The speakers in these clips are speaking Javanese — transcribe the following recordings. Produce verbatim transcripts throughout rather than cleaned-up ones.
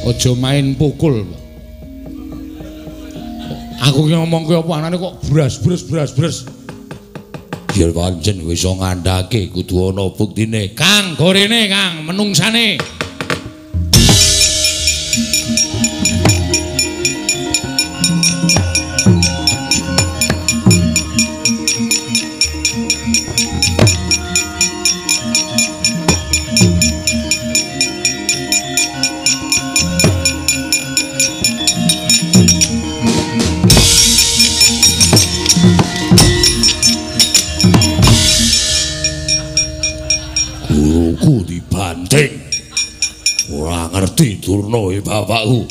Aja main pukul. Aku ki ngomong ki apa anane kok bras bras bras bras. Yen pancen wis iso ngandhake kudu ana buktine. Kang, gorene Kang, menungsane. Dibanting ora ngerti durna bapakku.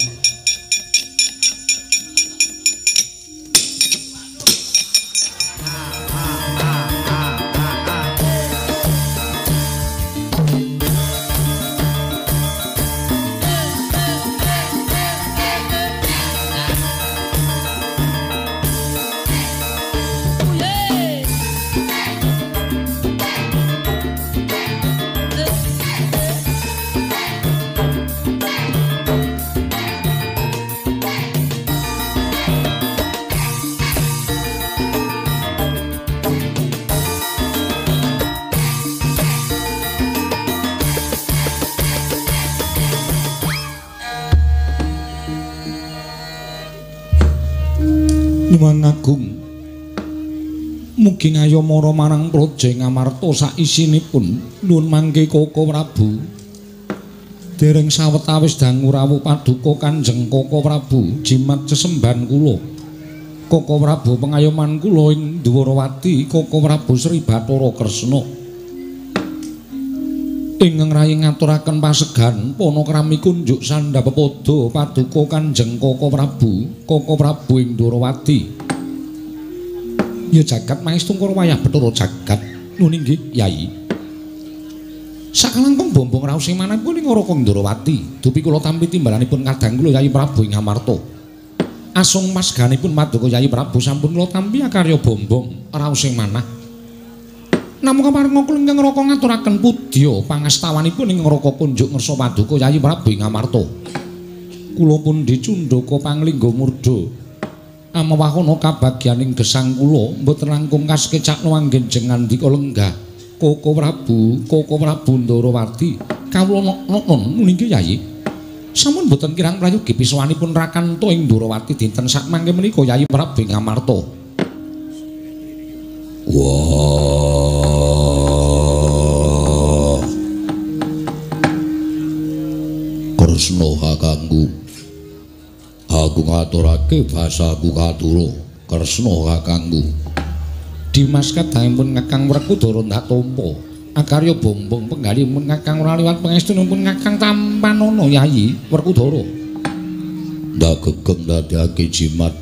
Nyuwun agung mugi ngayomara marang Praja Ngamarta sak isinipun nuwun mangke Koko Prabu dereng sawetawis dangu rawuh paduka Kanjeng Koko Prabu jimat sesembahan kula Koko Prabu pengayoman kula ing Dwarawati Koko Prabu Sri Bathara Kresna ingkang rayi ngaturaken pasegan panakrami kunjuk sandhapepada paduka Kanjeng Koko Prabu Koko Prabu ing Dwarawati. Ya jagat maestungkara wayah Bathara jagat nun inggih Yai. Sakalangkung bombong raos sing manapun ing Raka Dwarawati dupi kula tampi timbalanipun kadang kula Yai Prabu ing Ngamarta. Asung masganipun paduka Yai Prabu sampun kula tampi akarya bombong raos sing manah. Namung kaparenga kula ingkang Raka ngaturaken pudya pangastawanipun ing Raka kunjuk ngersa paduka Yayi Prabu ing Ngamarta. Kula pun dicundhaka panglingga murda. Amawahana kabagyaning gesang kula mboten langkung kasekecakna anggenjeng ngandika lenggah. Koko Prabu, Koko Prabu Ndarawati, kawula non nggih Yayi. Sampun mboten kirang prayogi pisowanipun Rakanta ing Ndarawati dinten sakmangke menika Yayi Prabu ing Ngamarta. Wah. Kresna kakangku. Aku ngaturake basaku katura. Kresna kakangku. Dimas kadangipun Kakang Werkudara ndak tampa. Akarya bombong penggalipun Kakang ora liwat pangestunipun Kakang Tampanana Yayi Werkudara. Ndak gegem dadekake jimat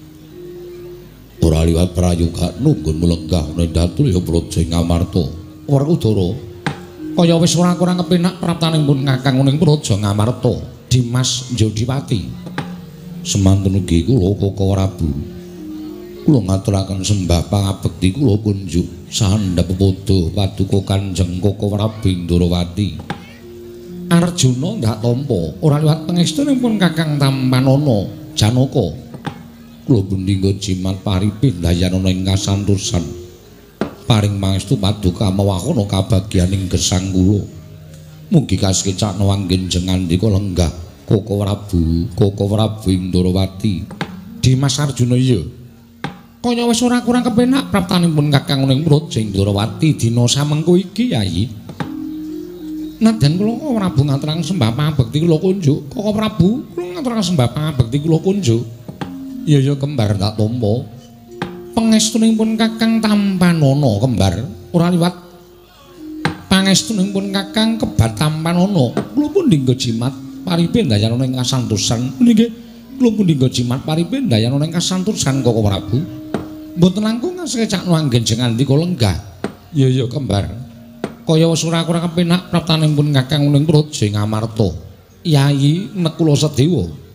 ora liwat prayoga nunggun melenggah ning datul ya Praja Ngamarta. Werkudara kaya wis ora kurang kepenak praptanipun Kakang ning Praja Ngamarta. Dimas Jodiwati. Semanten ugi kula Koko Prabu. Kula ngaturaken sembah pangabekti kula kunjuk sandhapepada paduka Kanjeng Koko Prabu Ndarawati. Arjuna ndak tampa ora liwat pangestunipun Kakang Tampanana Janaka. Kula bendingga jimat paripin dayanana ing kasantosan. Paring pangestu paduka mawahana kabagyaning gesang kula. Mugi kasekecakna anggenjeng ngandika lenggah Koko Prabu, Koko Prabu ing Ndarawati. Dimas Arjuna iya. Kaya wis ora kurang kepenak praptanipun Kakang ning Praja Ndarawati dina samengko iki Yayi. Nadyan kula Koko Prabu ngaturaken sembah pangabekti kula kunjuk. Koko Prabu kula ngaturaken sembah pangabekti kula kunjuk. Iya ya kembar tak tampa. Pangestunipun Kakang Tampanana kembar ora liwat pangestunipun Kakang Kebat Tampanana. Kula pun dinggo jimat paripin dayanana ing kasantosan. Nggih, kula pun dinggo jimat paripin dayanana ing kasantosan Koko Prabu. Mboten langkung kasekecakna anggenjeng andika lenggah. Iya ya kembar. Kaya wis ora kurang kepenak praptanipun Kakang ning Praja Ngamarta. Yayi nek kula sedewa.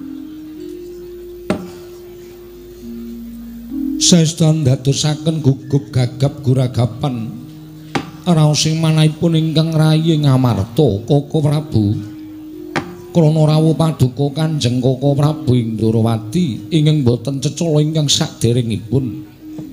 Saestu ndadosaken gugup gagap guragapan raos sing manahipun ingkang rayi Ngamarta Koko Prabu. krana rawuh paduka Kanjeng Koko Prabu Indrawati ingkang boten cecala ingkang saderengipun.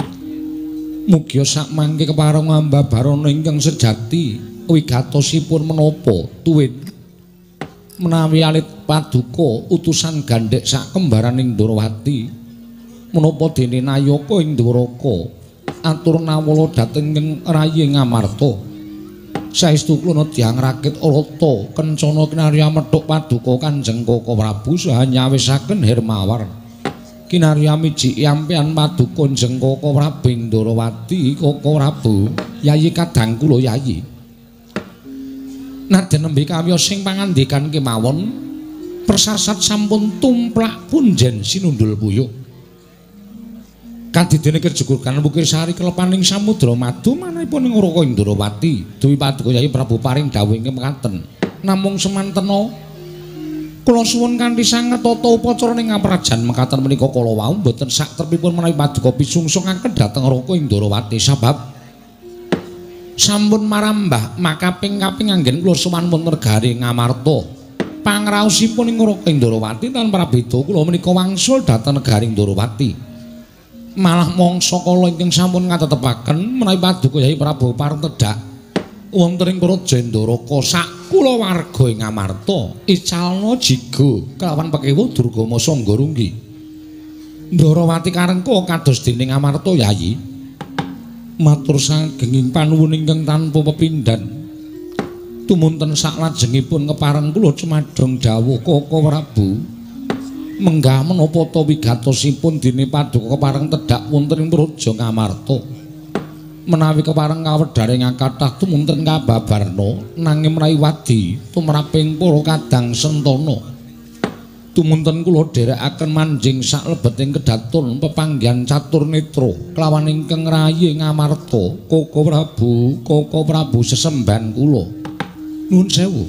Mugia sakmangke kepareng ambabarana ingkang sejati wigatosipun menapa tuwin menawi alit paduka utusan gandhek sak kembaraning Ndrawati menapa dene Nayaka ing Dwaraka atur nawala dhateng Rayi Ngamarta. Saestu kula Dyang Rakit Rata kencana kinarya methuk paduka Kanjeng Koko Prabu saha nyawisaken Hermawar. Kinarya miji yampean paduka Kanjeng Koko Prabu Ndrawati Koko Prabu Yayi kadang kula Yayi. Nadyan nembe kawiyos sing pangandikan kemawon persasat sampun tumplak punjen sinundul puyuh. Kadidene kejugukan Wukir Sari kelepaning samudra madu manahipun ing Raka Indrawati duwi paduka Yayi Prabu paring dawuh ing mekaten. Namung semantena kula suwun kanthi sanget tata upacara ning ngaprajan mekaten menika kala wau boten sak trepipun menawi paduka pisungsungaken dhateng Raka Indrawati sabab sampun marambah makaping kaping anggen kula sowan wonten negari Ngamarta. Pangraosipun ing Raka Indrawati tanpa beda kula menika wangsul dhateng negari Indrawati. Malah mangsa kala ingkang sampun ngatetepaken menawi paduka Yayi Prabu pareng tedhak wonten ing Praja Ndaraka sak kulawarga ing Ngamarta icalna jiga kelawan pekewu Durgama Sangga Runggi. Ndrawati karengka kados dene Ngamarta Yayi matur sagenging panuwun ingkang tanpa pepindhan tumunten saklajengipun kepareng kula cumadong dawuh Koko Prabu menggah menapa ta wigatosipun dene paduka kepareng tedhak wonten ing Praja Ngamarta menawi kepareng kawedharing kathah tumunten kababarna nanging menawi wadi tumraping para kadang sentana tumunten kula dherekaken manjing saklebeting kedaton pepanggihan catur netra kelawan ingkang rayi Ngamarta Koko Prabu Koko Prabu sesembahan kula nuwun sewu.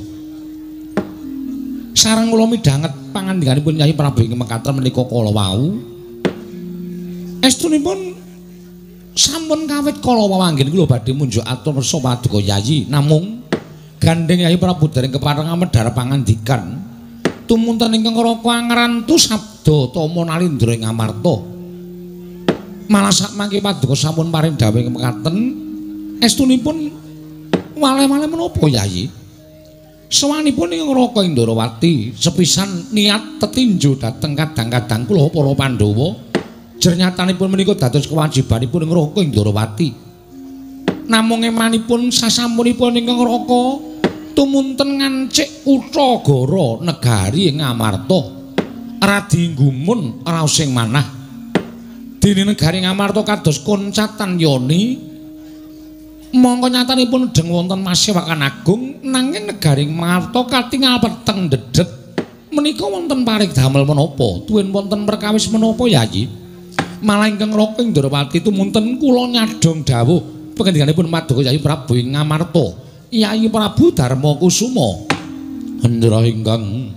Sareng kula midhanget pangandikanipun Yayi Prabu ing mekaten menika kala wau. Estunipun sampun kawit kala wau anggen kula badhe munjuk atur wersa paduka Yayi, namung gandeng Yayi Prabu dereng kepareng amedhar pangandikan. Tumunten ingkang Raka ngrantu sabda Tama Nalindra ing Ngamarta. Malah sakmangke paduka sampun paring dawuh ing mekaten. Estunipun wale-wale menapa Yayi? Sawanipun ing Raka Indrawati sepisan niat tetinju dhateng kadang-kadang kula para Pandhawa jernyatanipun menika dados kewajibanipun ing Raka Indrawati. Namung emanipun sasampunipun ingkang Raka tumunten ngancik Utagara negari ing Ngamarta radi gumun raos ing manah. Dene negari Ngamarta kados koncatan yoni mongko nyatanipun deng wonten masewakan agung nanging negari Ngamarta katingal peteng dedet menika wonten paring damel menapa tuwin wonten perkawis menapa Yayi malah ingkang Raka Indrawati tumunten kula nyadong dawuh pangandikanipun paduka Yayi Prabu ing Ngamarta Yayi Prabu Darma Kusuma hendra ingkang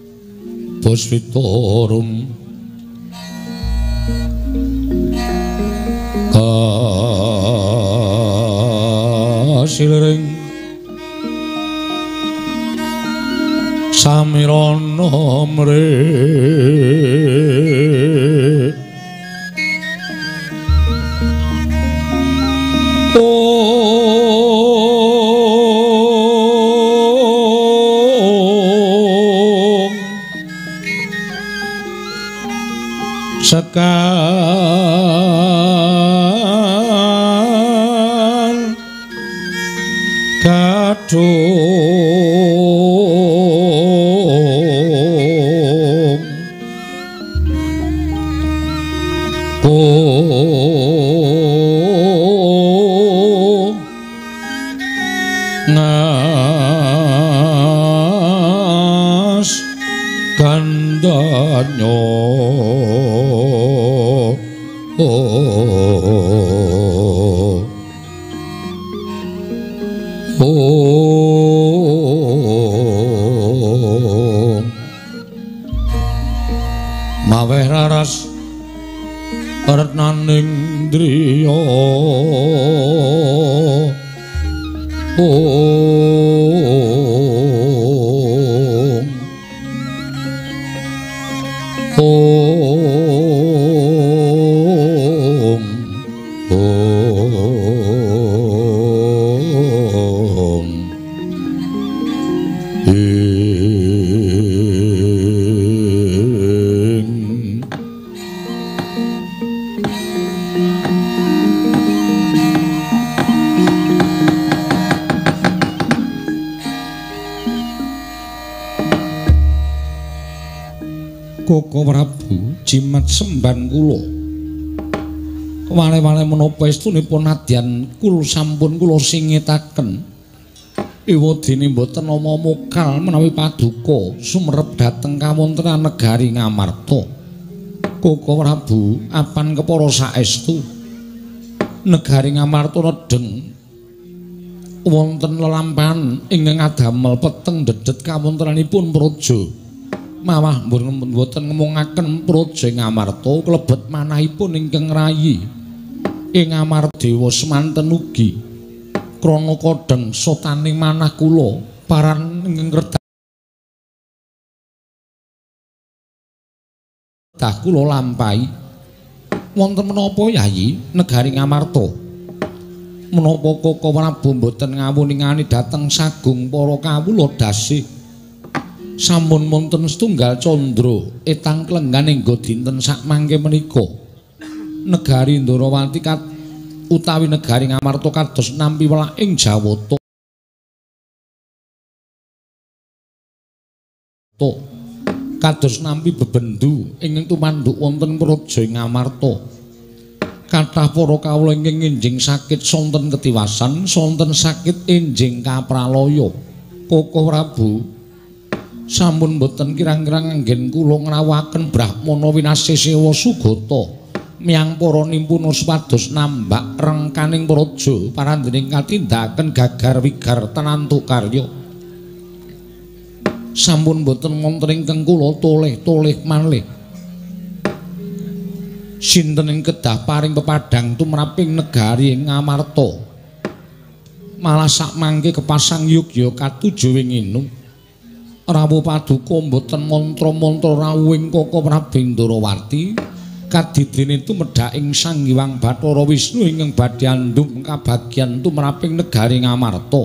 Puspitarum Silring samirana mrih Om Sekal kadung oh ngas gandanya oh oh maweh raras retnaning driya oh Koko Prabu jimat semban kula wale-wale menapa estunipun nadyan kula sampun kula singitaken iwadene mboten nama mokal menawi paduka sumerep dhateng kawontenan negari Ngamarta. Koko Prabu apan kepara saestu negari Ngamarta nedeng wonten lelampahan ingkang adamel peteng dedet kawontenanipun praja mawah mboten ngemungaken praja Ngamarta klebet manahipun ingkang rayi ing Amardewa semanten ugi krana kodheng sotaning manah kula paran ingkang redah kula lampahi wonten menapa Yayi negari Ngamarta menapa Koko Prabu mboten ngawuningani dhateng sagung para kawula dasih sampun wonten setunggal candra etang klenggan enggo dinten sakmangke menika negari Ndarawati kat utawi negari Ngamarta kados nampi welak ing Jawata kados nampi bebendu ingkang tumanduk wonten praja Ngamarta kathah para kawula ingkang enjing sakit sonten ketiwasan sonten sakit enjing kapralaya. Koko Prabu sampun boten kirang-kirang anggen kula ngrawakaken Brahmana winasih sewa sugata miyang para nimpuna supados nambak rengkaning praja parandening katindakaken gagar wigar tenantu karya. Sampun boten wonten ingkang kula toleh-toleh malih. Sinten ing kedah paring pepadhang tumraping negari Ngamarta. Malah sakmangke kepasang yugya katujuh winginu. Rawuh paduka mboten mantra-mantra rawuhing Koko Prabu Ndarawati kadidene tumedhak ing Sang Hyang Bathara Wisnu ingkang badhe andhum kabagyan tumraping negari Ngamarta.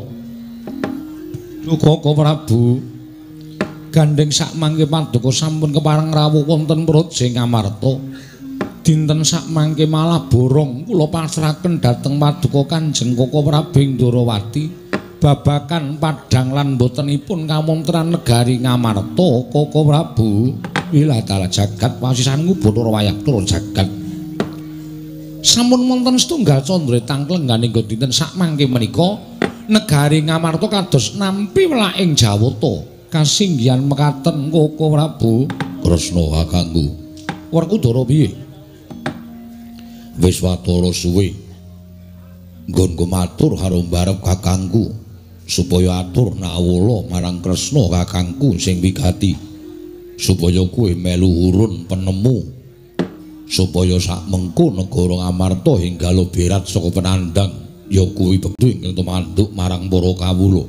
Koko Prabu gandeng sakmangke paduka sampun kepareng rawuh wonten praja Ngamarta. Dinten sakmangke malah borong kula pasrahaken dhateng paduka Kanjeng Koko Prabu Ndarawati. Babakan padhang lan botenipun kawontenan negari Ngamarta. Koko Prabu wilatala jagat wasisan Bathara Wayaktura jagat sampun wonten setunggal candra tangklenggan ing dinten sakmangke menika negari Ngamarta kados nampi welak ing Jawata kasinggihan mekaten. Koko Prabu Kresna kakangku Werkudara piye wis watara suwe nggonku matur karo mbarep kakangku supaya atur nawala marang Kresna kakangku sing wigati supaya kuwi melu urun penemu supaya sak mengko negara Ngamarta hinggalo berat saka penandang ya kuwi bektu ingkang tumanduk marang para kawula.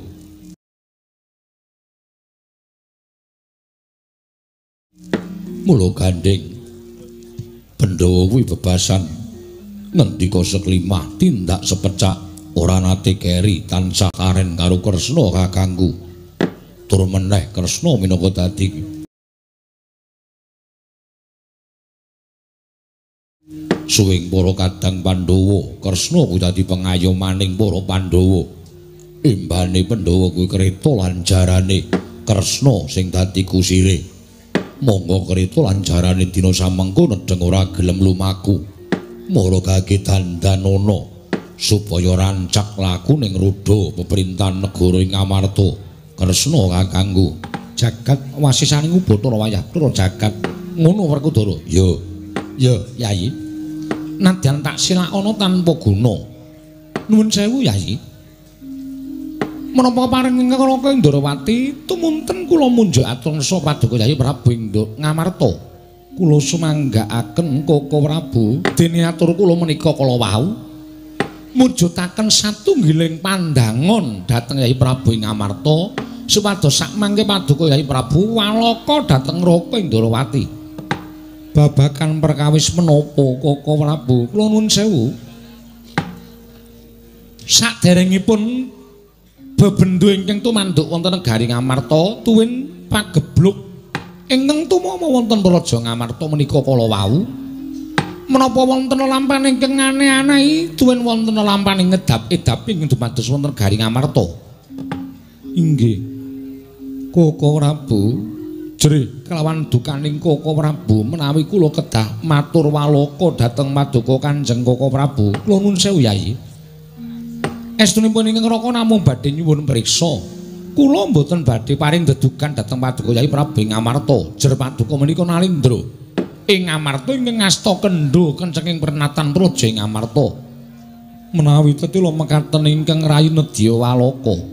Mula gandeng Pandhawa kuwi bebasan ngendika seklimah tindak sepecak ora nate keri tansah karen karo Kresna kakangku. Tur meneh Kresna minangka dadi suwing para kadang Pandhawa, Kresna kuwi dadi pengayomaning para Pandhawa. Imbane Pandhawa kuwi kreta lan jarane Kresna sing dadi kusire. Monggo kreta lan jarane dina samengko nedheng ora gelem lumaku. Mara kagedandanana supaya rancak laku ning rudha pemerintahan negara ing Ngamarta. Kresna kakangku jagat wasisaning Bathara Wayaktura jagat ngono Werkudara. Ya ya Yayi nadyan tak silakana tanpa guna. Nuwun sewu Yayi. Menapa paring Koko Ndarawati tumunten kula munjuk atur nesa paduka Yayi Prabu Ngamarta. Kula sumanggaaken Koko Prabu dene atur kula menika kala wau mujudaken satunggiling pandangon dhateng Yayi Prabu Ngamarta supados sakmangke paduka Yayi Prabu walaka dhateng Raka Ndarawati. Babakan perkawis menapa Koko Prabu kula nuwun sewu. Saderengipun Bebendhu ingkang tumanduk wonten negari Ngamarta tuwin pagebluk ingkang tumama wonten Praja Ngamarta menika kala wau menapa wonten lelampahan ingkang aneh-aneh tuwin wonten lelampahan ngedap-edap ingkang dumados wonten negari Ngamarta. Inggih. Koko Prabu, jere kelawan dukaning Koko Prabu menawi kula kedah matur walaka dhateng Paduka Kanjeng Koko Prabu. Kula nuwun sewu Yayi. Estunipun ingkang raka namung badhe nyuwun priksa. Kula mboten badhe paring dedukan dhateng Paduka Yayi Prabu Ngamarta. Jer Paduka menika Nalindra. Ing Ngamarta ingkang ngasta kendho kencenging pernatan Praja Ngamarta. Menawi tetila mekaten ingkang rayi nedya walaka.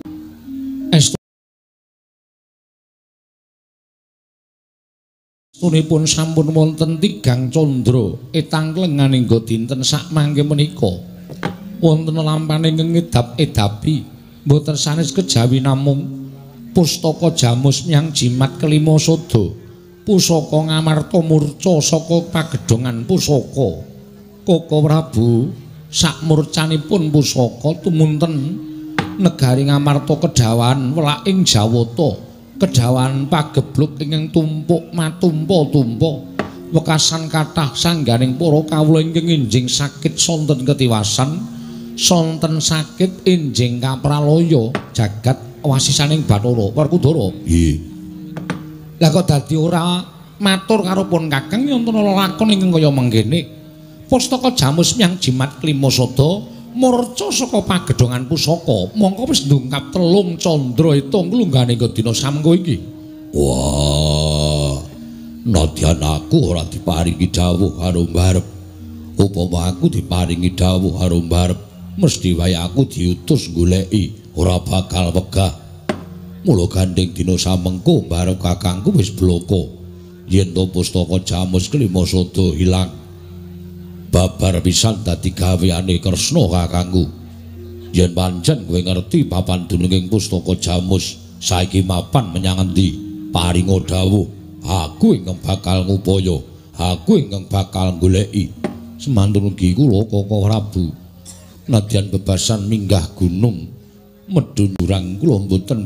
Estunipun sampun wonten tigang candra etang klengan ingga dinten sak mangke menika. Wonten lampahan ingkang ngedap-edapi mboten sanes kejawi namung pustaka jamus nyang jimat kelima sada. Pusaka Ngamarta murca saka pagedhongan pusaka. Koko Prabu sak murcanipun pusaka tumunten negari Ngamarta kedhawan welaking Jawata. Kedhawan pagebluk ingkang tumpuk matumpa-tumpa wekasan kathah sangganing para kawula ingkang enjing sakit sonten ketiwasan sonten sakit enjing kapralaya jagat wasisaning Bathara Werkudara. Nggih. Lah kok dadi ora matur karo pun Kakang wonten lakon ingkang kaya mengkene. Pustaka jamus nyang jimat kelima sada murca saka pagedhongan pusaka mongko wis ndungkap telung candra eta nglunggane dina samengko iki. Wah, nadyan aku ora diparingi dawuh karo mbarep. Upama aku diparingi dawuh karo mbarep, mesti wae aku diutus goleki, ora bakal wegah. Mula gandeng dina samengko mbarep kakangku wis bloko. Yen to pustaka jamus kelima sada ilang, babar pisan dadi gaweane Kresna kakangku. Yen pancen kowe ngerti papan dununging pustaka jamus saiki mapan menyang endi, paringa dawuh, aku ingkang bakal ngupaya, aku ingkang bakal goleki. Semantun ugi kula Koko Prabu, nadyan bebasan minggah gunung medun jurang kula mboten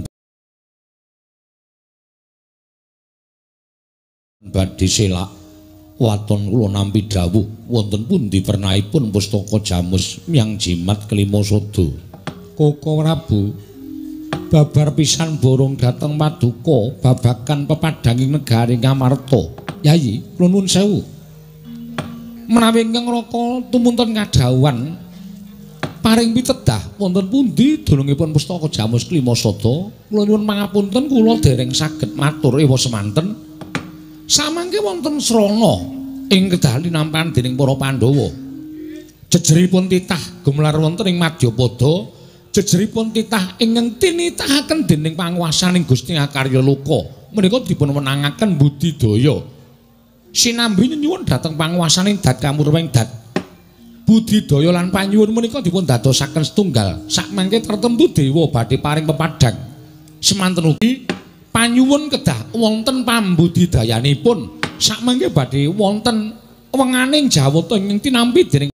badhe selak. Waton kula nampi dawuh wonten pundi pernahipun pustaka jamus nyang jimat kelima sada. Koko Prabu, babar pisan borong dhateng Paduka babagan pepadhanging negari Ngamarta. Yayi, kula nuwun sewu. Menawi ingkang raka tumunten kadhawuhan paring pitedah wonten pundi dunungipun pustaka jamus kelima sada, kula nyuwun pangapunten kula dereng saged matur ewa semanten. Samangke wonten srana ing kedah linampahan dening para Pandhawa. Jejeripun titah gumelar wonten ing Madyapada, jejeripun titah ingkang tinitahaken dening panguwasaning Gusti Ngakarya Loka menika dipun wenangaken budidaya. Sinambi nyuwun dhateng panguwasaning Dat Kamurweng Dat. Budidaya lan panyuwun menika dipun dadosaken setunggal. Sakmangke tertentu dewa badhe paring pepadhang. Semanten ugi panyuwun kedah wonten pambudidayanipun sakmangke badhe wonten wenganing Jawata ingkang tinampi dening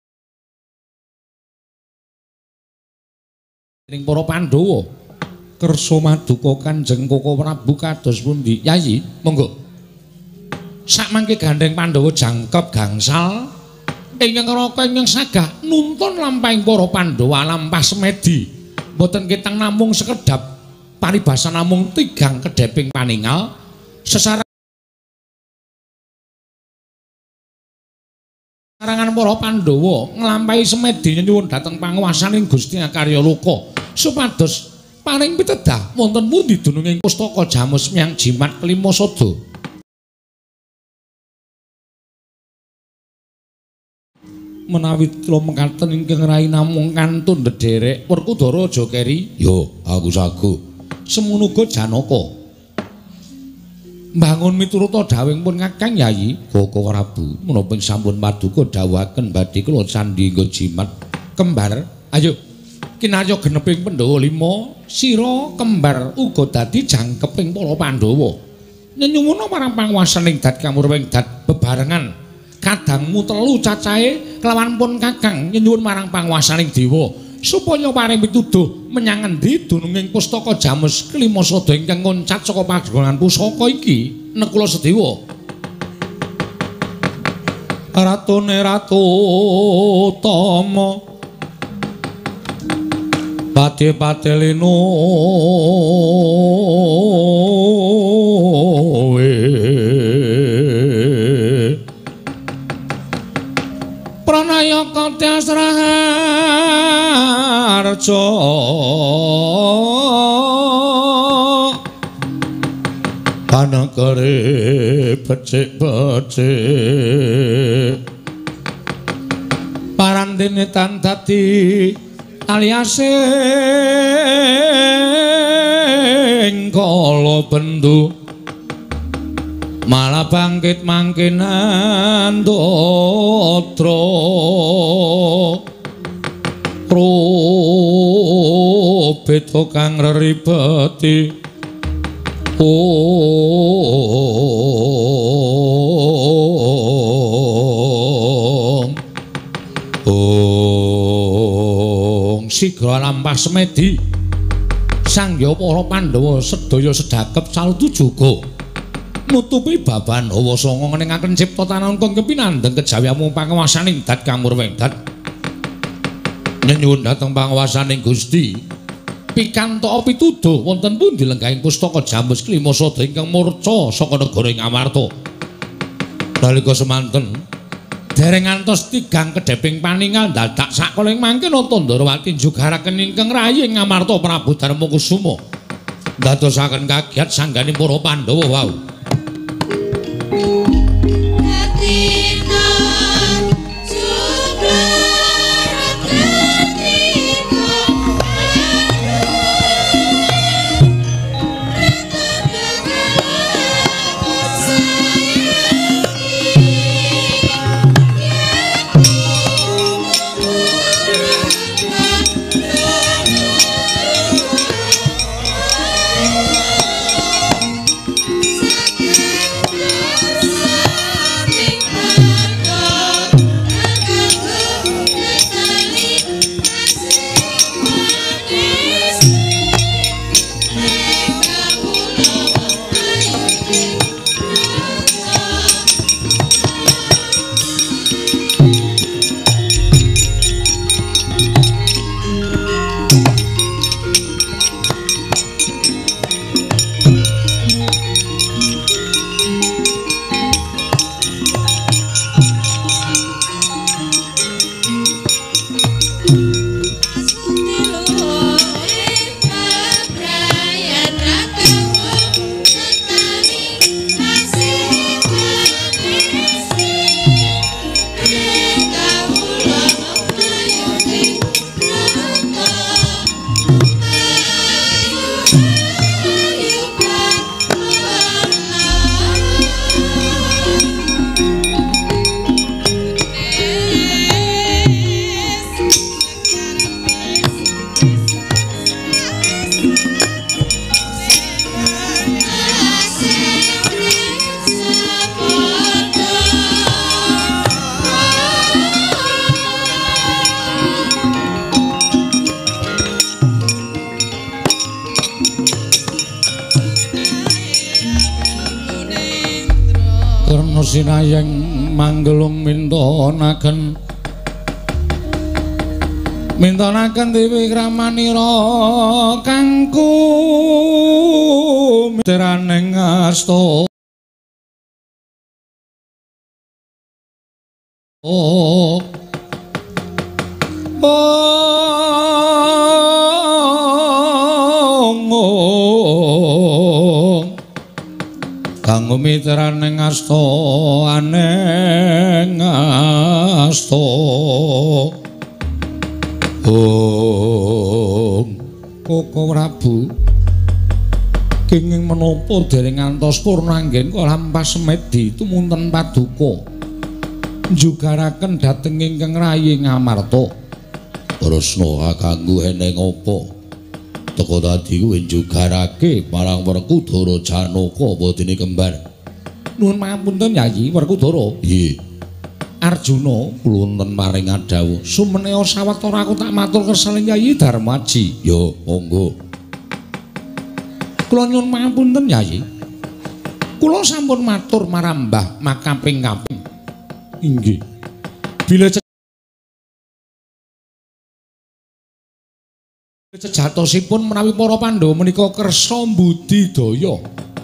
dening para Pandhawa. Kersa maduka Kanjeng Koko Prabu kados pundi? Yayi, monggo. Sakmangke gandeng Pandhawa jangkep gangsal ingkang raka ingkang sagah nuntun lampahing para Pandhawa lampah semedi. Mboten ketang namung sekedhap paribasa namung tigang kedheping paningal sesarangan para Pandhawa nglampahi semedi nyuwun dhateng panguwasaning Gusti Ngakarya Loka supados paring pitedah wonten pundi dununging pustaka jamus nyang jimat kelima sada. Menawi kula mekaten ingkang rai namung kantun ndederek Werkudara aja keri. Yo, aku sagu. Semono uga Janaka. Mbangun miturut dawuhing pun Kakang Yayi. Koko Prabu, menapa sampun paduka dawuhaken badhe kula candhi nggo jimat kembar. Ayo kinarya geneping Pandhawa lima, sira kembar uga dadi jangkeping para Pandhawa. Nyuwuna marang panguwasaning Dat Kamurweng Dat bebarengan kadangmu telu cacahe kelawan pun Kakang nyuwun marang panguwasaning dewa supaya paring pituduh menyang endi dununging pustaka Jamus kelima sada ingkang ngoncat saka panggonan pusaka iki nekula Sedewa. Ratune Ratu Tama Pati-pati lino Pranayaka Tyasraharja Panagare becik-becik Parandene tan dadi aliasing kala bendu malah bangkit mangkinan dotra rubeta kang reribeti oh oh sigra lampah semedi sangya para Pandhawa sedaya sedhakep salutu juga nutupi baban hawa sanga ngeningaken cipta tanah kang kepinandheng kejawiamu panguwasaning dat kamurwedat nyuwun dhateng panguwasaning Gusti pikantuk pituduh wonten pundi lenggahing pustaka Jamus kelima sada ingkang murca saka negara ing Amarta nalika semanten dereng ngantos tigang kedheping paningal dadak sakoling mangken Tandrawati njugaraken ingkang rayi ing Amarta Prabu Darmakusuma ndadosaken kagiat sangganing para Pandhawa wau. Sinayeng manggelung mintonaken mintonaken dewi kramanira kangku miteraning asta oh kanggo miteraning asta aneng asta oh Koko Prabu kenging menapa dereng ngantos purnanggen kalampah semedi tumunten paduka njugaraken dhateng ingkang rayi Ngamarta Rasna kanggo eneng apa teka dadi kuwi njugarake marang Werkudara Janaka apa dene kembar. Nuwun pangapunten Yayi Werkudara. Nggih. Arjuna kula wonten maring adhawuh sumeneo sawetara aku tak matur kersane Yayi Darmaji. Yo monggo. Kula nyuwun pangapunten Yayi. Kula sampun matur marang Mbah makaping-kaping. Inggih. Bila sejatosipun menawi para Pandhawa menika kersa mbudidaya.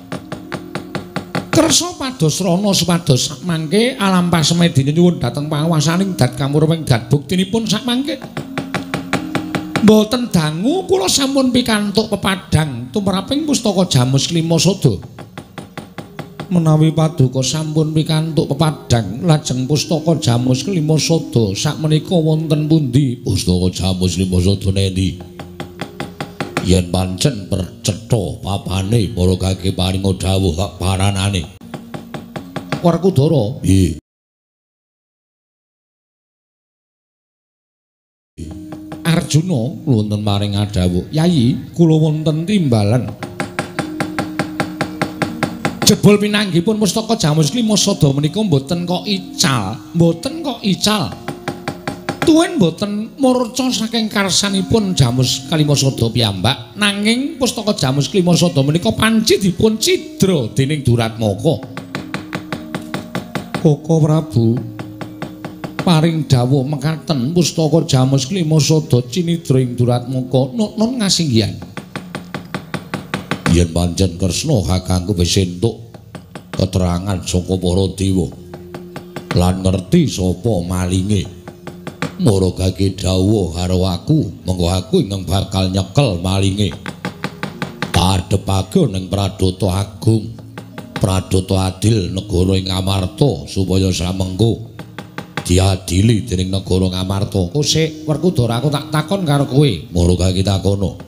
Kersa pados rana supados sakmangke alampah semedina nyuwun dhateng pangawasaning dat kamurming dat buktinipun sakmangke. Mboten dangu kula sampun pikantuk pepadhang tumraping pustaka Jamus Klima Sada. Menawi paduka sampun pikantuk pepadhang lajeng pustaka Jamus Klima Sada sakmenika wonten pundi? Pustaka Jamus Klima Sada nendi? Yen pancen percetha papane para kake paringa dawuh hak paranane. Werkudara. Nggih. Arjuna wonten maring adhawuh, "Yayi, kula wonten timbalan. Jebul pinanggihipun pustaka Jamus Klima Sada menika mboten kok ical, mboten kok ical. Tuwin mboten murca saking karsanipun Jamus Klima Sada piyambak, nanging pustaka Jamus Klima Sada menika panci dipun cidra dening Duratmaka. Koko Prabu paring dawuh mekaten pustaka Jamus Klima Sada cinidra ing Duratmaka nun ngasinggihan. Yen pancen Kresna kakangku wis entuk keterangan saka para dewa lan ngerti sapa malinge. Mara kake dawuh karo aku, mengko aku ingkang bakal nyekel malinge. Padhepake ning Pradata Agung, Pradata Adil negara ing Ngamarta supaya samengko diadili dening negara Ngamarta. Kok sik Werkudara aku tak takon karo kowe. Mara kake takono.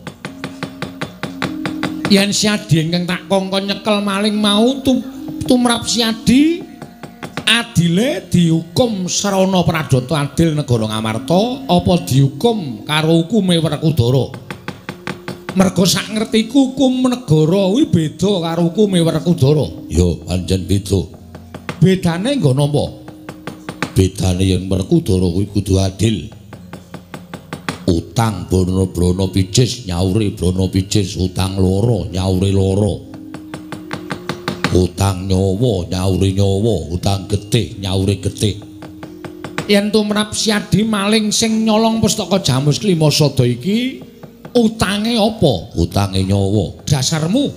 Yen Siadi ingkang tak kongkon nyekel maling mau tumrap Siadi adile dihukum sarana Pradata Adil negara Ngamarta apa dihukum karo hukume Werkudara? Merga sak ngertiku hukum negara kuwi beda karo hukume Werkudara. Ya pancen beda. Bedane nggo napa? Bedane yen Werkudara kuwi kudu adil. Utang Brana Picis nyauri Brana Picis, utang loro nyauri loro. Utang nyawa nyauri nyawa, utang getih nyauri getih. Yen tumrap Siadi maling sing nyolong pustaka Jamus Klima Sada iki utange apa? Utange nyawa. Dasarmu.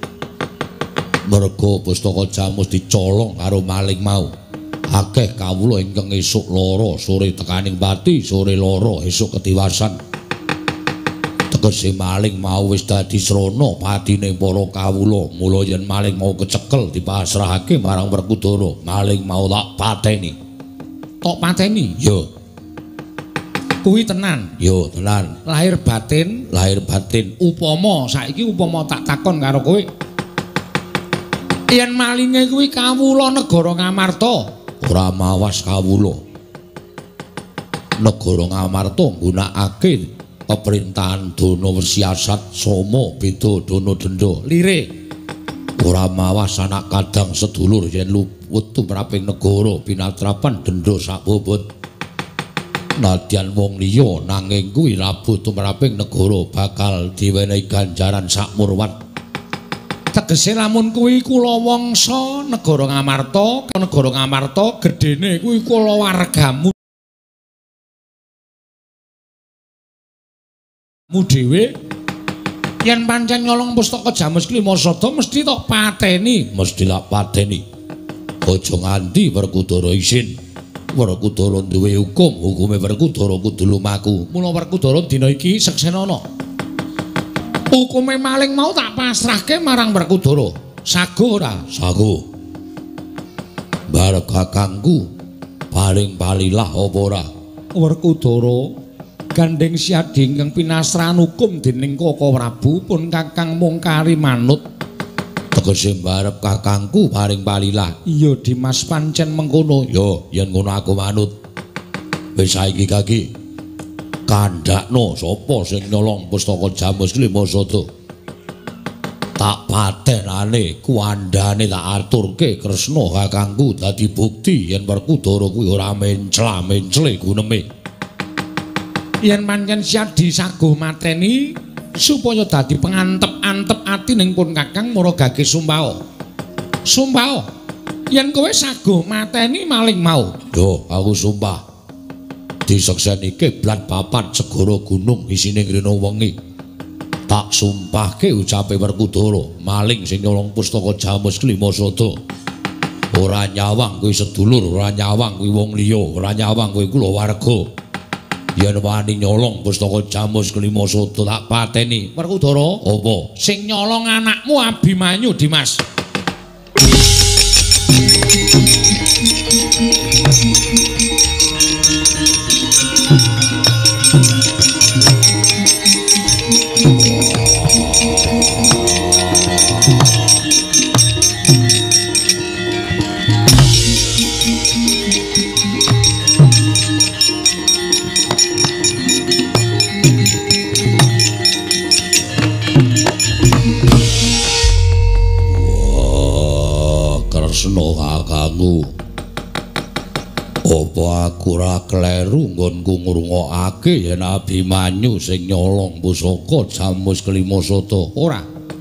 Merga pustaka Jamus dicolong karo maling mau. Akeh kawula ingkang esuk lara sore tekaning pati, sore lara esuk ketiwasan. Tegese maling mau wis dadi srana patine para kawula. Mula yen maling mau kecekel dipasrahake marang Werkudara, maling mau tak pateni. Tok pateni? Ya. Kuwi tenan. Ya, tenan. Lahir batin, lahir batin. Upama saiki upama tak takon karo kowe. Yen malinge kuwi kawula negara Ngamarta, ora mawas kawula. Negara Ngamarta nggunakake pemerintahan dana wesiasat sama beda dana denda. Lire ora mawas anak kadang sedulur yen luwet tumraping negara pinatrapan denda sakbobot. Nadyan wong liya nanging kuwi labuh tumraping negara bakal diwenehi ganjaran sakmurwat. Tegese lamun kuwi kula wangsa negara Ngamarta, negara Ngamarta gedene kuwi kula wargamu mu dhewe. Yen pancen nyolong pustaka Jamus Klima Sada mesti tok pateni, mesti lak pateni. Aja nganti Werkudara isin. Werkudara duwe hukum, hukume Werkudara kudu lumaku. Mula Werkudara dina iki seksenana. Hukume maling mau tak pasrahke marang Werkudara. Sago ora? Sago. Barep kakangku paling palilah apa ora? Werkudara gandeng Siadi ingkang pinasrahan hukum dening Koko Prabu pun kakang mungkari manut. Tegese barep kakangku paling palilah. Iya Dimas pancen mengkono. Yo, yen ngono aku manut. Wis saiki kaki kandhakno sapa sing nyolong pustaka Jamus Klima Sada. Tak pateni Tenane kuandane tak aturke Kresna kakangku dadi bukti yen Werkudara kuwi ora mencla-mencle guneme. Yen pancen Siadi saguh mateni supaya dadi pengantep-antep ati ning pun Kakang Muragage Sumpao. Sumpao, yen kowe saguh mateni maling mau. Yo, aku sumpah. Disekseni kiblat papat segara gunung isine ngrena wengi. Tak sumpahke ucape Werkudara, maling sing nyolong pustaka Jamus Klimasada. Ora nyawang kuwi sedulur, ora nyawang kuwi wong liya, ora nyawang kuwi kulawarga. Yen wani nyolong pustaka Jamus Klimasada tak pateni. Werkudara, apa? Sing nyolong anakmu Abimanyu, Dimas. Kresna kakangku. Apa aku ora kleru nggonku ngrungokake yen Abimanyu sing nyolong pusaka Jamus Klimasada? Ora.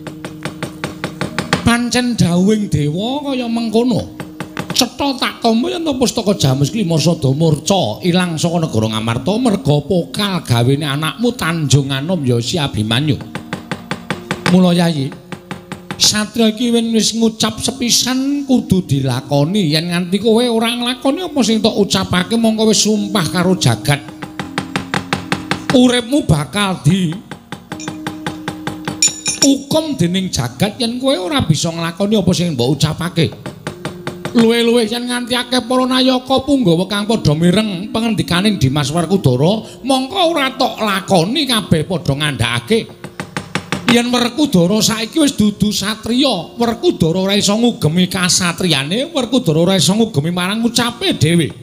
Pancen dawuhing dewa kaya mengkono. Cetha tak tampa yen pustaka Jamus Klimasada murca ilang saka negara Ngamarta merga pokal gawene anakmu Tanjung Anom ya si Abimanyu. Mula Yayi, satria iki wis ngucap sepisan kudu dilakoni. Yen nganti kowe ora nglakoni apa sing tok ucapake mongko wis sumpah karo jagat. Uripmu bakal di hukum dening jagat yen kowe ora bisa nglakoni apa sing mbok ucapake. Luwe-luwe yen nganti akeh para nayaka punggawa kang padha mireng pangandikaning Dimas Werkudara, mongko ora tok lakoni kabeh padha ngandhakake. Yen Werkudara saiki wis dudu satriya, Werkudara ora iso ngugemi kasatriyane, Werkudara ora iso ngugemi marang ucape dhewe.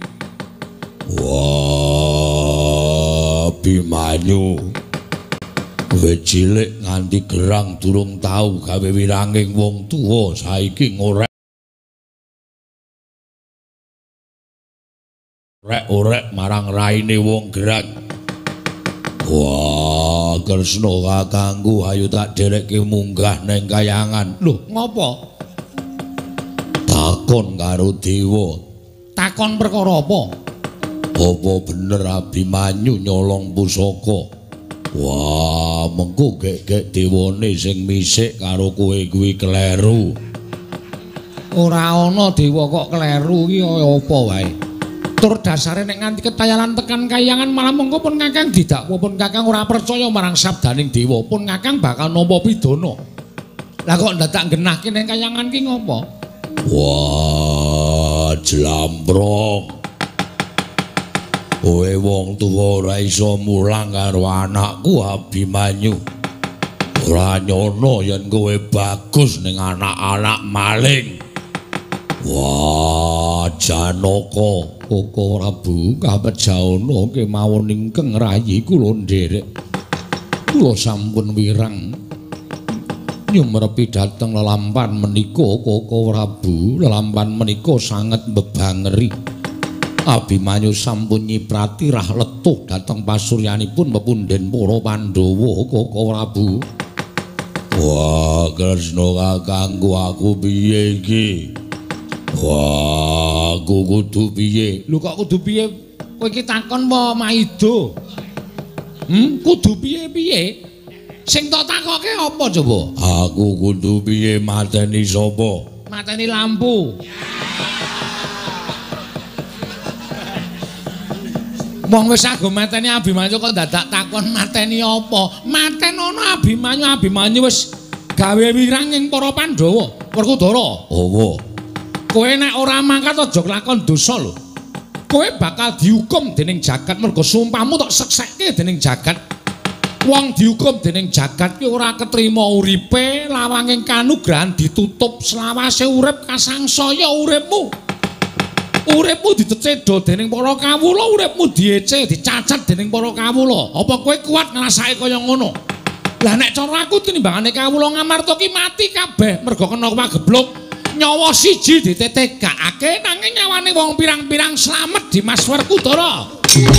Wah, Abimanyu. Kowe cilik nganti gerang durung tau gawe wiranging wong tuwa, saiki ngorek orek marang raine wong gerang. Wah, Kresna kakangku, ayo tak derekke munggah neng kayangan. Lho, ngopo? Takon karo dewa. Takon perkara apa? Apa bener Abimanyu nyolong pusaka? Wah, mengko gek-gek dewane sing misik karo kowe kuwi kleru. Ora ana dewa kok kleru iki apa wae. Tur dasare nek nganti ketayalan tekan kayangan malah mengko pun Kakang didakwa pun Kakang ora percaya marang sabdaning dewa, pun Kakang bakal nampa pidana. Lah kok ndadak genahke ning kayangan ki ngopo? Wah, jlamprong. Kowe wong tuwa ora iso mulang karo anakku Abimanyu. Ora nyono yen kowe bagus ning anak-anak maling. Wah, Janaka. Koko Prabu kapejawana kemawon ingkang rayi kula nderek. Kula sampun wirang nyumrepi dhateng lelampan menika Koko Prabu. Lelampan menika sanget mbebangeri. Abimanyu sampun nyiprati rah letuh dhateng pasuryanipun pepunden para Pandhawa Koko Prabu. Wah, Kresna kakangku, aku piye iki? Wah, aku kudu piye? Lho kok kudu piye? Kowe iki takon apa Maido? Hmm, kudu piye-piye? Sing tak takoke apa coba? Aku kudu piye mateni sapa? Mateni lampu. Wong wis sago mateni Abimanyu kok dadak takon mateni apa? Matenono Abimanyu, Abimanyu wis gawe wirang ing para Pandhawa. Werkudara. Apa? Kowe nek ora mangkat aja lakon dosa lho. Kowe bakal dihukum dening jagat mergo sumpahmu tok seksekke dening jagat. Wong dihukum dening jagat ki ora ketrima uripe, lawanging kanugrahan ditutup selawase urip kasangsaya uripmu. Uripmu dicecedo dening para kawula, uripmu diece, dicacat dening para kawula. Apa kowe kuat ngrasake kaya ngono? Lah nek cara aku tinimbangane kawula Ngamarta ki mati kabeh merga kena magebluk. Nyawa siji ditetegakake nanging nyawane wong pirang-pirang slamet Dimas Werkudara.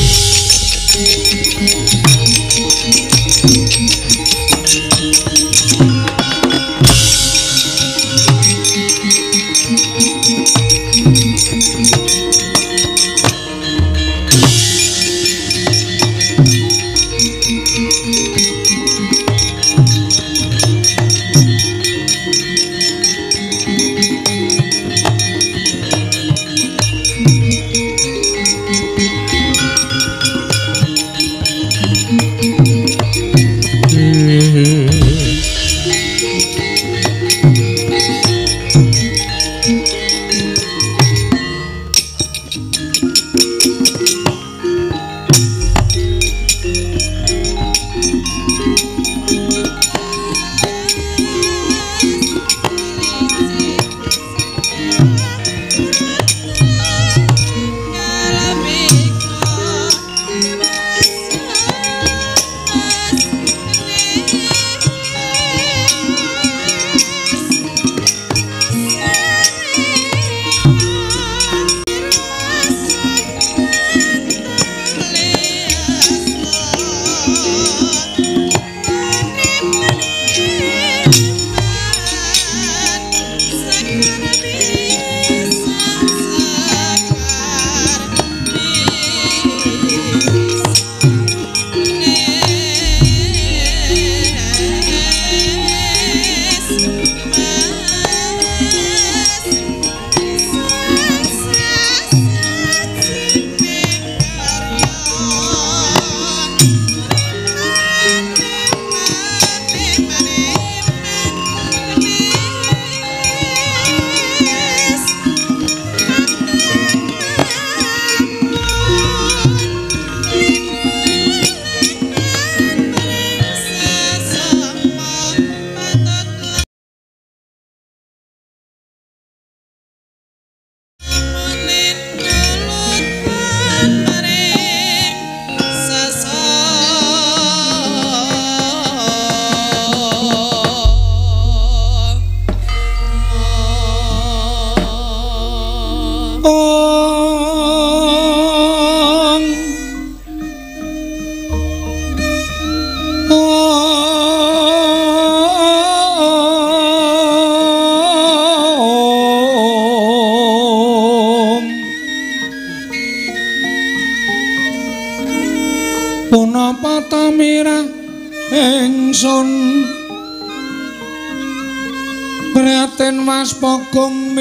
Prihatin Mas Pogong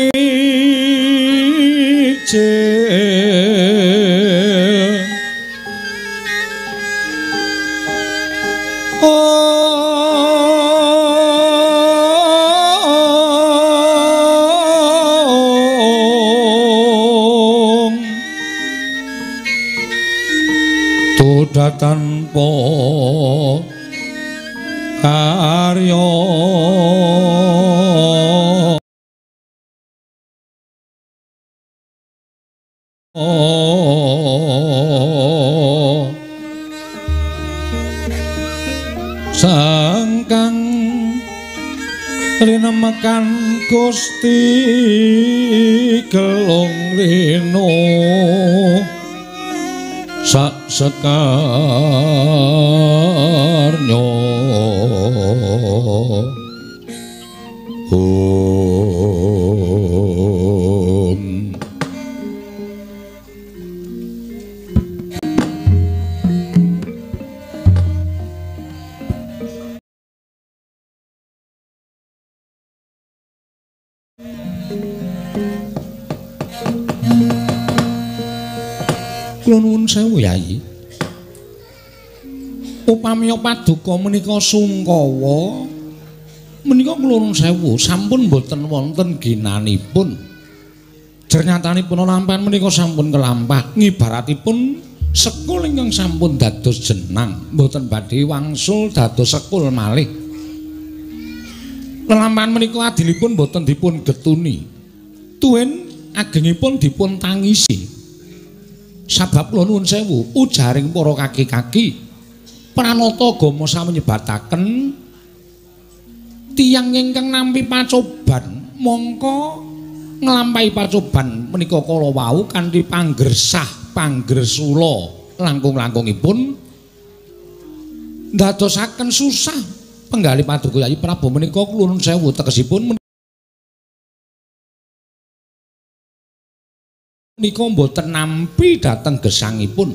mijil Om Tuda tanpa karya sangkang rinemekan Gusti Gelung Rino sak sekarnya Om Kula nuwun sewu Yayi. Upami paduka menika sungkawa menika kula nuwun sewu sampun boten wonten ginanipun. Jernyatanipun lampahan menika sampun kelampah ngibaratipun sekul ingkang sampun dados jenang boten badhe wangsul dados sekul malih. Lelampahan menika adilipun boten dipun getuni. Tuwin agengipun dipun tangisi. Sabab kula nuwun sewu ujaring para kaki-kaki pranata agama sami nyebataken tiyang ingkang nampi pacoban mongko nglampahi pacoban menika kala wau kanthi panggresah panggresula langkung-langkungipun ndadosaken susah penggalih Paduka Yayi Prabu menika kula nuwun sewu tegesipun menika mboten nampi dhateng gesangipun.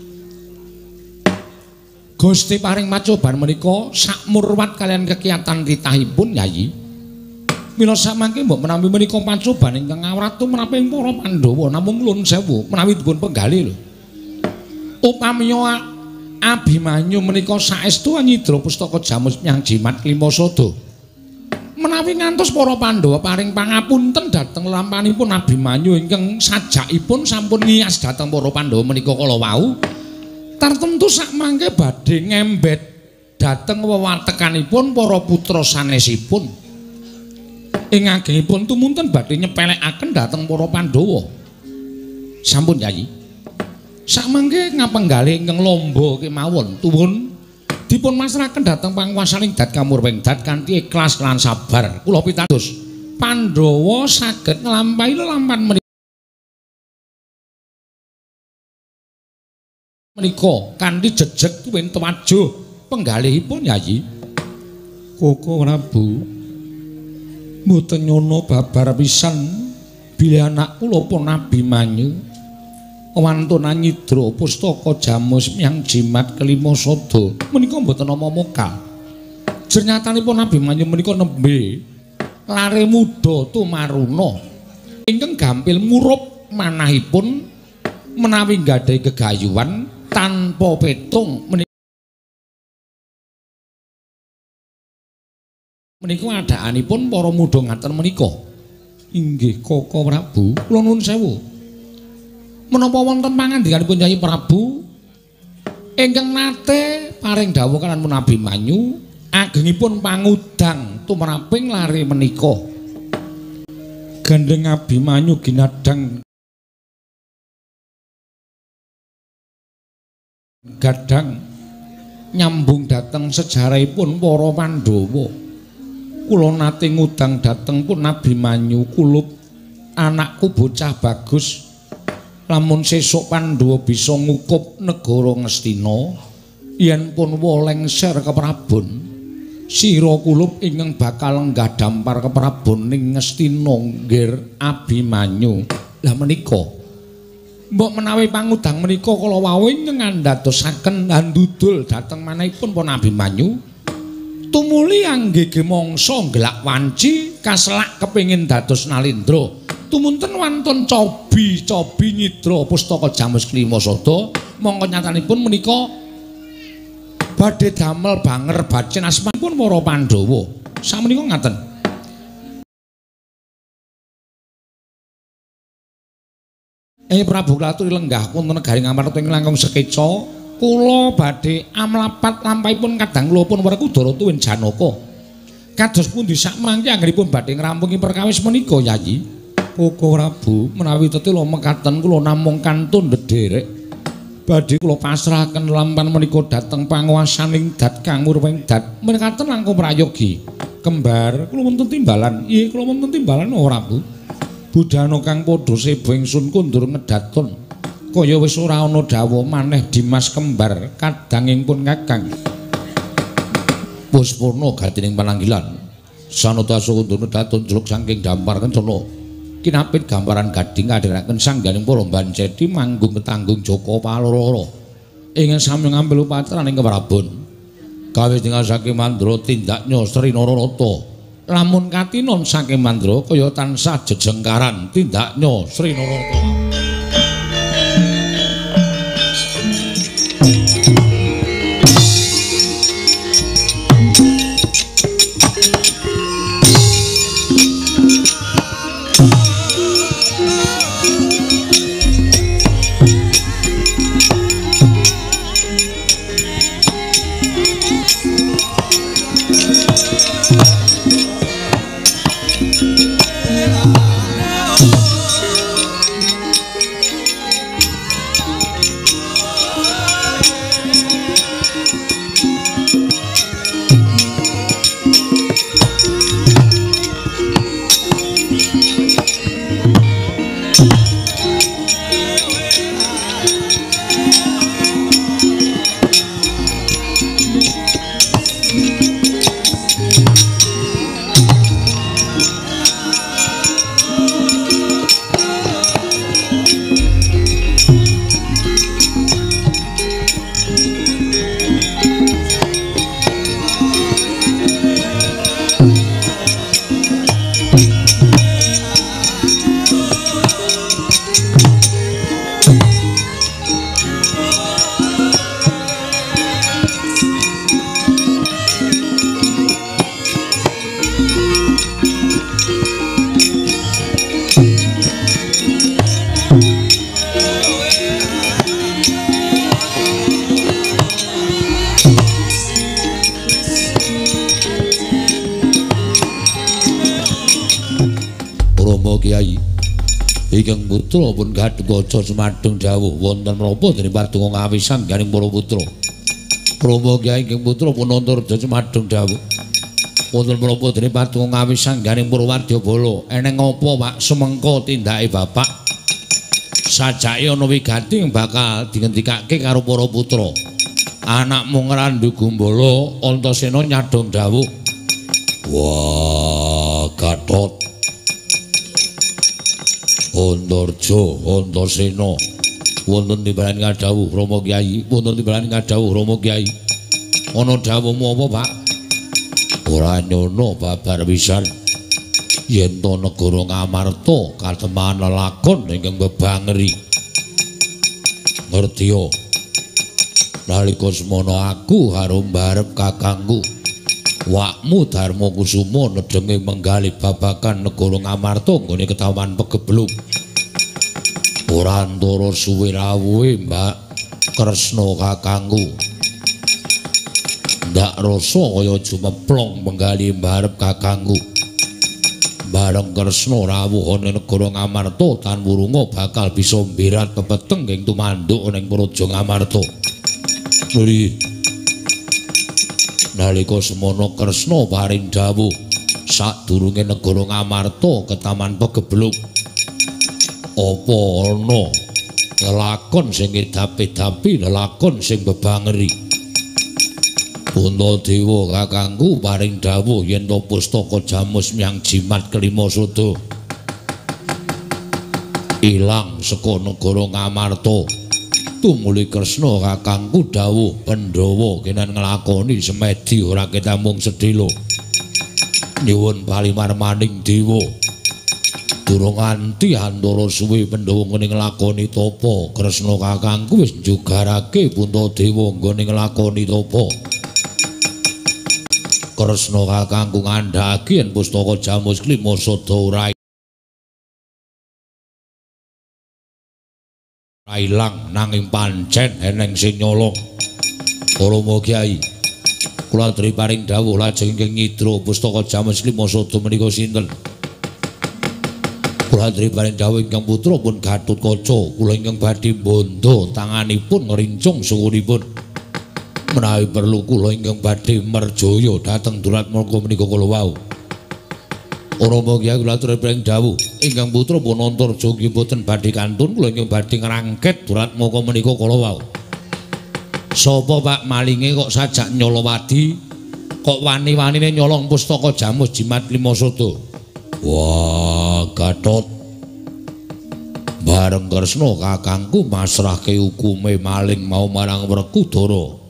Gusti paring macoban menika sakmurwat kalian kekiatan titahipun Yayi. Mila samangke mbok menawi menika pacoban ingkang ngawratu menapa para Pandhawa namung nuwun sewu menawi dipun penggalih lho. Upamiya Abimanyu menika saestu nyidra pustaka Jamus Nyang Jimat Klimasada. Menawi ngantos para Pandhawa paring pangapunten dhateng lampanipun Abimanyu ingkang sajakipun sampun ngiyas dhateng para Pandhawa menika kala wau, tartemtu sakmangke badhe ngembet dhateng wewatekanipun para putra sanesipun. Ing agengipun tumunten badhe nyepelekaken dhateng para Pandhawa. Sampun Yayi. Sakmangke ngapenggalih ingkang lomba kemawon tuwun dipun masrahaken dhateng panguwasaning Dat Kamurweng Dat kanthi ikhlas lan sabar. Kula pitados Pandhawa saged nglampahi lelampan menika menika kanthi jejeg tuwin tuwajuh penggalihipun Yayi. Koko Prabu mboten nyono babar pisan bilih anak kula pun Abimanyu wantuna nyidra pustaka Jamus Nyang Jimat Klimasada menika mboten nama mokal. Jernyatanipun Abimanyu menika nembe lare muda tumaruna ingkang gampil murup manahipun menawi nggadahi gegayuhan tanpa petung menika menika adaanipun para muda ngaten menika. Inggih Koko Prabu, kula nuwun sewu. Menapa wonten pangandikanipun Yayi Prabu ingkang nate paring dawuh kaliyan Abimanyu agengipun pangudang tumraping lare menika. Gandeng Abimanyu ginadang gadang nyambung dhateng sejarahipun para Pandhawa. Kula nate ngudang dhateng pun Abimanyu kulup anakku bocah bagus. Lamun sesuk Pandhawa bisa ngukup negara Ngastina yen pun wolengser keprabon sira kulup ingkang bakal lenggah dampar keprabon ning Ngastina nggir Abimanyu. Lah menika mbok menawi pangudang menika kala wau ingkang ngandhadosaken ndudul dhateng manahipun pun Abimanyu tumuli anggege mangsa gelak wanci kaselak kepengin dados Nalendra. Tumunten wonten cobi-cobi nyidra pustaka Jamus Klimasada mongko nyatanipun menika badhe damel banger bacen asmanipun para Pandhawa. Samenika ngaten. Eh Prabu Ratri lenggah wonten negari Ngamarta ing langkung sekeca kula badhe amlapat lampahipun kadang kula pun Werkudara tuwin Janaka. Kados pundi sakmangke anggenipun badhe ngrampungi perkawis menika Yayi? Koko Prabu menawi tetela mekaten kula namung kantun ndederek badhe kula pasrahaken lampan menika dhateng panguwasaning Dat Kamurweng Dat mekaten langkung prayogi kembar kula wonten timbalan. Nggih kula wonten timbalan ora Bu. Budana kang padha sebo ingsun kundur ngedaton kaya wis ora ana dawuh maneh Dimas kembar kadangipun Kakang Puspurna gatining pananggilan sanata kundur ngedaton jeluk saking dampar kencana kinapit gambaran gading kadhiraken sangganing para Banceti manggung ketanggung Jaka Paloro ingin sami ngambil upatraning keprabon kawis tinggal saking mandra tindaknya Sri Nararata lamun katinon saking mandra kaya tansah jejengkaran tindaknya Sri Nararata. Rama Kyai ingkang putra pun Gatotkaca sumadeng dawuh wonten menapa dening patung ngawisan garing para putra. Rama Kyai ingkang putra pun Antareja sumadeng dawuh wonten menapa dening patung ngawisan garing para wadyabala. Eneng apa Pak semengko tindake Bapak? Sajake ana wigati bakal dingendikake karo para putra. Anakmu ngrandu Gumbala Antasena nyadong dawuh. Wah, Gatot Antareja Antasena wonten timbalan ngadhawuh Rama Kyai, wonten timbalan ngadhawuh Rama Kyai. Ana dawuhmu apa, Pak? Ora nyono babar pisan. Yen to negara Ngamarta kateman lelakon ingkang bebangeri. Ngertiya. Nalika semana aku harum barep kakangku. Wakmu Darma Kusuma nedenge menggali babakan negara Ngamarta nggone ketaman pegebluk. Ora antara suwe rawuhe Mbak Kresna kakangku. Ndak rasa kaya jumeplong menggali barep kakangku. Bareng Kresna rawuh ana negara Ngamarta tan wurunga bakal bisa mbirat pepeteng ing tumanduk ning praja Ngamarta. Nuli nalika semana Kresna paring dawuh sadurunge negara Ngamarta ketaman pegebluk. Apa ana lelakon sing edapi-edapi lelakon sing bebangeri. Puntadewa kakangku paring dawuh yen to pustaka Jamus Myang Jimat kelima Sada ilang saka negara Ngamarta. Tumuli Kresna kakangku dawuh Pandhawa kenan nglakoni semedi ora ketamung sedhela. Nyuwun palimarmaning dewa. Durung nganti antara suwe Pandhawa ngene nglakoni tapa, Kresna kakangku wis njugarake Puntadewa nggone nglakoni tapa. Kresna kakangku ngandhaki yen pustaka Jamus kelima Sada ora ilang nanging pancen eneng sing nyolong. Rama Kyai, kula aturi paring dawuh lajeng ingkang nyidra pustaka Jamus kelima Sada menika sinten? Kula aturi paring dawuh ingkang putra pun Gatotkaca. Kula ingkang badhe bondo tanganipun ngrincung suwunipun. Menawi perlu kula ingkang badhe merjaya dhateng durat mangka menika kala wau. Rama Kyai kula aturi paring dawuh ingkang putra pun Antareja nggih boten badhe kantun, kula ingkang badhe ngrangket durat mangka menika kala wau. Sapa Pak malinge kok sajak nyolowadi? Kok wani-wanine nyolong pustaka Jamus Jimat lima Sada? Wah, Gatot. Bareng Kresna kakangku masrahke hukume maling mau marang Werkudara.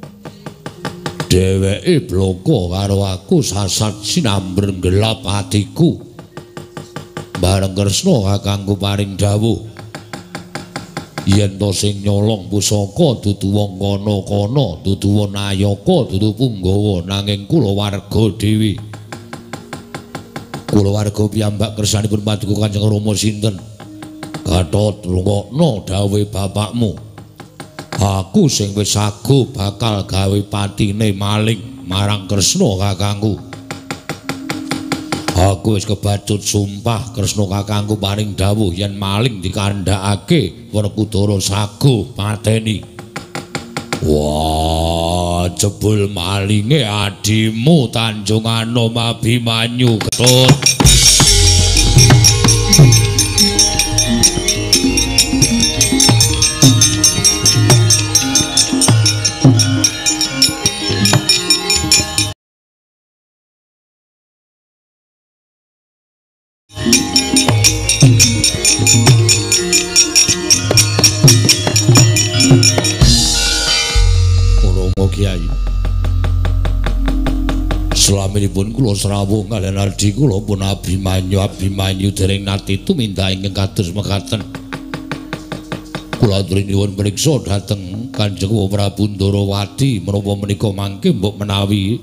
Dheweke bloko karo aku sasat sinamber gelap atiku. Bareng Kresna kakangku paring dawuh yen to sing nyolong pusaka dudu wong kana-kana, dudu wong Nayaka, dudu Punggawa, nanging kulawarga dhewe. Kulawarga piyambak kersanipun paduka Kanjeng Rama sinten? Gatot, rungokno dawuhe bapakmu. Aku sing wis sagu bakal gawe patine maling marang Kresna kakangku. Aku wis kebacut sumpah Kresna kakangku paring dawuh yen maling dikandhakake Werkudara sagu pateni. Wah, jebul malinge adimu Tanjung Anom Abimanyu, Gatot. Kyai, salaminipun kula srawuh kaliyan adhi kula pun Abimanyu Abimanyu dereng nate tumindak ingkang kados mekaten. Kula aturi nyuwun priksa dhateng Kanjeng Prabu Ndarawati menapa menika mangke mbok menawi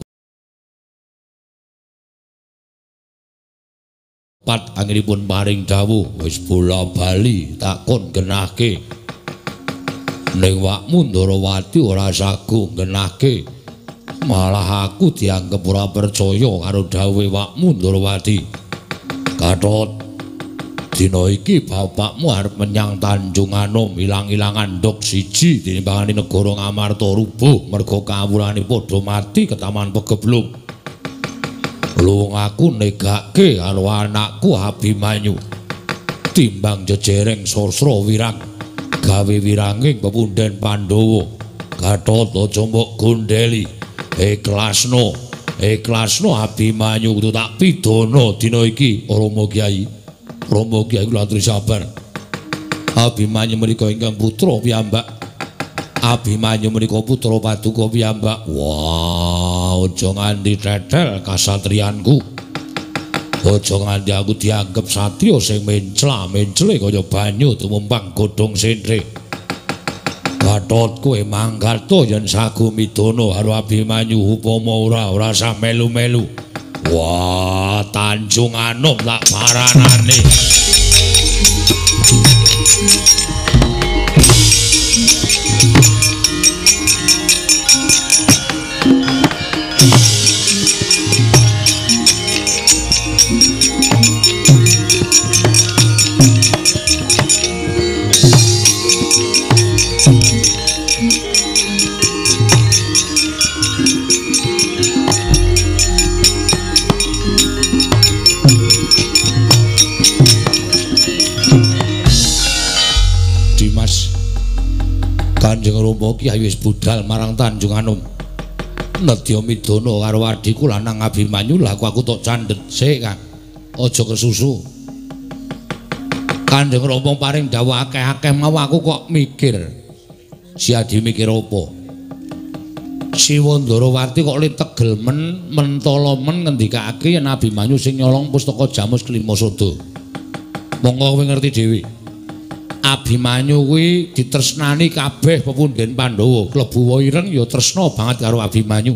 lepat anggenipun paring dawuh wis bola bali takon genahke. Ning wakmu Ndarawati ora sagu ngenahke, malah aku dianggep ora percaya karo dawuhe wakmu Ndarawati. Gatot, dina iki bapakmu arep menyang Tanjung Anom ilang-ilangan ndok siji tinimbangane negara Ngamarta rubuh merga kawulane padha mati ketaman pegeblung. Luwung aku negake karo anakku Abimanyu. Timbang jejereng sastra wirang gawe wiranging pepunden Pandhawa. Gatot aja mbok gondeli. Ikhlasno, ikhlasno Abimanyu kudu tak pidana dina iki Rama Kyai. Rama Kyai kula aturi sabar. Abimanyu menika ingkang putra piyambak. Abimanyu menika putra paduka piyambak. Wah, aja nganti tetel kasatriyanku. Aja nganti aku dianggep satriya sing mencla-mencle kaya banyu tumumpang godhong sentre. Gatot kowe mangkat to yen sagu midana karo Abimanyu upama ora ora usah melu-melu. Wah, Tanjung Anom tak paranane. Kanjeng Rama Kyai wis budal marang Tanjung Anom. Nedya midana karo adhiku lanang Abimanyu, lha aku tok candhet sik, Kang. Aja kesusu. Kanjeng Rama paring dawuh akeh-akeh mau aku kok mikir. Si Adi mikir apa? Si Wandarawati kok li tegel men mentala men ngendikake yen Abimanyu sing nyolong pustaka Jamus Kelima Sada. Monggo kowe ngerti dhewe. Abimanyu kuwi ditresnani kabeh pepunden Pandhawa, klebu Waireng ya tresna banget karo Abimanyu.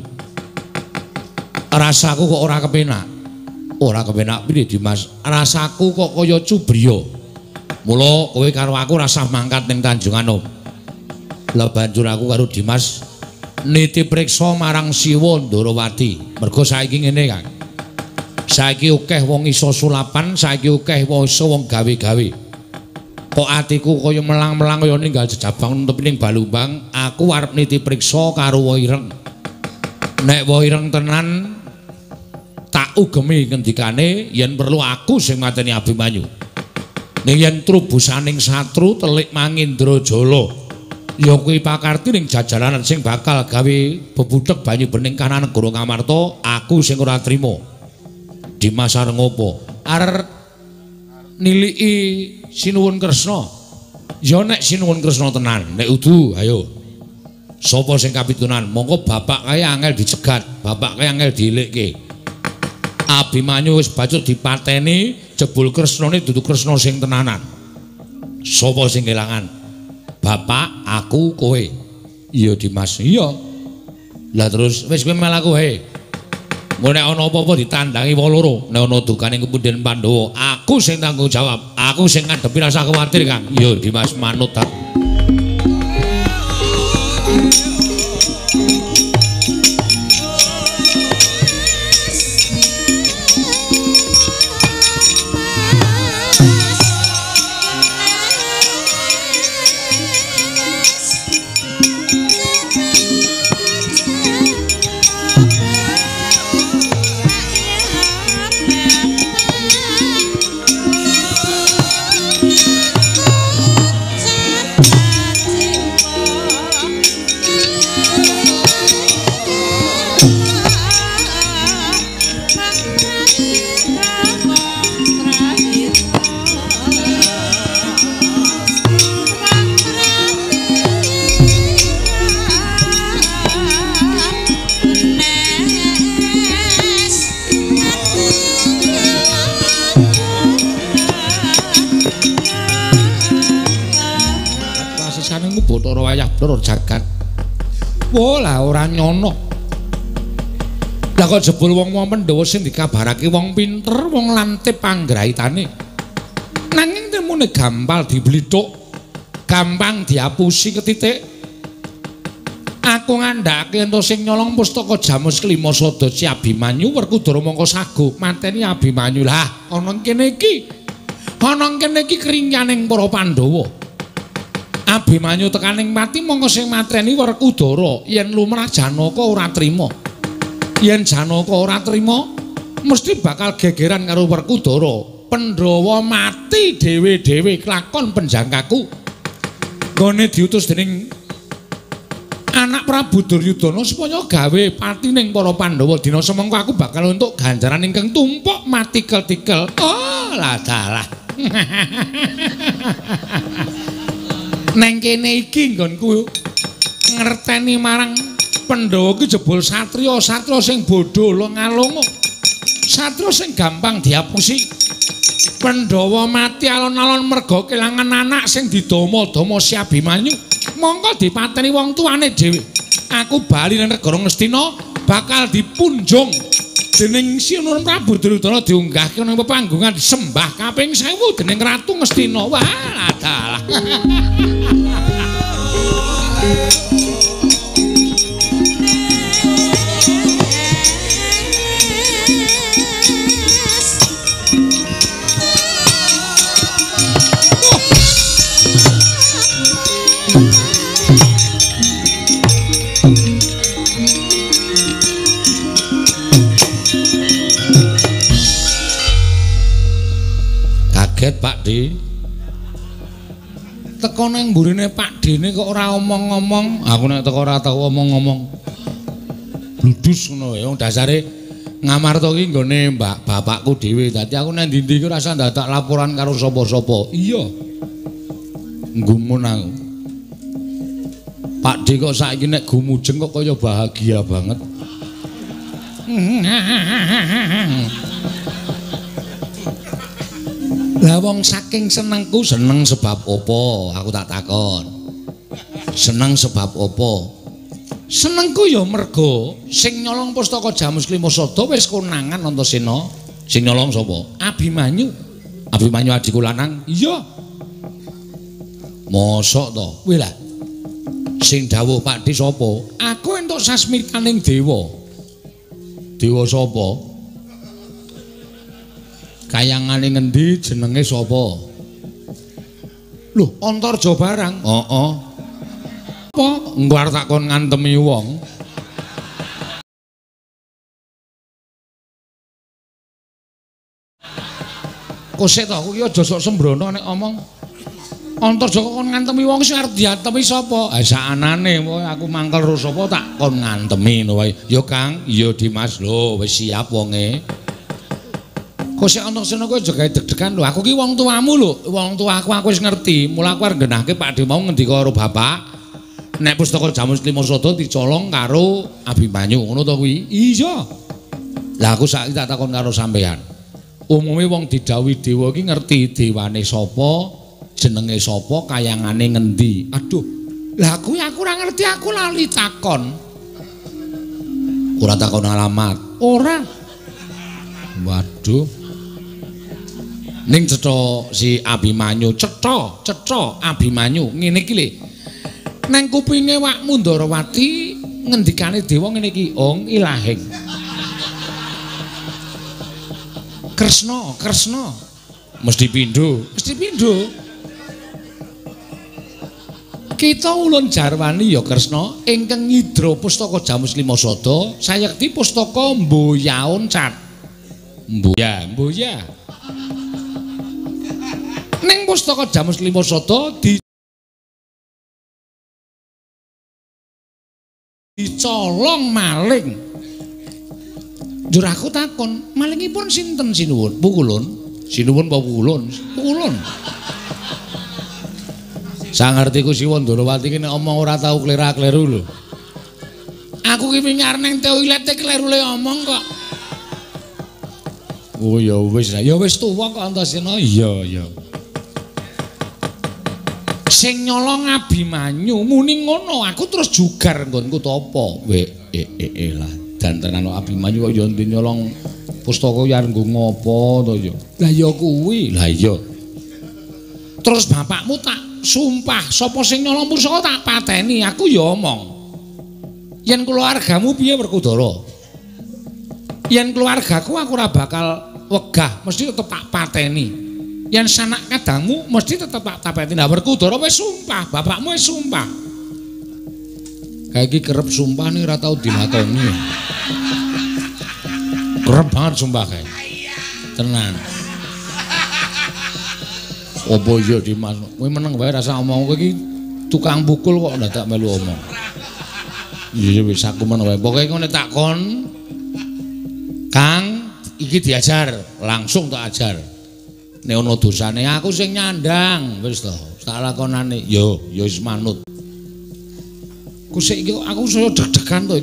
Rasaku kok ora kepenak. Ora kepenak piye Dimas? Rasaku kok kaya cubriya. Mula kowe karo aku rasah mangkat ning Tanjung Anom. Lah banjur aku karo Dimas nitip priksa marang Si Wandarawati. Mergo saiki ngene, Kang. Saiki akeh wong iso sulapan, saiki akeh wong iso wong gawe-gawe. Kok atiku kaya melang-melang kaya ninggal jejabang nutup ning Balumbang, aku arep niti priksa karo Waireng. Nek Waireng tenan tak ugemi ngendikane yen perlu aku sing mateni Abimanyu. Ning yen trubusaning satru telik Mangindrajala, ya kuwi pakarti ning jajaran sing bakal gawe bebudhek banyu bening kanan negara Ngamarta, aku sing ora trima. Dimas arep ngopo? Arep niliki Sinuwun Kresna. Ya nek Sinuwun Kresna tenan, nek udu ayo. Sapa sing kapitunan? Monggo bapak kae angel dicegat, bapak kae angel diilikke. Abimanyu wis bacut dipateni, jebul Kresnane dudu Kresna sing tenanan. Sapa sing kelangan? Bapak, aku, kowe. Iya Dimas, iya. Lah terus wis kowe melaku wae. Engko nek ana apa-apa ditandangi wong loro, nek ana dukaning kemudian Pandhawa, aku sing tanggung jawab, aku sing ngadepi rasa kuwatir, Kang. Iya Dimas manut tak. Loro jagat. Wah lah ora nyono. Lah kok jebul wong-wong Pandhawa sing dikabarake wong pinter, wong lantip panggraitane. Nanging temune gampal diblithuk, gampang diapusi ketitik. Aku ngandhake ento sing nyolong pustaka Jamus Klima Sada si Abimanyu Werkudara mongko sago mateni Abimanyu. Lah ana kene iki. Ana kene iki kringyaning para Pandhawa. Abimanyu tekaning mati mongko sing matreni Werkudara. Yen lumrah Janaka ora trima. Yen Janaka ora trima mesti bakal gegeran karo Werkudara. Pandhawa mati dhewe-dhewe kelakon penjangkaku. Nggone diutus dening anak Prabu Duryudana supaya gawe pati ning para Pandhawa. Dina semengko aku bakal untuk ganjaran ingkang tumpuk matikel-tikel. Oh, lah dalah. Neng kene iki nggonku ngerteni marang Pandhawa ki jebul satriya, satriya sing bodho longa-longa. Satriya sing gampang diapusi. Pandhawa mati alon-alon merga kelangan anak sing didama-dama si Abimanyu. Mongko dipateni wong tuane dhewe. Aku bali nang negara Ngastina bakal dipunjung dening Sinun Prabu Duryudana diunggahke nang pepanggungan sembah kaping sewu dening Ratu Ngastina. Wah, dalah. Kaget Pak D. Teko nang mburine Pak Dene kok ora omong-omong. Aku nek teko ora tau omong-omong. Bludus ngono ya. Wong dasare Ngamarta ki nggone Mbak bapakku dhewe. Dadi aku nang ndi-ndi ki ora usah dadak laporan karo sapa-sapa. Iya. Gumun aku. Pak D kok saiki nek gumujeng kok kaya bahagia banget. Lah wong saking senengku seneng sebab apa? Aku tak takon. Seneng sebab apa? Senengku ya merga sing nyolong pustaka Jamus Klima Sada wis konangan Antasena. Sing nyolong sapa? Abimanyu. Abimanyu adikku lanang. Iya. Mosok to? Kuwi lah. Sing dawuh Pak D sapa? Aku entuk sasmitaning dewa. Dewa sapa? Kayangane ngendi jenenge sapa? Lho, Antarja barang. Heeh. Apa engko arep tak kon ngantemi wong? Kosek to, kuwi aja sok sembrono nek omong. Antarja kok kon ngantemi wong sing arep diantemi sapa? Ha sakanane aku mangkel ro sapa tak kon ngantemi ngono wae. Ya Kang, ya Dimas. Lho, wis siap wonge. Kosek Antasena kowe aja gawe deg-degan lho. Aku ki wong tuamu lho. Wong tuaku aku wis ngerti. Mula aku arep nggenahke Pak D mau ngendika karo bapak. Nek pustaka Jamus Klima Sada dicolong karo Abimanyu, ngono to kuwi? Iya. Lah aku saiki tak takon karo sampean. Umume wong didhawuhi dewa ki ngerti dewane sapa, jenenge sapa, kayangane ngendi. Aduh. Lah kuwi aku ora ngerti, aku lali takon. Ora takon alamat. Ora. Waduh. Ning cetha si Abimanyu, cetha, cetha Abimanyu ngene iki lho. Nang kupinge wakmu Ndarawati ngendikane dewa ngene iki, Ong Ilahing. Kresna, Kresna. Mesti pindho, mesti pindho. Kita ulun jarwani ya Kresna ingkang nyidra pustaka Jamus Klima Sada sayekti pustaka Mboyaon Cat. Mboya, Mboya. Ning pustaka Jamus Klima Sada di dicolong maling. Njur aku takon, malingipun sinten sinuwun? Pukulun. Sinuwun apa pukulun? Pukulun. Sangertiku Siwa Ndarawati ki nek omong ora tau klera-kleru lho. Aku ki wingar ning toilet kleru le omong kok. Oh ya wis, ya wis tuwa kok Antasena. Iya, iya. Sing nyolong Abimanyu muni ngono, aku terus jugar nggonku to apa? Wek, eh eh lah. Dantenan Abimanyu kok ya nyolong pustaka ya nggo ngopo to ya? Lah ya kuwi, lah iya. Terus bapakmu tak sumpah, sapa sing nyolong pustaka tak pateni, aku ya omong. Yen keluargamu piye Werkudara? Yen keluargaku aku ora bakal wegah, mesti tetep tak pateni. Yen sanak kadangmu mesti tetep tak tapeti. Nah Werkudara wis sumpah, bapakmu wis sumpah. Kayak iki kerep sumpah nih ora tau dilakoni. Kerep banget sumpah kae. Tenan. Opo iya Dimas, kowe meneng wae rasa omong kowe iki tukang pukul kok ndadak melu omong. Iya wis aku men wae. Pokoke ngene tak kon. Kang, iki diajar, langsung tak ajar. Nek ana dosane aku sing nyandang, wis to. Tak lakonane. Yo, yo wis manut. Ku sik iki aku saya deg-degan to.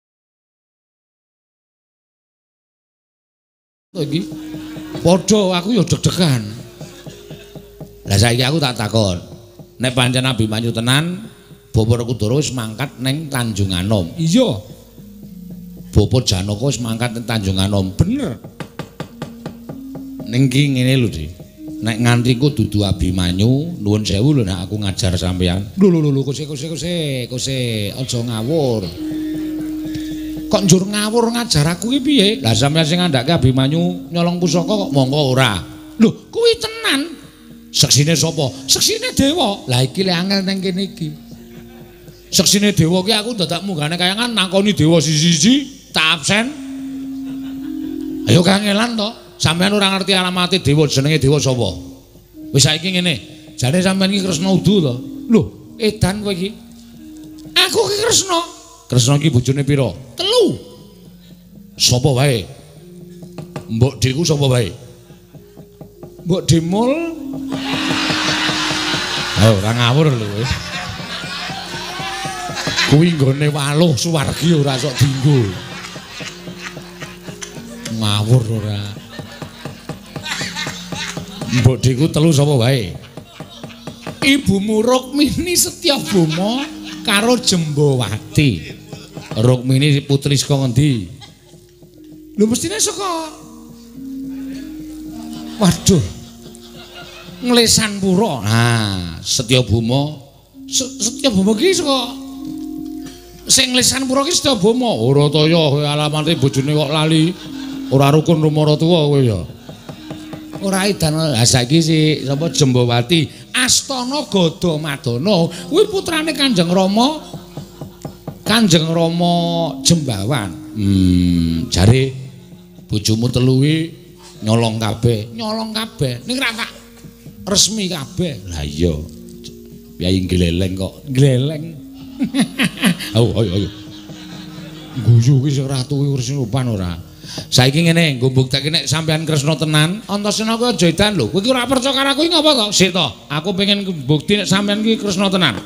To iki. Padha aku yo deg-degan. Lah saiki aku tak takon. Nek pancen Abimanyu tenan, Bapak Werkudara wis mangkat ning Tanjung Anom. Iya. Bapak Janaka wis mangkat ning Tanjung Anom. Bener. Ning ki ngene lho, Dik. Nek nganti ku dudu Abimanyu, nuwun sewu lho nek aku ngajar sampeyan. Lho lho lho kose kose kose kose aja ngawur. Kok njur ngawur ngajar aku ki piye? Lah sampeyan sing ngandhake Abimanyu nyolong pusaka kok monggo ora. Lho, kuwi tenan. Seksine sapa? Seksine dewa. Lah iki lek angel ning kene iki. Seksine dewa ki aku dadak munggane kayangan nakoni dewa siji-siji tak absen. Ayo kangelan to. Sampeyan ora ngerti alamate dewa jenenge dewa sapa? Wis saiki ngene, jane sampeyan iki Kresna Udu to. Lho, edan kowe iki. Aku ki Kresna. Kresna iki bojone pira? Telu. Sapa wae? Mbok Deku sapa wae? Mbok Demul. Oh, ora ngawur lho kowe. Kuwi nggone waluh suwargi ora sok dienggo. Ngawur ora. Mbok Deku telu sapa wae? Ibumu Rukmini Setyabama karo Jembawati. Rukmini putri saka ngendi? Lho mestine saka waduh. Nglesan Pura. Nah, Setyabama Setyabama ki saka sing Nglesan Pura ki Setyabama. Ora to ya alamate bojone kok lali. Ora rukun rumara tuwa kowe ya. Ora edan. Lah saiki si sapa Jembawati Astana Gadamadana kuwi putrane Kanjeng Rama. Kanjeng Rama Jembawan. Hmm, jare bojomu telu kuwi nyolong kabeh, nyolong kabeh. Ning ra tak resmi kabeh. Lah iya. Piye gleleng kok. Gleleng. Ayo ayo ayo. Guyu ki sing ratu ki rupan ora. Saiki ngene, nggo mbuktake nek sampean Kresna tenan, Antasena kuwi aja edan lho. Kowe iki ora percaya karo aku iki ngapa kok? Sik to, aku pengen bukti nek sampean ki Kresna tenan.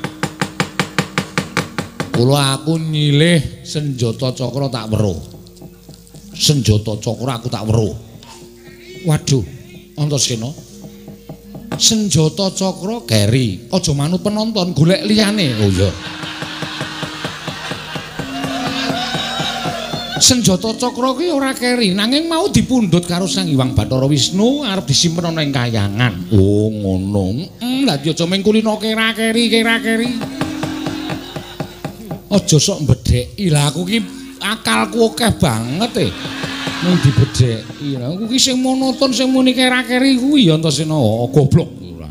Kula aku nyilih senjata cakra tak weruh. Senjata cakra aku tak weruh. Waduh, Antasena. Senjata cakra keri, aja manut penonton, golek liyane. Oh iya. Senjata cakra kuwi ora keri, nanging mau dipundhut karo Sang Hyang Bathara Wisnu arep disimpen ana ing kayangan. Oh, ngono. Heeh, lah aja mengkulino kera-keri, kera-keri. Aja sok mbedheki. Lah aku ki akalku akeh banget e. Mung dibedheki. Lah aku ki sing monoton sing muni kera-keri kuwi ya Antasena. Oh, goblok ora.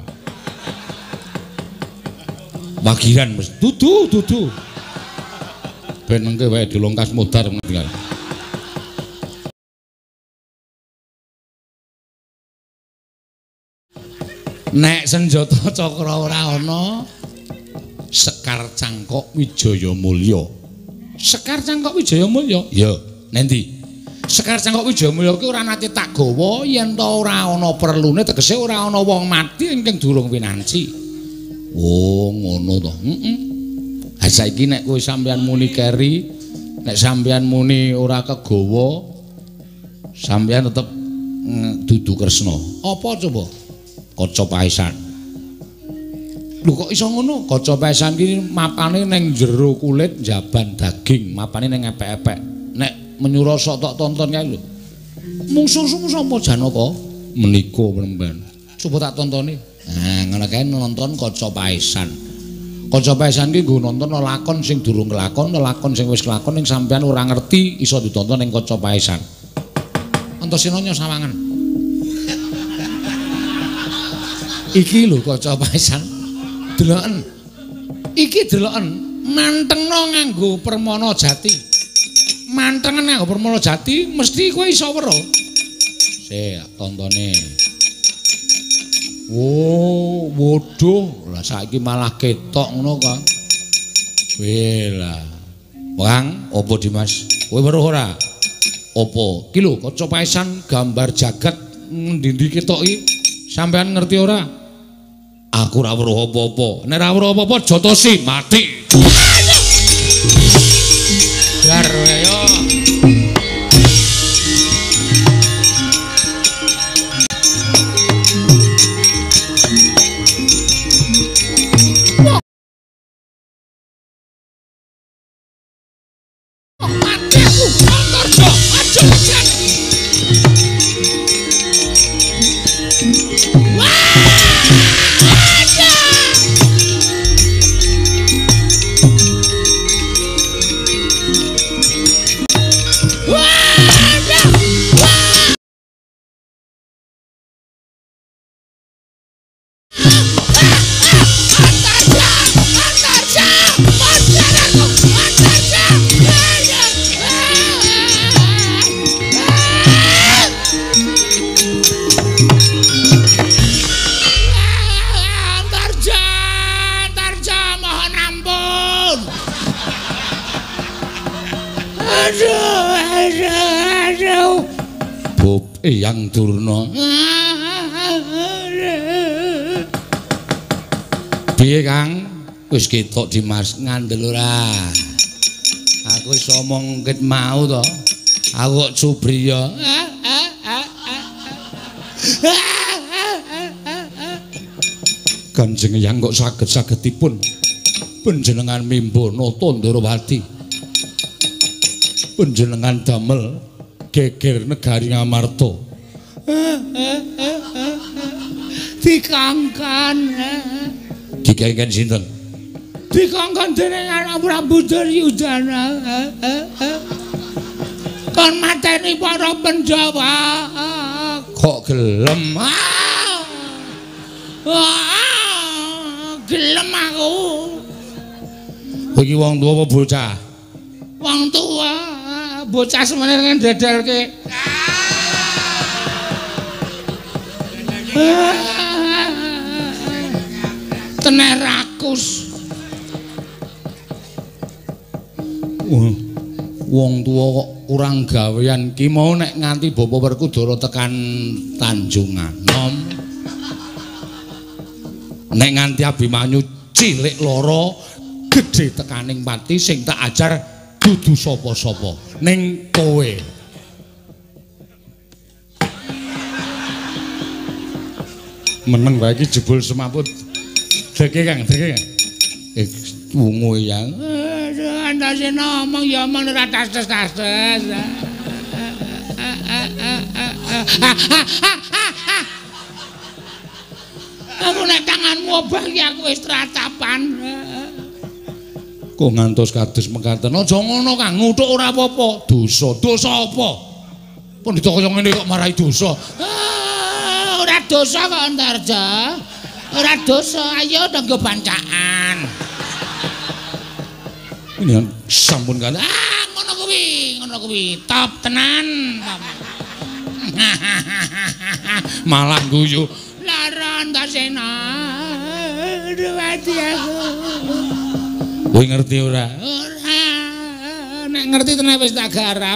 Wagiran mesti dudu, dudu. Ben mengke wae dilongkas modar ngendika. Nek senjata cakra ora ana, Sekar Cangkok Wijaya Mulya. Sekar Cangkok Wijaya Mulya? Ya, nendi? Sekar Cangkok Wijaya Mulya ki ora nate tak gawa yen ta ora ana perlune tegese ora ana wong mati ingkang durung winanci. Oh, ngono to. Heeh. Ha saiki nek kowe sampeyan muni keri, nek sampeyan muni ora kegawa, sampeyan tetep mm, dudu Kresna. Apa coba? Kaca Paesan. Lho kok iso ngono? Kaca Paesan ki mapane ning jero kulit, jaban daging, mapane ning epek-epek. Nek menyurasa tok tonton kae lho. Mungsuh-mungsuh sapa Janaka? Menika penemban. Coba tak tontoni. Nah, ngono kae nonton Kaca Paesan. Kanca pesan ki nggo nonton lakon sing durung kelakon, lakon sing wis kelakon ning sampean ora ngerti iso ditonton ning Kanca Paesan. Antasena sawangan. Iki lho Kanca Paesan. Deloken. Iki deloken mantengno nganggo permana jati. Mantengen nganggo permana jati mesti kowe iso weruh. Sik tontone. Oh, waduh, lah saiki malah ketok ngono, Kang. Wela. Bang, opo Dimas? Kowe weruh ora? Opo? Ki lho Kanca Paesan gambar jagat ngendi-endi ketoki. Sampean ngerti ora? Aku ora weruh apa-apa. Nek ora weruh apa-apa jotosi mati. Dar yo. Eyang Durna. Piye Kang? Wis ketok Dimas ngandel ora? Aku wis omong ket mau to. Aku kok Subriya. Kanjeng Eyang kok saged-sagedipun panjenengan mimbono Tandrawati. Panjenengan damel geger negari Ngamarta. Dikangkan. Dikangkan sinten? Dikangkan dening anak Prabu Duryudana. Kon mateni para Pandhawa. Kok gelem? Gelem aku. Iki wong tuwa apa bocah? Wong tuwa. Bocah semene ngedadelke. Tenek rakus. Wong tuwa kok kurang gawean ki mau nek nganti Bapa Werkudara tekan Tanjunganom. Nek nganti Abimanyu cilik loro gedhe tekaning pati sing tak ajar dudu sapa-sapa ning kowe. Meneng wae iki jebul semaput. Deke Kang, deke Kang. Eh wungu yang Antasena omong ya omong ora tas-tas-tas. Aku nek tanganmu obah iki aku wis tratapan. Kok ngantos kados mekaten. Aja ngono Kang, nguthuk ora apa-apa. Dosa, dosa apa? Pandhita kaya ngene kok marahi dosa. Ah, ora dosa kok Antarja. Ora dosa, ayo nggo bancaan. Ini sampun kan. Ah, ngono kuwi, ngono kuwi. Top tenan. Malah guyu. Lara Antasena. Duwati aku. Kowe ngerti ora? Ora. Nek ngerti tenan wis tak garap.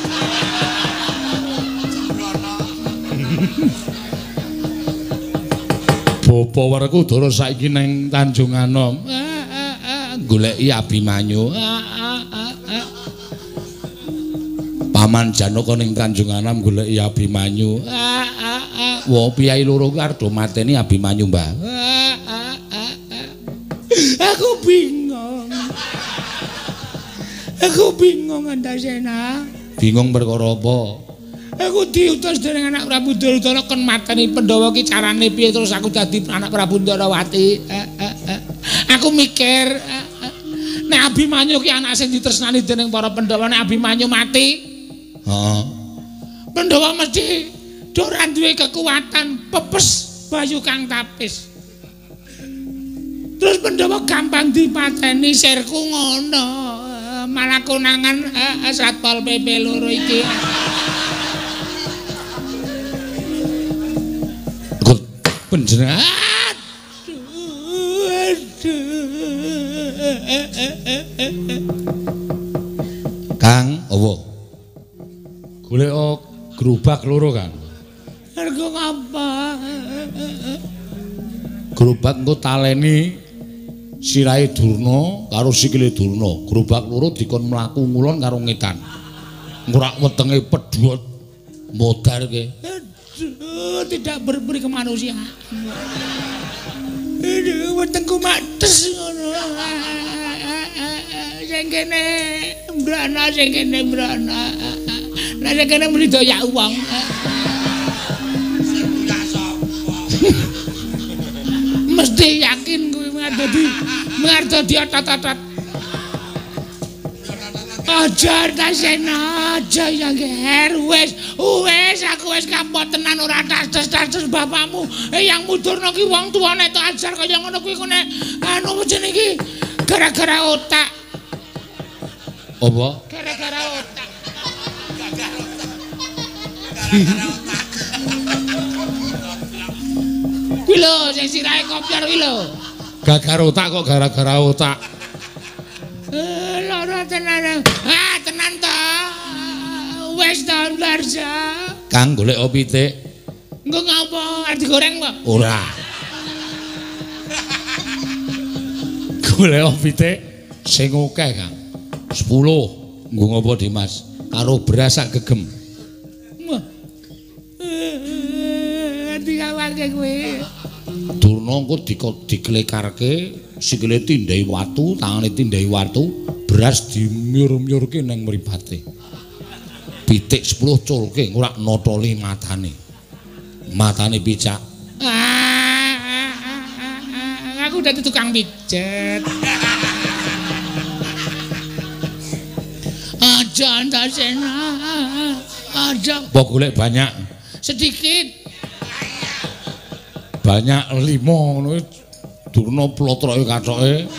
Bapa Werkudara saiki ning Tanjunganom. Goleki Abimanyu. Paman Janaka ning Tanjunganom goleki Abimanyu. Wah, piyai loro ku arep mateni Abimanyu, Mbah. Aku bingung. Aku bingung Antasena. Bingung perkara apa? Aku diutus dening anak Prabu Duryudana kon mateni Pandhawa ki carane piye terus aku dadi anak Prabu Ndrawati. Aku mikir nek Abimanyu ki anak sing ditresnani dening para Pandhawa, nek Abimanyu mati, heeh. Pandhawa mesti ora duwe kekuatan pepes Bayu Kang Tapis. Terus Pandhawa gampang dipateni sirku ngono. Malah konangan uh, Satpol P P loro iki. Kok panjenengan Kang, apa? Golek gerobak loro kan. Mergo ngapa? Gerobak engko taleni sirahe Durna karo sikile Durna. Gerobak loro dikon mlaku ngulon karo ngetan. Engko rak wetenge pedhot modar ke. Aduh, tidak berperi kemanusiaan. Aduh, wetengku mates ngono. Sing kene mbrana, sing kene mbrana. Lah sing kene muni doyak wong. Mesti yakin kuwi ngadodi ngadodi otot-otot. Aja tasena aja ya ger wis wis aku wis kapok tenan ora tas-tas bapakmu eh yang mudurno ki wong tuane tok ajar kaya ngono kuwi kene anu jenenge iki gara-gara otak. Apa? Gara-gara otak. Kuwi lho sing sirahe kopior kuwi lho. Gagar otak kok gara-gara otak. Eh lara tenan. Ah tenan to. Wis to Darja. Kang golek pitik. Engko ngapa? Arep digoreng kok? Ora. Golek pitik sing akeh, Kang. sepuluh. Nggo ngopo Dimas? Karo beras sak gegem. Wah. Eh diawake kuwi. Durna engko diklekarke sikile tindai watu, tangane tindai watu, beras dimyur-myurke nang mripate. Pitik sepuluh culke ora notoli matane. Matane picak. Aku dadi tukang pijet. Aja Antasena. Aja. Apa golek banyak? Sedikit. Banyak limo ngono Durna plotroke kathoke.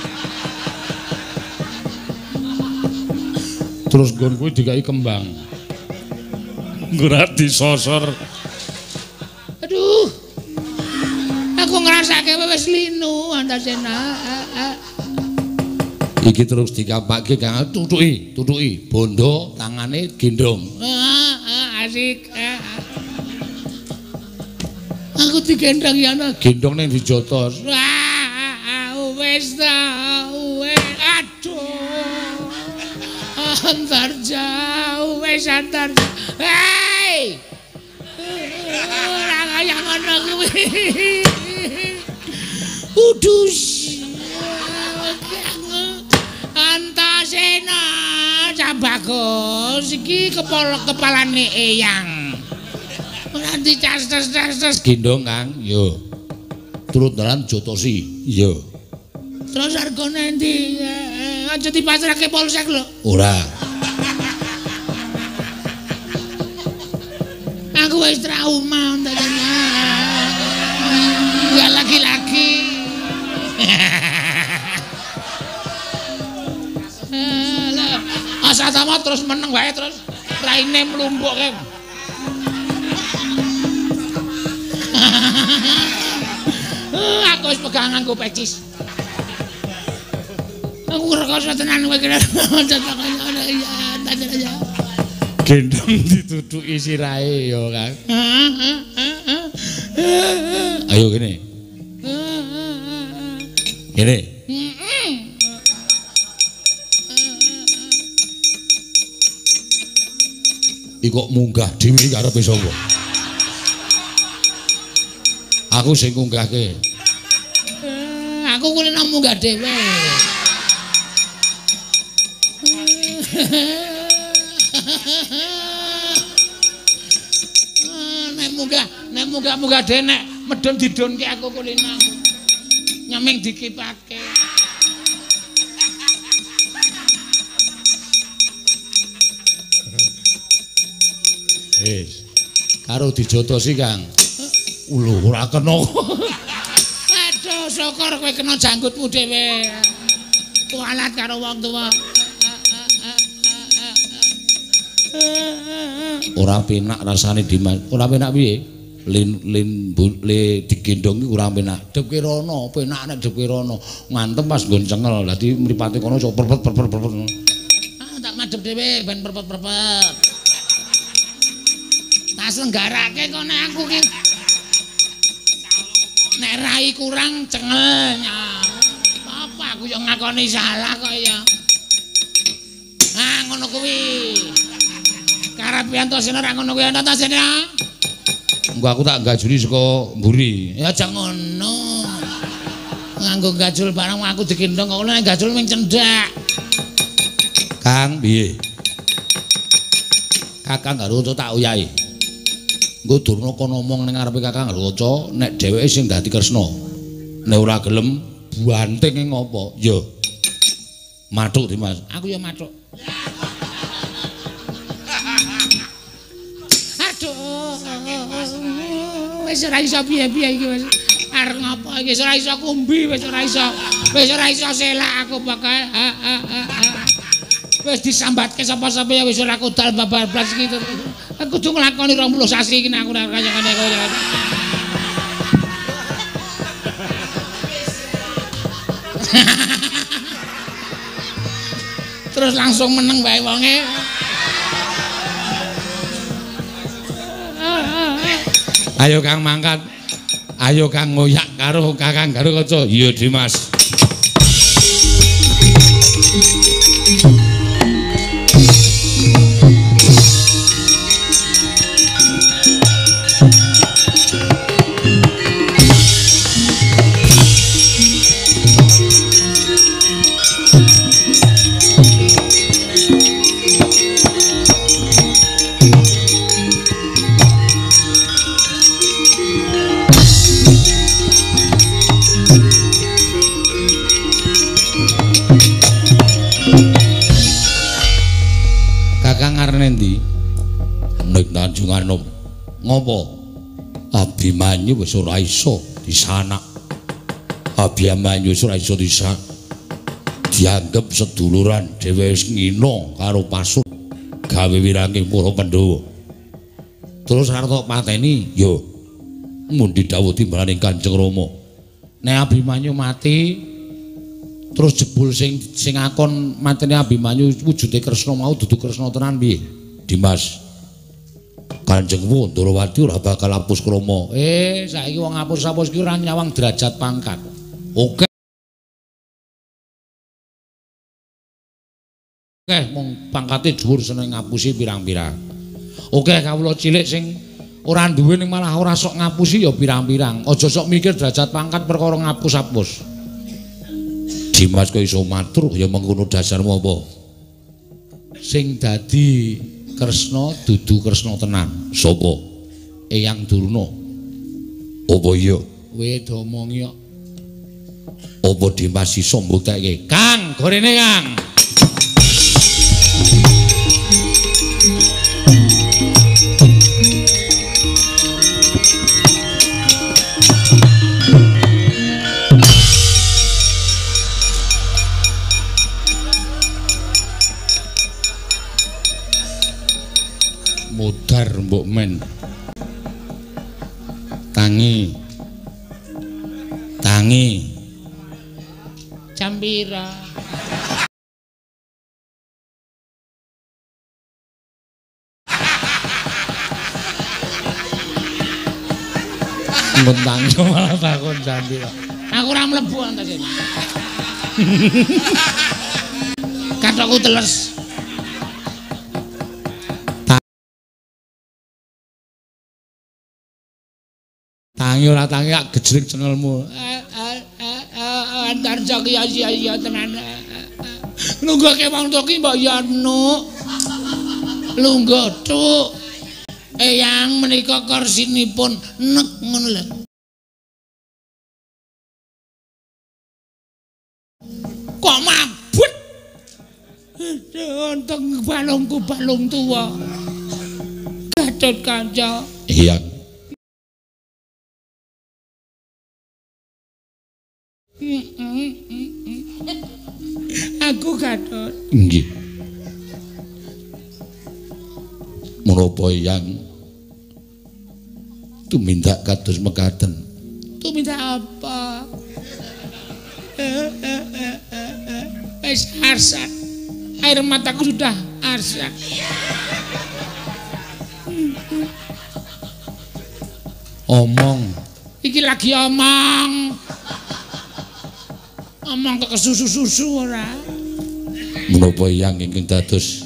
Terus nggon kuwi dikai kembang. Ora disosor. Aduh. Aku ngrasake wis linu Antasena. Iki terus dikampake Kang tutuki, tutuki. Bondo tangane gendong. Ah, asik. Aku digendong ya ana. Gendong ning dijotos. Wah, wis ta, wis. Aduh. Antarja, wis Antarja. Hei! Ora kaya ngono kuwi. Udus. Antasena Bagus iki kepala kepalane eyang. Ora dicas-cas-cas gendong Kang, yo. Turut dalan jotosi, yo. Terus argone endi? Aja dipasrahke polsek lho. Ora. Aku wis trauma untane. Ya laki-laki. Asa tamat terus meneng wae terus raine mlumpuke. Aku wis peganganku pecis. Aku rekoso tenan kowe kira. Gendong ditutuki sirahe ya, Kang. Ayo gini. Gini. Iki kok munggah dhewe karepe sapa? Aku sing ngunggahke. Aku kuwi nang munggah dhewe. Nek munggah, nek munggah-munggah dhewe nek medhon didonke aku kulina. Nyaming dikipake. Wis. Karo dijotosi, Kang. Lho, ora kena. Aduh, syukur kowe kena janggutmu dhewe. Kualat karo wong tuwa. Ora penak rasane Dimas. Ora penak piye? Lin lin le digendong iki ora penak. Dep Kirana, penak nek Dep Kirana. Ngantem pas nggon cengel. Dadi mripate kono sok perpet perpet perpet. Ah, tak madhep dhewe ben perpet-perpet. Tak selenggarake kok nek aku ki. Nek rai kurang cengelnya. Apa aku yo ngakoni salah kok ya. Ah, ngono kuwi. Karapian to sene ora ngono kuwi ana ta sene. Engko aku tak gajuli saka mburi. Ya aja ngono. Nganggo gajul barang aku digendong kok nek gajul ming cendak. Kang, piye? Kakang Garuca tak uyahi. Engko Durnaka ngomong ning ngarepe Kakang Garuca nek dheweke sing dadi Kresna. Nek ora gelem banting ngopo? Ya. Mathuk Dimas. Aku ya mathuk. Aduh. Wis ora iso piye-piye iki wis. Arep ngopo iki wis ora iso kumbi, wis ora iso. Wis ora iso selak aku pokoke. Wis disambatke sapa-sapa ya wis ora kudal babar blas iki. Aku kudu nglakoni rong puluh sasi iki nek aku ora kaya-kaya kowe. Terus langsung meneng bae wonge. Ayo Kang mangkat. Ayo Kang ngoyak karo Kakang Garuca. Iya Dimas. Tanjunganom ngopo Abimanyu wis ora iso disanak. Abimanyu wis ora iso disanak, dianggep seduluran dhewe wis ngina karo pasut gawe wiranging para Pandhawa. Terus arep pateni yo mundi dawuh timbalaning Kanjeng Rama. Nek Abimanyu mati terus jebul sing sing akon matine Abimanyu wujude Kresna mau dudu Kresna tenan piye? Dimas. Kanjeng Wandrawati ora bakal hapus krama. Eh, saiki wong hapus-hapus ki ora nyawang derajat pangkat. Oke. Oke, mung pangkate dhuwur seneng ngapusi pirang-pirang. Oke, kawula cilik sing ora duwe ning malah ora sok ngapusi ya pirang-pirang. Aja sok mikir derajat pangkat perkara ngapus-hapus. Dimas kok iso matur ya mengkono dasarmu apa? Sing dadi Kresna dudu Kresna tenan. Sapa? Eyang Durna. Apa iya? Kowe do omongi kok. Apa Dimas iso mbuktekke? Kang, gorene Kang. Mudar mbok men. Tangi. Tangi. Jam pira? Mentang malah takon jam pira. Aku ora mlebu antasene. Kathokku teles. Tangi ora tangi ak gejrik cenelmu. Antar jok ya ya tenan. Nunggake wong tuwa ki mbok ya nuk. Lungguh tuk. Eyang menika kursinipun nek ngono lho. Kok mabut? Untung balungku balung tuwa. Gatut Kaca. Iya. Aku Gatut. Nggih. Menapa yang tumindak kados mekaten? Tumindak apa? Wis arsak. Air mataku sudah arsak. Omong. Iki lagi omong. Omong kok kesusu-susu ora. Menapa yang ingkang dados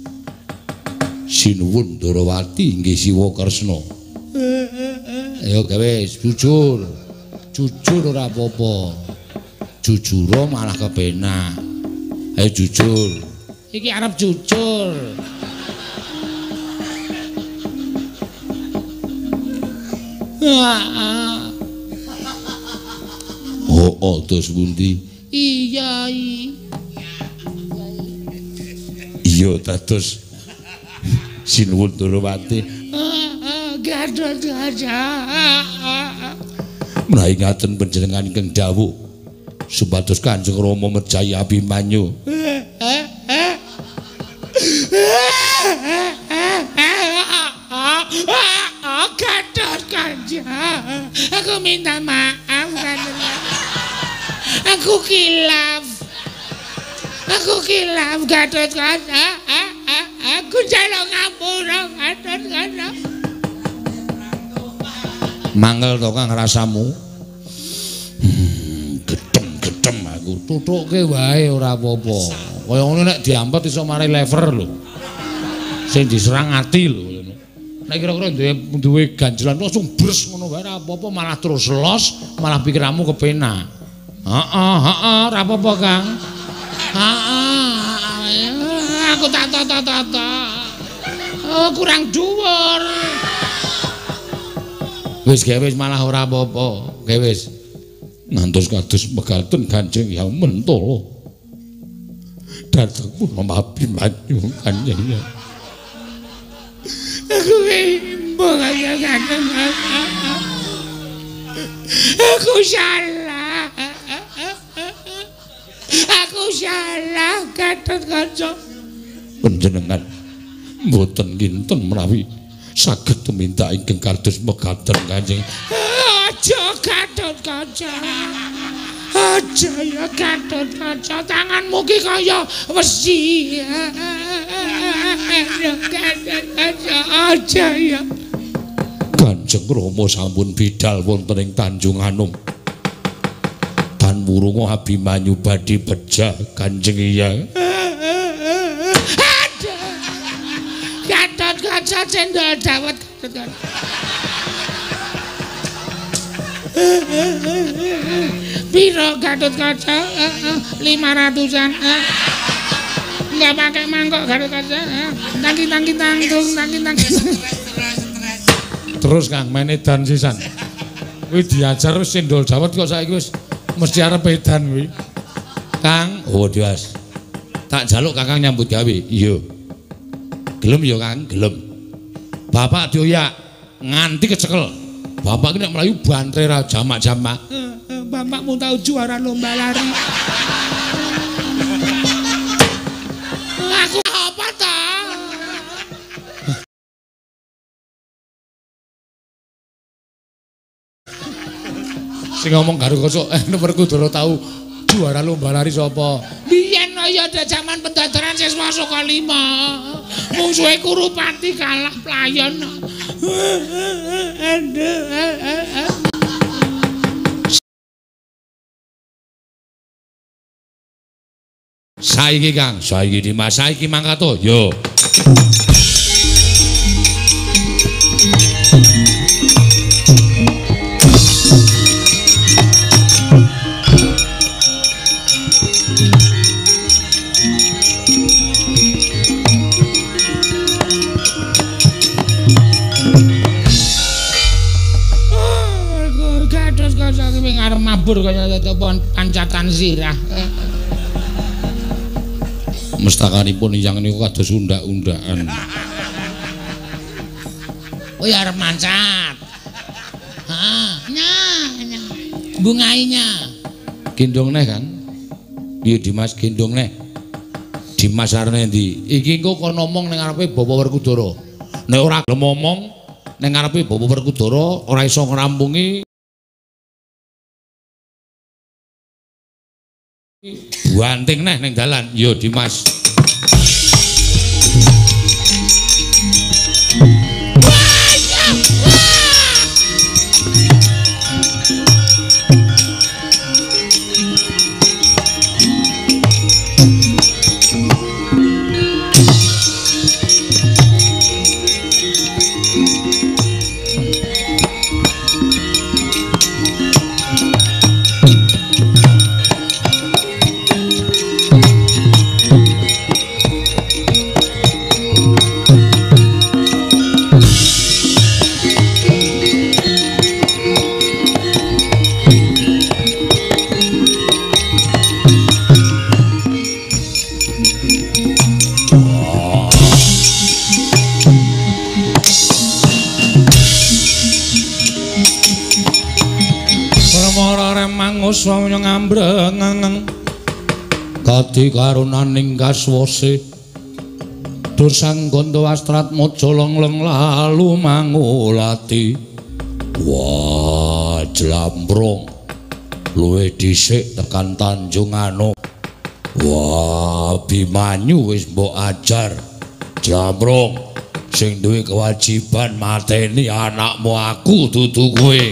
sinuwun Darawati inggih Siwa Kresna. Ayo gawe jujur. Jujur ora apa-apa. Jujur malah kepenak. Ayo jujur. Iki arep jujur. Oh, oh, terus pundi? Iya, iya dados sinuwun Darawati. Gatut Kaca. Menawi ngaten panjenengan ingkang dawuh supados Kanjeng Rama merjaya Abimanyu. Gatut Kaca. Aku minta maaf Gatut. Aku kilaf. Aku kilaf Gatut Kaca. Aku jaluk ngapura Gatut Kaca. Mangkel to Kang rasamu? Hmm, gedhem-gedhem aku. Tutukke wae ora apa-apa. Kaya ngono nek diampet iso mari lever lho. Sing diserang ati lho. Nek kira-kira duwe duwe ganjelan langsung bres ngono wae ora apa-apa malah terus los, malah pikiranmu kepenak. Heeh, heeh, ora apa-apa Kang. Heeh. Aku tak tata-tata. Oh, kurang dhuwur. Wis gawe wis malah ora apa-apa. Gawe wis. Ngantos kados mekaten Kanjeng Hyang Mentala. Dateng punapa Abimanyu Kanjeng. Aku imbang aja Gatut. Aku salah. Aku salah Gatut Kaca. Panjenengan mboten kinten menawi saged tumindak ingkang kados mekaten Kanjeng. Aja Gatut Kaca. Aja ya Gatut Kaca, tanganmu ki kaya besi. Gatut Kaca, aja ya. Kanjeng Rama sampun bidal wonten ing Tanjung Anom. Pan wurunga Abimanyu badhe beja Kanjeng Hyang. Gatut Kaca cendol dawet Gatut Kaca. Piro Gatut Kaca? lima ratusan. Enggak pakai mangkok Gatut Kaca. Tangki tangki tanggung, tangki tangki. Terus Kang main edan sisan. Kuwi diajar wis cendol dawet kok saiki wis mesti arep edan kuwi. Kang, Oh Dias. Tak jaluk Kakang nyambut gawe. Iya. Gelem ya Kang, gelem. Bapak dioyak nganti kecekel. Bapak ki nek mlayu bantre ra jamak-jamak. Bapakmu tahu juara lomba lari. Aku apa ta? Sing ngomong karo kosok eh nomorku doro tahu juara lomba lari sapa? Biyen ya ada zaman pendadaran siswa saka lima. Musuhe Kurupati kalah playon. Saiki Kang, saiki Dimas, saiki mangkat to. Yo. Gatut Kaca ki ngarep mabur kaya pancatan sirah. Mestakanipun yang niku kados undak-undakan. Oh ya arep mancat. Heeh, nyah, nyah. Bungainya. Gendong neh kan. Piye Dimas gendong neh. Dimas arene ndi? Iki engko kon ngomong ning ngarepe Bapak Werkudara. Nek ora gelem ngomong ning ngarepe Bapak Werkudara ora iso ngrampungi banting neh ning dalan. Yo Dimas. Swanya ngambreng kadi karunaning kaswase dur sang gondo astrat mojo longleng lalu mangulati wah jlambrong luwih dhisik tekan Tanjung Anu wah Bimanyu wis mbok ajar jlambrong sing duwe kewajiban mateni anakmu aku dudu kowe.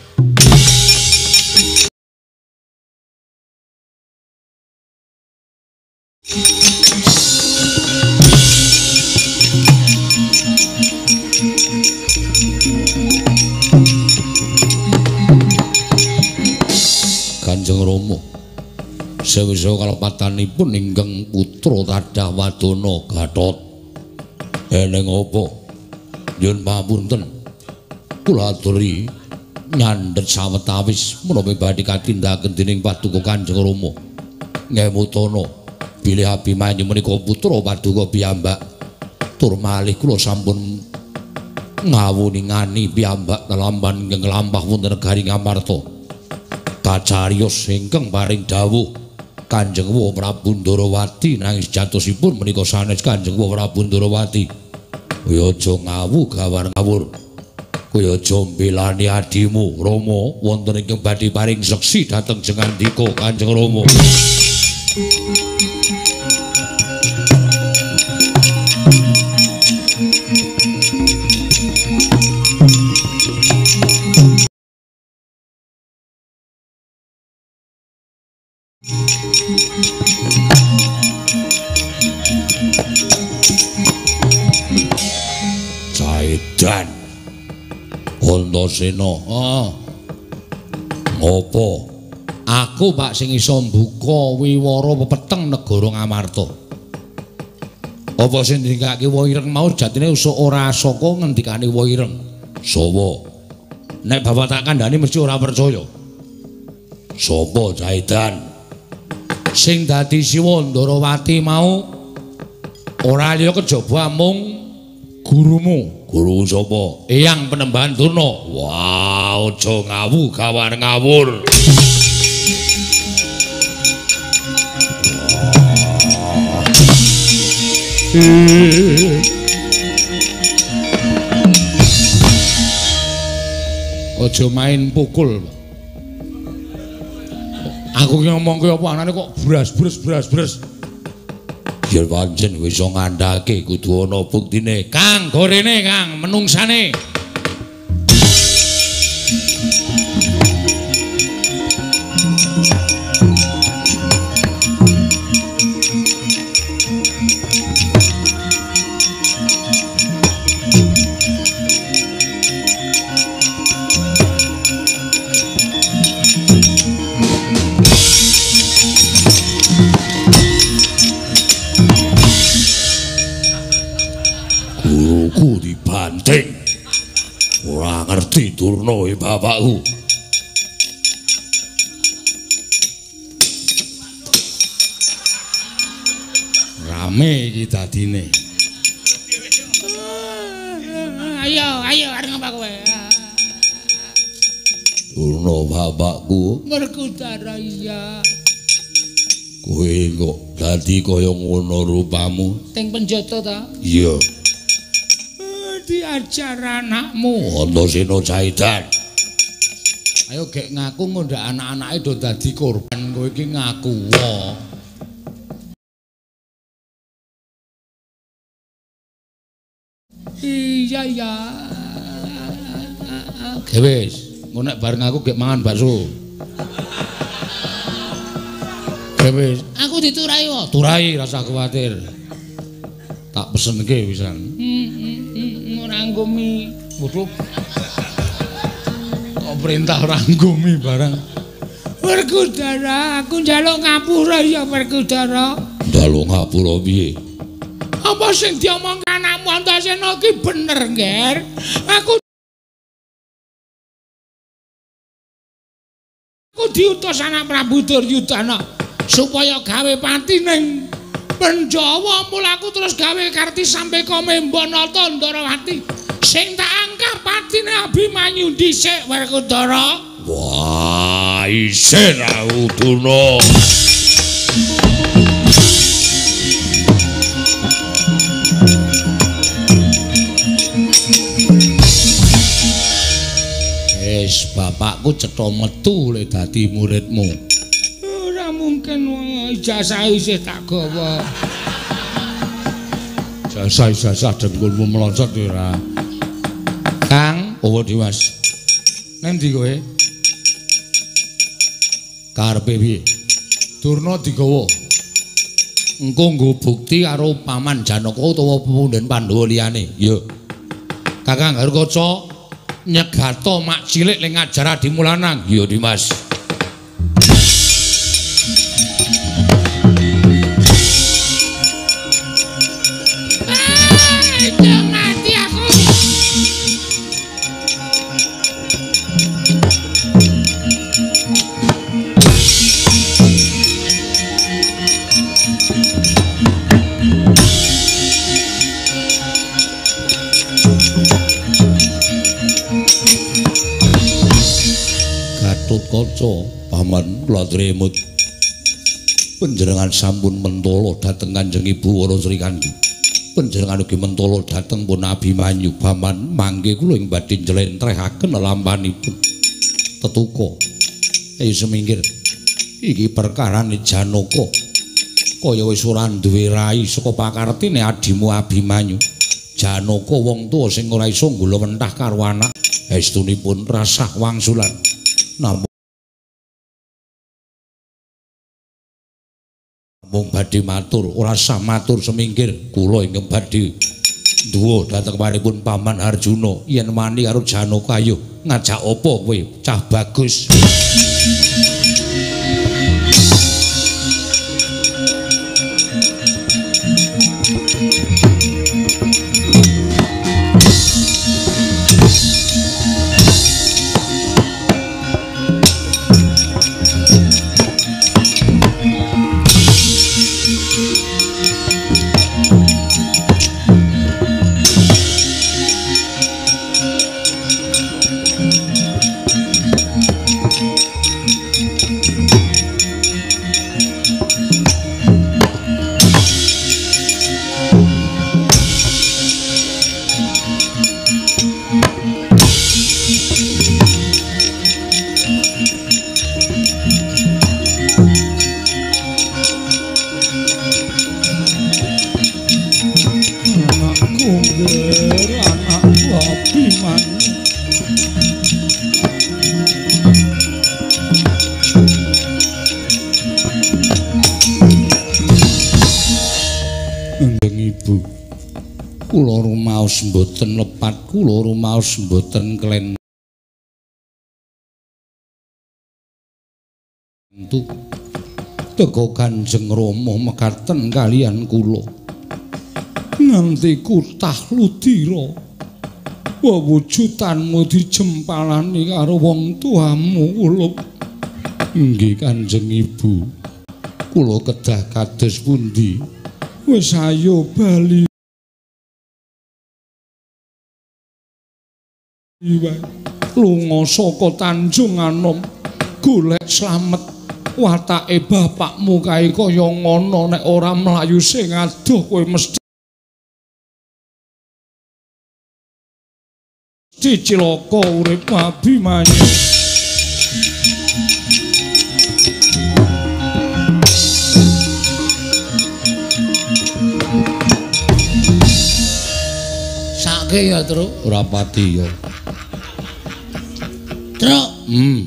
Kanjeng Rama sewisa kalepatanipun ingkang putra Tadah Wadana Gatot eneng apa nyuwun pamunten kula aturi nyandhet sawetawis menawi badhe katindaken dening Paduka Kanjeng Rama ngemutana bilih Abimanyu menika putra Paduka piyambak tur malih kula sampun ngawuningani piyambak telamban ingkang lampah wonten negari Ngamarta kacariyos ingkang paring dawuh Kanjeng Prabu Ndarawati nanging jatosipun menika sanes Kanjeng Prabu Ndarawati kaya aja ngawu gawar ngawur kaya aja mbelani adimu Rama wonten ingkang badhe paring seksi dhateng jengandika Kanjeng Rama. Caidan Antasena ah ngopo aku Pak sing iso mbuka wiwara pepeteng negara Ngamarta apa sing ndikake Waireng mau jatine usuk ora saka ngendikane Waireng sapa nek bapak tak kandhani mesti ora percaya sapa Caidan sing dadi Siwa Ndarawati mau ora liya kejaba mung gurumu. Guru sapa? Eyang Penembahan Durna. Wah, aja ngawu gawar ngawur. Aja main pukul. Aku ki ngomong ki apa anane kok bras-bres bras-bres. Yen pancen wis iso ngandhake kudu ana buktine. Kang, gorene Kang, menungsane. Guruku dibanting. Ora ngerti Durna e bapakku. Rame iki dadine. Ayo, ayo arep bapakku? Werkudara iya. Kowe kok dadi kaya ngono rupamu? Teng penjata ta? Iya. Diajar anakmu. Antasena Caidan. Ayo gek ngaku ngondak anak-anake do dadi korban kowe iki ngaku wae. Iya ya. Ge wis, engko nek bareng aku gek mangan bakso. Ge wis, Aku diturai wae. turai rasa kuwatir. Tak pesenke pisan. Ora nggomi. Waduh. Kok perintah ora nggomi barang. Werkudara, aku njaluk ngapura ya Werkudara. Njaluk ngapura piye? Apa sing diomong anakmu Antasena ki bener, Nger? Aku Aku diutus anak Prabu Duryudana supaya gawe pati ning Penjawa, mulaku terus gawe karti sampai Komembanata Ndarawati sing tak angkat patine Abimanyu dhisik Werkudara. Wah, isin aku Duna. Wis bapakku cetha metu le dadi muridmu. Ora mungkin ijazah isih tak gawa. Jasa-jasa dengkulmu meloncat ora. Kang, apa Dimas? Nang ndi kowe? Karepe piye? Durna digawa. Engko nggo bukti karo Paman Janaka utawa pepundhen Pandhawa liyane. Ya. Kakang Harkaca nyegato mak cilik ning ngajar Adi Mulanang. Ya Dimas. Kaca Paman kula tremut panjenengan sampun mentala dhateng Kanjeng Ibu Wara Sri Kandi. Panjenengan ugi mentala dhateng pun Abimanyu. Paman mangke kula ing badhe njlentrehaken lampanipun. Tetuka ayo semingkir iki perkarane Janaka kaya wis ora duwe rai saka pakartine adimu Abimanyu. Janaka wong tuwa sing ora iso nggula mentah karo anak estunipun rasah wangsulan. Namung mung badhe matur ora sah matur semingkir kula ingkang badhe duwa dhateng paripun Paman Arjuna yen wani karo Janaka ayo ngajak apa kowe cah bagus. Kula rumaos mboten lepat, kula rumaos mboten klen. Teka Kanjeng Rama mekaten kaliyan kula. Nganti kutah ludira. Wewujutanmu dijempalani karo wong tuamu kula. Nggih Kanjeng Ibu. Kula kedah kados pundi? Wis ayo bali. Lunga saka Tanjung Anom golek slamet watake bapakmu kae kaya ngono nek ora mlayu sing adoh kowe mesti dicilaka urip Abimanyu. Sake ya, Truk. Ora pati ya. Truk. Hmm.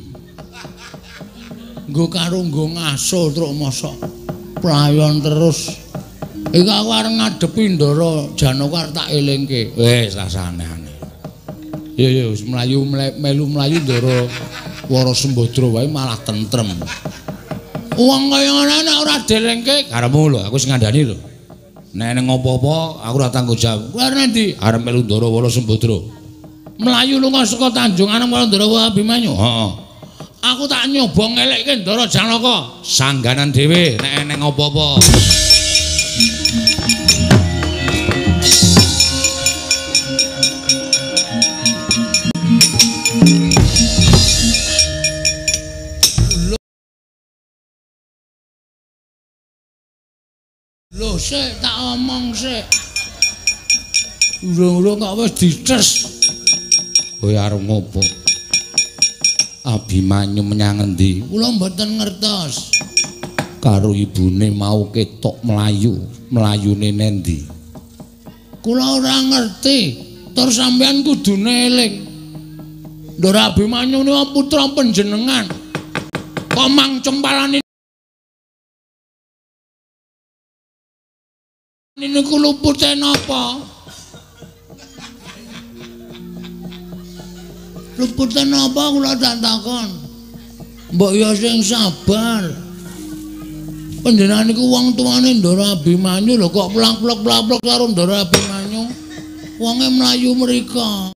Nggo karo nggo ngaso, Truk, mosok playon terus. Iki aku arep ngadepi Ndara Janaka tak elingke. Wis rasane. Ya ya wis mlayu melu mlayu Ndara Wara Sembadra wae malah tentrem. Wong kaya ngene nek ora delengke Karepmu lho, aku sing ngandani lho. Nek ning apa-apa aku ora tanggung jawab. Kuwi arep ndi? Arep melu Ndara Wara Sembadra. Mlayu lunga saka Tanjungan marang Ndara Abimanyu. Heeh. Aku tak nyoba ngelekke Ndara Janaka. Sangganan dhewe nek ning apa-apa. Lho sik tak omong sik. Urung-urung kok wis dices. Kowe arep ngopo? Abimanyu menyang endi? Kula mboten ngertos. Karo ibune mau ketok melayu, melayune nendi? Kula ora ngerti. Tur sampean kudune eling. Ndara Abimanyu niku putra panjenengan. Kok mang cempalane niku lupute napa? Lupute napa kula tak takon. Mbok ya sing sabar. Panjenengan niku wong tuane Ndara Abimanyu lho kok plak-plak-plak karo Ndara Abimanyu. Wonge mlayu mriko.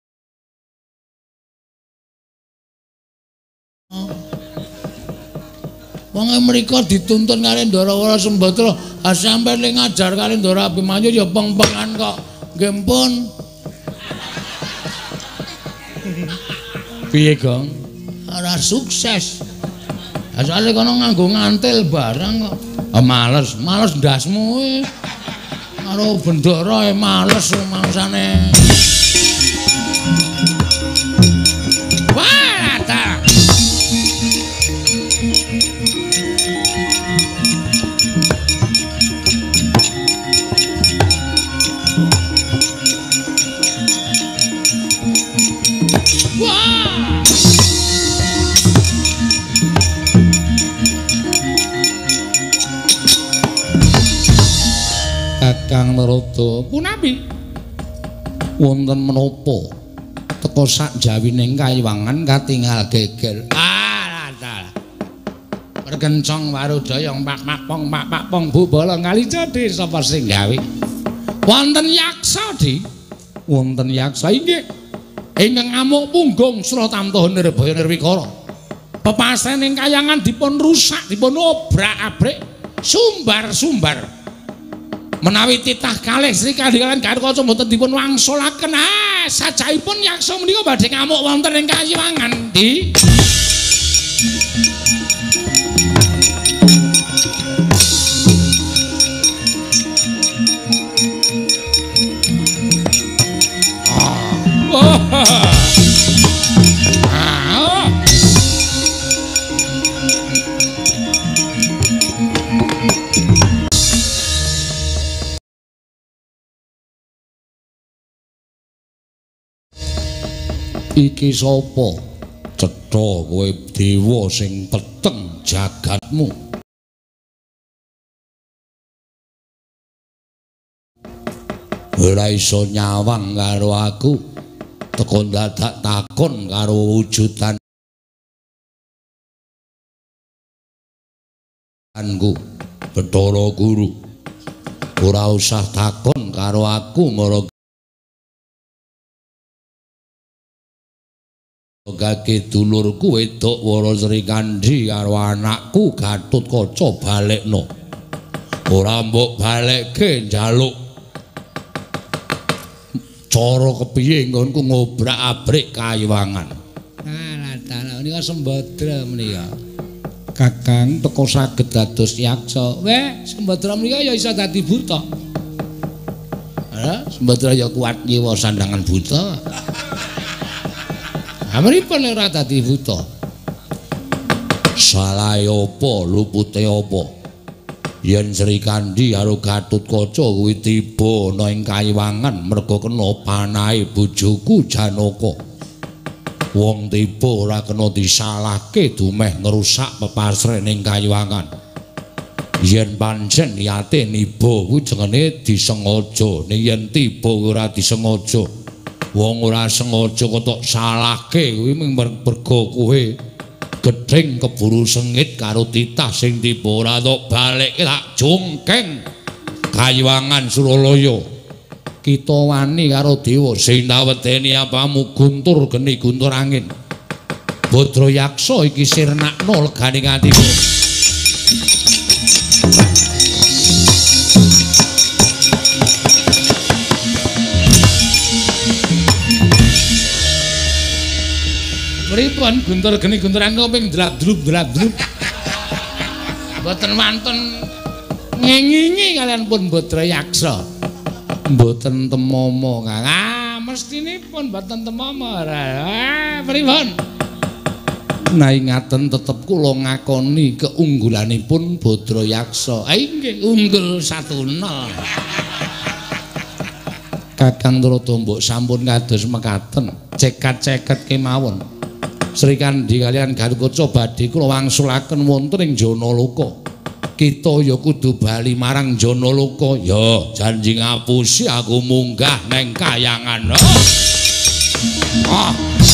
Wonge mriko dituntun karo Ndara Wara Sembadra. Ah sampeyan ning ngajar karo Ndara Abimanyu ya peng-pengan kok. Nggih pun. Piye, Gong? Ora sukses. Asale kono nganggo ngantil barang kok. Ah males, Males ndasmu kuwi. Karo bendara e males mangsane. Wah, ta. Kakang Narada, Punapi? wonten menapa teka sak jawining kayiwangan katingal geger? Ah, ta. Perkencong warudaya pak-pak pong pak-pak pong bubala ngalijade sapa sing gawe? Wonten yaksa, Di. Wonten yaksa Inggih. Ingkang ngamuk punggung Sura Tamtuha Nirbaya Nirwikara. Pepasen ing kayangan dipun rusak, dipun obrak-abrik, sumbar-sumbar. Menawi titah kalih Sri Kandhikalan Gatotkaca mboten dipun wangsulaken, ah sajaipun yaksa menika badhe ngamuk wonten ing kayiwangan, Di. Iki sapa? Cetha kowe dewa sing peteng jagatmu. Ora iso nyawang karo aku. Teko dadak takon karo wujudan anku Bathara Guru. Ora usah takon karo aku mara gage dulurku wedok Wara Sri Kandi karo anakku Gatotkaca balekno. Ora mbok balekke njaluk cara kepiye nggonku ngobrak-abrik kayiwangan. Alah Dalah menika Sembadra menika. Kakang teko saged dados yaksa. Weh, Sembadra menika ya iso dadi buta. Ha, Sembadra ya kuat nyewa sandangan buta. Amripun ora dadi buta. Salah apa lupute apa? Yen Sri Kandi karo Gatutkaca kuwi tiba ana ing Kayiwangan merga kena panahe bojoku Janaka. Wong tiba ora kena disalahke dumeh ngerusak pepasrening Kayiwangan. Yen pancen niyate niba kuwi jenenge disengaja, ning yen tiba ora disengaja. Wong ora sengaja kok salahke kuwi merga kowe gedhing keburu sengit karo titah sing tiba ora tok balik tak jungkeng Kayiwangan Suralaya. Kita wani karo dewa sing tawedeni apamu guntur geni guntur angin. Badra yaksa iki sirnakno legane atimu. Pripun guntur geni guntur angin ping dradrub dradrub. Mboten wonten ngengingi kalian pun Badra yaksa. Mboten temama Kang. Ah, mestinipun mboten temama. Ah, pripun? Nah ingaten tetep kula ngakoni keunggulanipun Badra yaksa. Ah inggih unggul satu nol. Kakang Trata mbok sampun kados mekaten. Cekat-ceket kemawon. Sri Kandi kalian Gatotkaca badhe kula wangsulaken wonten ing Janaloka. Kita ya kudu bali marang Janaloka. Ya janji ngapusi aku munggah neng Kayangan. Ah.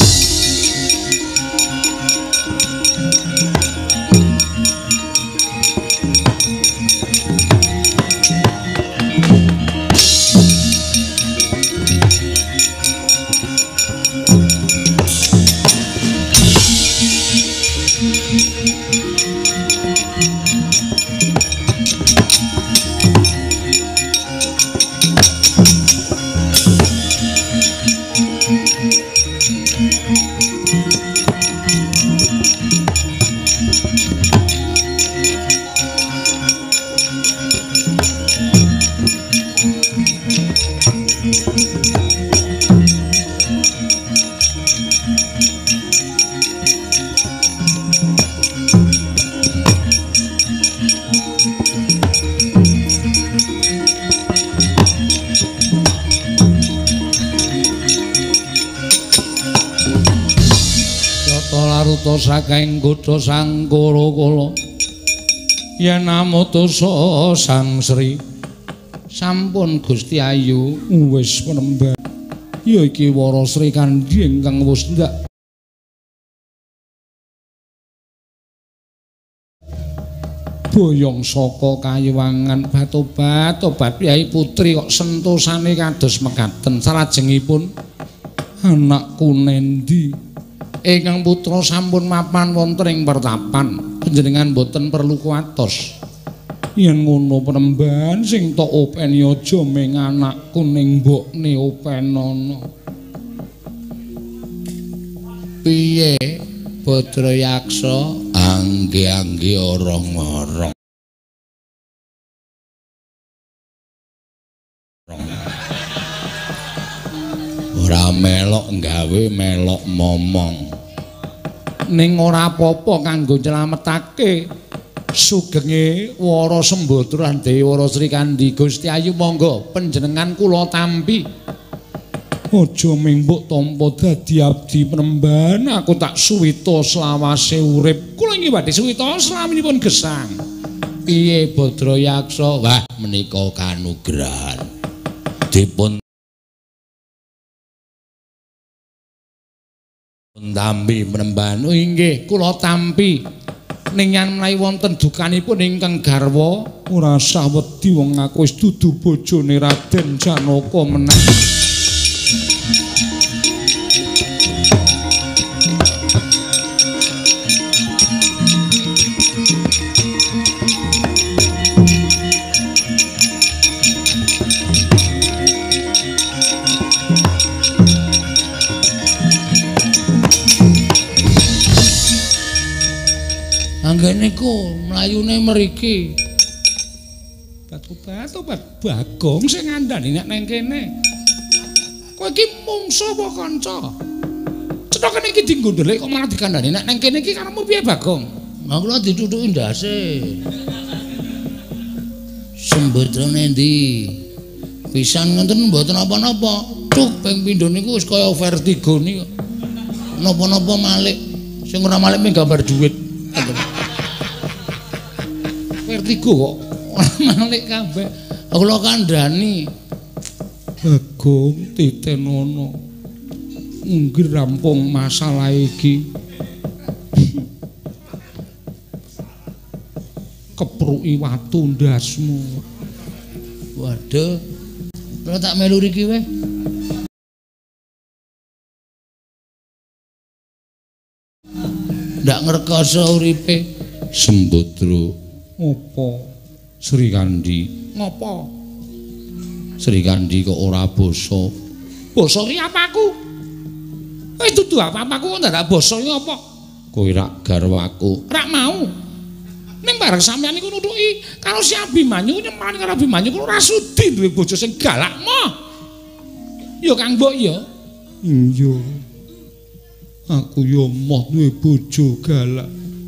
Laruta saking godha sangkara kala yen namutasa Sang Sri sampun Gusti Ayu wis penemban ya iki wara Sri Kandi ingkang wis ndak boyong saka Kayiwangan Batobat tobat Yai Putri kok sentosane kados mekaten salajengipun anakku nendi ingkang putra sampun mapan wonten ing pertapan panjenengan boten perlu kuatos yen ngono penemban sing tok openi aja ming anakku ning mbokne openana piye Badra yaksa angge-angge orong-orong ora melok gawe melok momong ning ora apa-apa kanggo nyelametake sugenge Wara Sembadra Dewara Sri Kandi Gusti Ayu monggo panjenengan kula tampi aja ming mbok tampa dadi abdi penemban aku tak suwita selawase urip kula inggih badhe suwita slaminipun gesang piye Badra yaksa wah menika kanugrahan dipun tampi penemban oh inggih kula tampi ning yen menawi wonten dukanipun ingkang garwa ora usah wedi wong aku wis dudu bojone Raden Janaka meneh niku mlayune mriki. Batu-batu Bagong sing ngandani nek nang kene. Kowe iki mungsuh apa kanca? Cetha kene iki dienggo ndelik kok malah dikandani nek nang kene iki karepmu piye Bagong? Lah kula ditutuki ndase. Sembetrane ndi? Pisan ngenten mboten apa-apa. Cuk ping pindho niku wis kaya vertigo niku. Napa-napa malik. Sing ora malik ming gambar dhuwit. Vertigo kok malik kabeh. Kula kandhani. Bagong Titenono. Nggih rampung masalah iki. Kepruki watu ndasmu. Waduh. Kula tak melu riki wae. Ndak ngrekoso uripe. Sembodro. Apa? Sri Kandi. Ngopo? Sri Kandi kok ora basa. Basa ki apaku? Eh dudu apa-apaku kok ndak basa iki apa? Kowe rak garwaku. Rak mau. Ning bareng sampeyan iku nutuki karo si Abimanyu nyemani karo Abimanyu kula ora sudi duwe bojo sing galak moh. Ya Kang Mbok ya. Iya. Aku ya moh duwe bojo galak.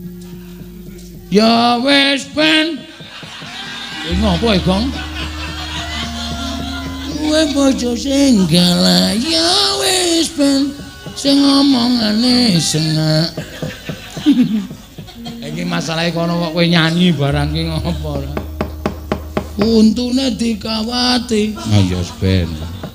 Ya wis ben. Iki ngopo e, Gong? Duwe bojo sing galak. Ya wis ben. Sing ngomongane sengak. Iki masalahe kono kok kowe nyanyi barang ki ngopo ora? Untune dikawati. Ayo Ben.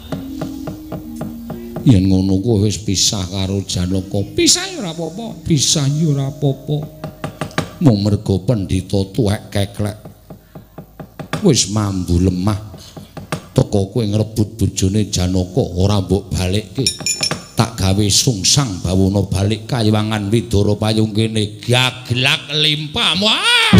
Yen ngono kowe wis pisah karo Janaka. Pisah ya ora apa-apa. Pisah ya ora apa-apa. Mung mergo pendhita tuwek keklek. Wis mambu lemah. Teko kowe ngrebut bojone Janaka ora mbok balikke. Tak gawe sungsang bawono balik kayiwangan Widara payung kene gaglak limpah. Wah!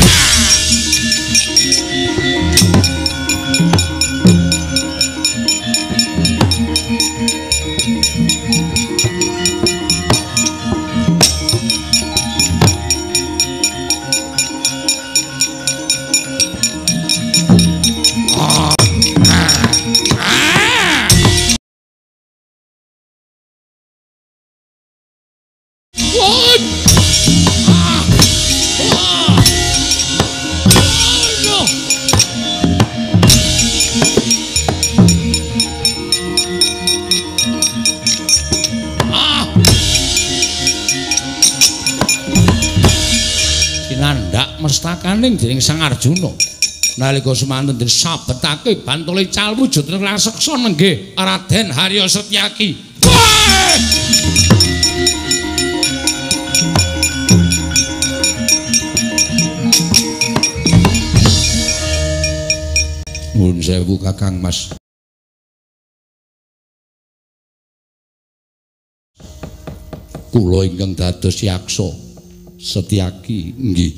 Mestakaning dening Sang Arjuna nalika semanten disabetake bantole cal wujud raseksa nenggih Raden Harya Setyaki. Nuwun sewu Kakang Mas. Kula ingkang dados yaksa Setyaki nggih.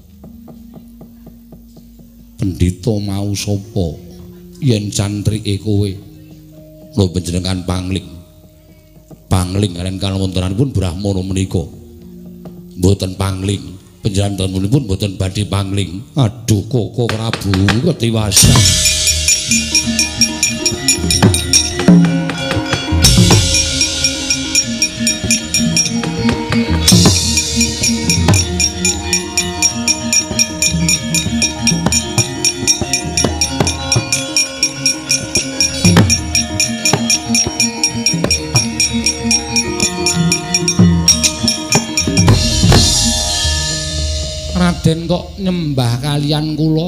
Pendhita mau sapa yen cantrike kowe lho panjenengan pangling pangling kaliyan kalawontenanipun Brahmana menika mboten pangling panjenenganipun mboten badhe pangling. Aduh Koko Prabu ketiwasan. Raden kok nyembah kalian kula?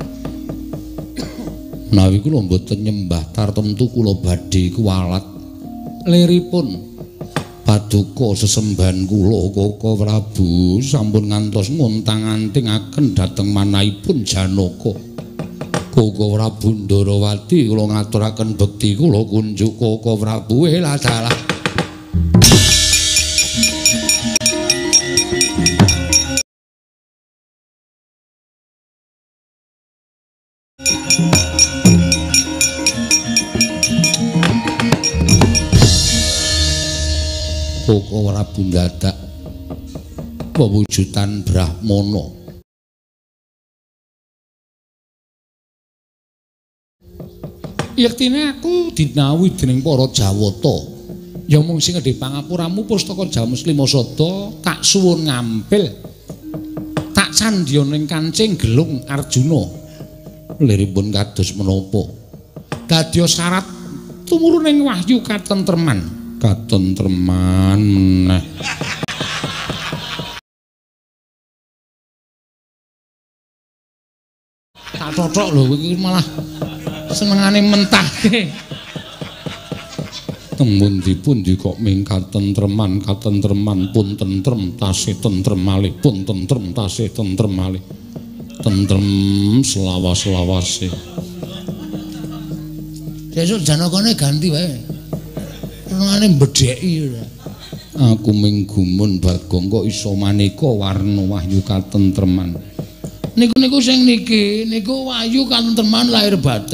Nawi kula mboten nyembah tartemtu kula badhe kuwalat. Liripun paduka sesembahan kula Koko Prabu sampun ngantos nguntang-antingaken dhateng manahipun Janaka. Koko Prabu Ndarawati kula ngaturaken bekti kula kunjuk Koko Prabu elah dalah. Koko Prabu ndadak pewujudan Brahmana yektine aku dinawi dening para Jawata. Ya mung sing gedhe pangapuramu pustaka Jamus Klimasada tak suwun ngambil. Tak candya ning kancing gelung Arjuna. Liripun kados menapa? Dadya syarat tumurun wahyu katentreman. Katentreman meneh. Tak cocok lho iki malah senengane mentahke. Tembung dipundi kok ming katentreman katentreman pun tentrem tasih tentrem malih pun tentrem tasih tentrem malih. Tentrem selawas-lawase. Sesuk janakane ganti wae. Senengane mbedheki ora. Aku ming gumun Bagong kok iso maneka warna wahyu katentreman. Niku-niku sing niki niku wahyu katentreman lahir batin.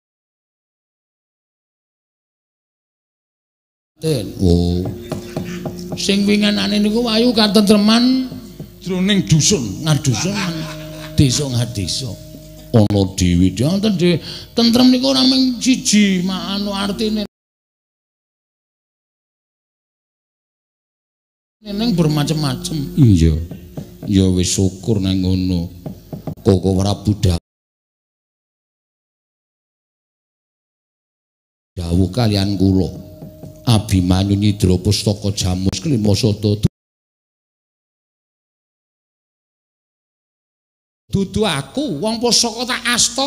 Oh. Sing winganane niku wahyu katentreman jroning dusun, ngadusun desa ngadesa. Ana dewi wonten dhewe tentrem niku ora mung siji, mak anu artine. Neneng bermacam-macam. Iya. Ya wis syukur nang ngono. Koko Prabu dawuh kalian kula. Abimanyu nyidra pustaka Jamus Klimasada. Dudu aku wong pusaka tak asta.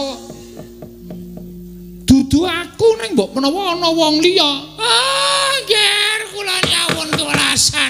Dudu aku ning mbok menawa ana wong liya. Ah, nggih kula nyuwun kewelasan.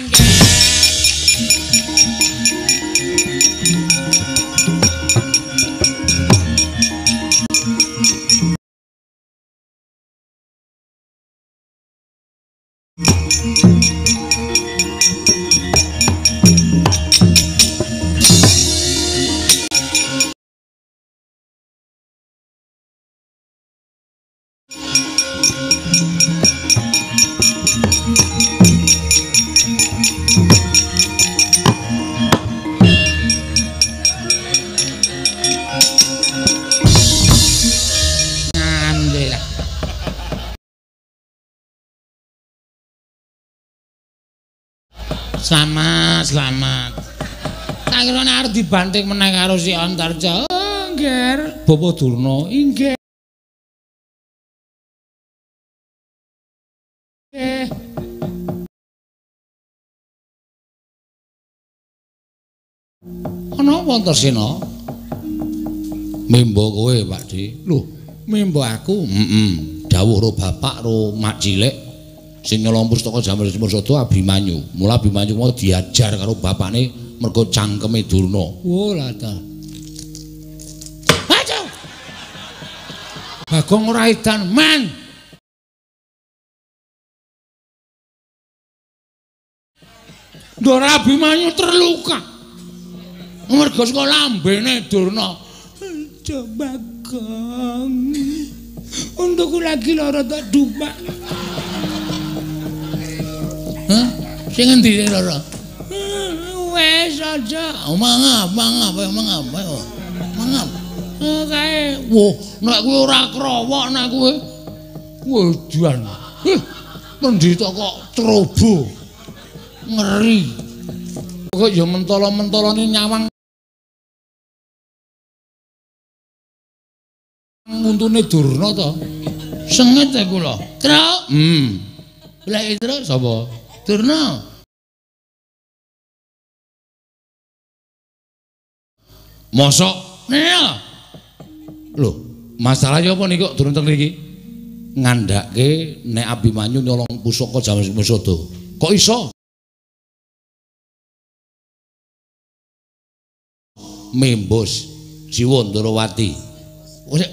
Selamat, selamat. Tak kira nek arep dibanting meneh karo si Antarja. Oh, nggih. Bapa Durna, inggih. Eh. Ana apa Antarsena? Mimba kowe, Pakde. Lho, mimba aku? Heeh. Dawuh ro bapak ro mak cilik. Sing nyolong pustaka Jamus Klimasada Abimanyu. Mula Abimanyu mau diajar karo bapakne mergo cangkeme Durna. Oh lah ta. Aja. Bagong ora edan man. Ndara Abimanyu terluka. Mergo saka lambene Durna. Coba Bagong. Untukku lagi lara tak dupak. Hah? Sing endi sing lara? Wes aja. Mangap, mangap, mangap. Mangap. Kae, woh, nek kowe ora krowok nek kowe. Wedan. Heh. Pendhita kok cerobo. Ngeri. Kok ya mentolo-mentolone nyawang. Untune Durna to. Sengit e kula. Truk. Hmm. Lek terus sapa? Durna. Mosok iya. Lho, masalahnya apa nih kok durung teng mriki? Ngandhake nek Abimanyu nyolong pusaka Jamus Klimasada. Kok iso? Membos Jiwa Ndarawati. Wis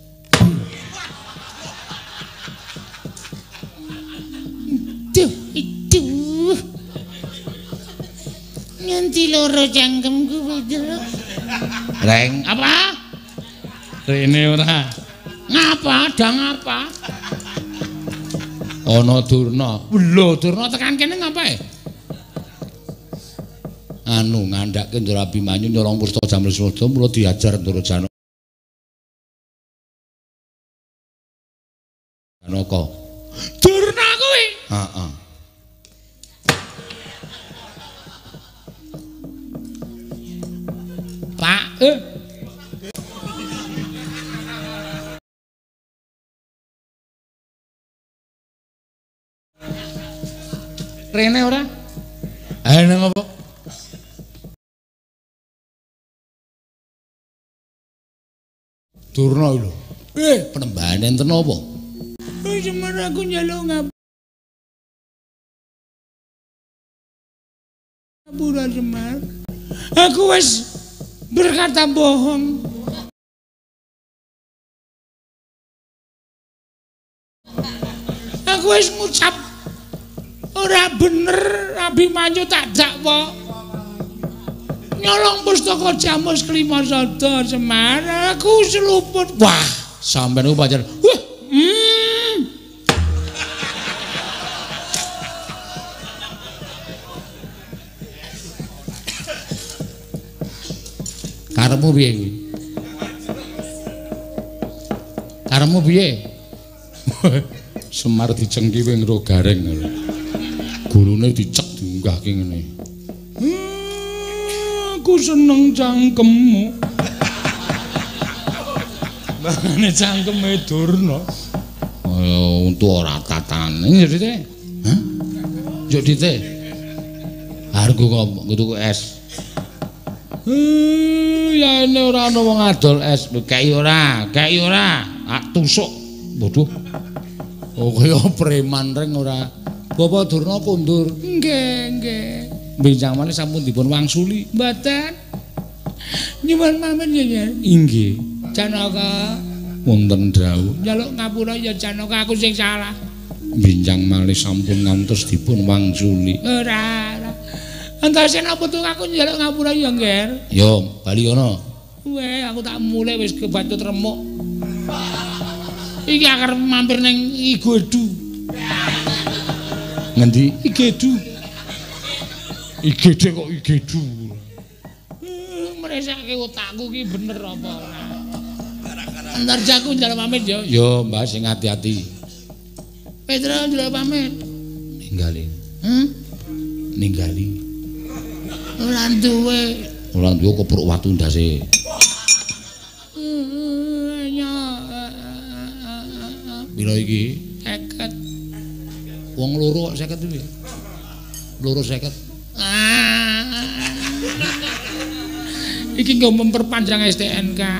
nganti loro cangkemku Pedro. Reng, apa? Rene ora. Ngapa? Dang apa? Ana Durna. Lho, Durna tekan kene ngapae? Anu ngandhake Ndara Abimanyu nyolong pustaka Jamus Klimasada mula diajar Ndara Jana. Naka. Durna kuwi. Heeh. Pak, eh. Rene ora? Eh nang apa? Durna lho. Eh, penembane enten apa? Oh, Semar aku njaluk ngapura Semar. Aku wis berkata bohong. Aku wis ngucap ora bener, Abimanyu tak dakwa. Nyolong pustaka Jamus Klimasada Semar, aku seluput. Wah, sampeyan ku pancen. Wah, Hmm. karepmu piye kuwi? Karepmu piye? Semar dicengki wing ro gareng. Gurune dicek diunggahke ngene. Hmm, aku seneng cangkemmu. Bangane cangkeme Durna. Kaya untu ora tatane jadite. Hah? Jadite. Hargo kok tuku es. Hmm, ya ini ora ana wong adol es. Kei ora, kei ora. Ah tusuk. Waduh. Oh kaya preman ring ora. Bapak Durna kondur. Nggih, nggih. Benjang malih sampun dipun wangsuli. Mboten. Nyuwun pamit ya. Inggih. Janaka Wonten dawuh. njaluk ngapura ya Janaka aku sing salah. Benjang malih sampun ngantos dipun wangsuli. Ora, ora. Antasen apa tuh aku njaluk ngapura ya, Nger. Yo, bali kono. Weh, aku tak mulai wis kebatut remuk. Iki akar mampir ning Igedu. Ngendi? Igedu. Igede kok Igedu. Hmm, meresake otakku ki bener apa ora. Antar jaku njaluk pamit yo. Yo, Mbak sing ati-ati. Petra njaluk pamit. Ninggali. Hmm? Ninggali. Ora duwe. Ora duwe kepruk watu ndase. Piro iki? Seket. Wong loro kok seket iki. Loro seket. Iki nggo memperpanjang S T N K.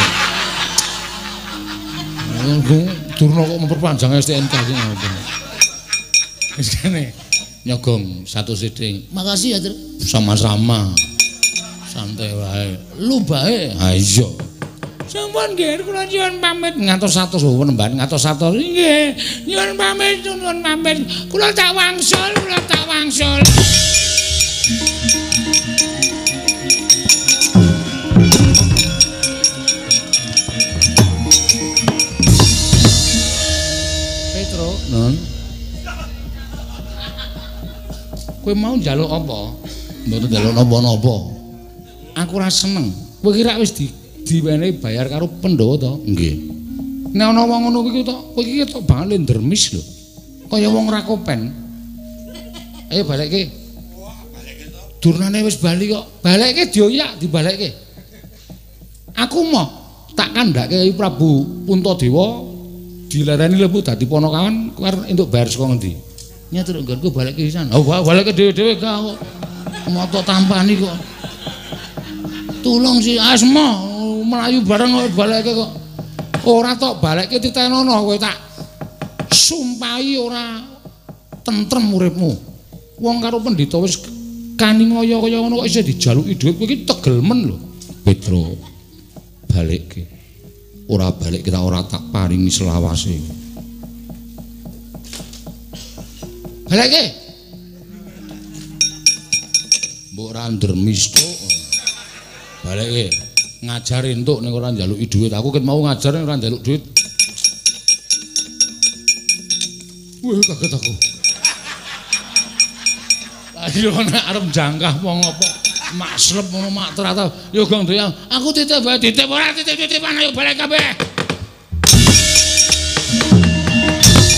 Durna kok memperpanjang S T N K iki ngopo. Wis kene nyogong satu siding. Makasih ya, Tru. Sama-sama. Santai wae. Lu bae. Ha iya. Sampun nggih, kula nyuwun pamit. Ngantos satu lho penemban, ngantos satu. Nggih, nyuwun pamit, nyuwun pamit. Kula tak wangsul, kula tak wangsul. Petro, non. Kowe mau njaluk apa? Mboten njaluk napa-napa. Aku ora seneng. Kowe kira wis di diwenehi bayar karo Pandhawa to? Nggih. Nek ana wong ngono kuwi to, kowe iki tok banget ndermis lho. Kaya wong ra kopen. Ayo balekke. Durnane wis bali kok. Balekke dioyak dibalekke. Aku mau tak kandhake Prabu Puntadewa dilereni lebu dadi ponokawan karo entuk bayar saka ngendi? Nyatur nggonku balekke pisan. Oh, balekke dhewe-dhewe kok. Moto tampani kok. Tulung si Asma melayu bareng kok balekke kok. Ora tok balekke titenono kowe tak sumpahi ora tentrem uripmu. Wong karo pendhita wis kaningaya kaya ngono kok isih dijaluki dhuwit kowe iki tegel men lho. Petro balekke. Ora balekke ta ora tak paringi selawase. Balekke. Mbok ora ndermis kok. Balekke. Ngajar entuk ning ora njaluki dhuwit. Aku ket mau ngajar ning ora njaluk dhuwit. Wah, kaget aku. Ayo nek arep jangkah wong apa maslep ngono mak terata. Yo Gong Doyang, aku titip bae titip ora titip-titipan ayo balik kabeh.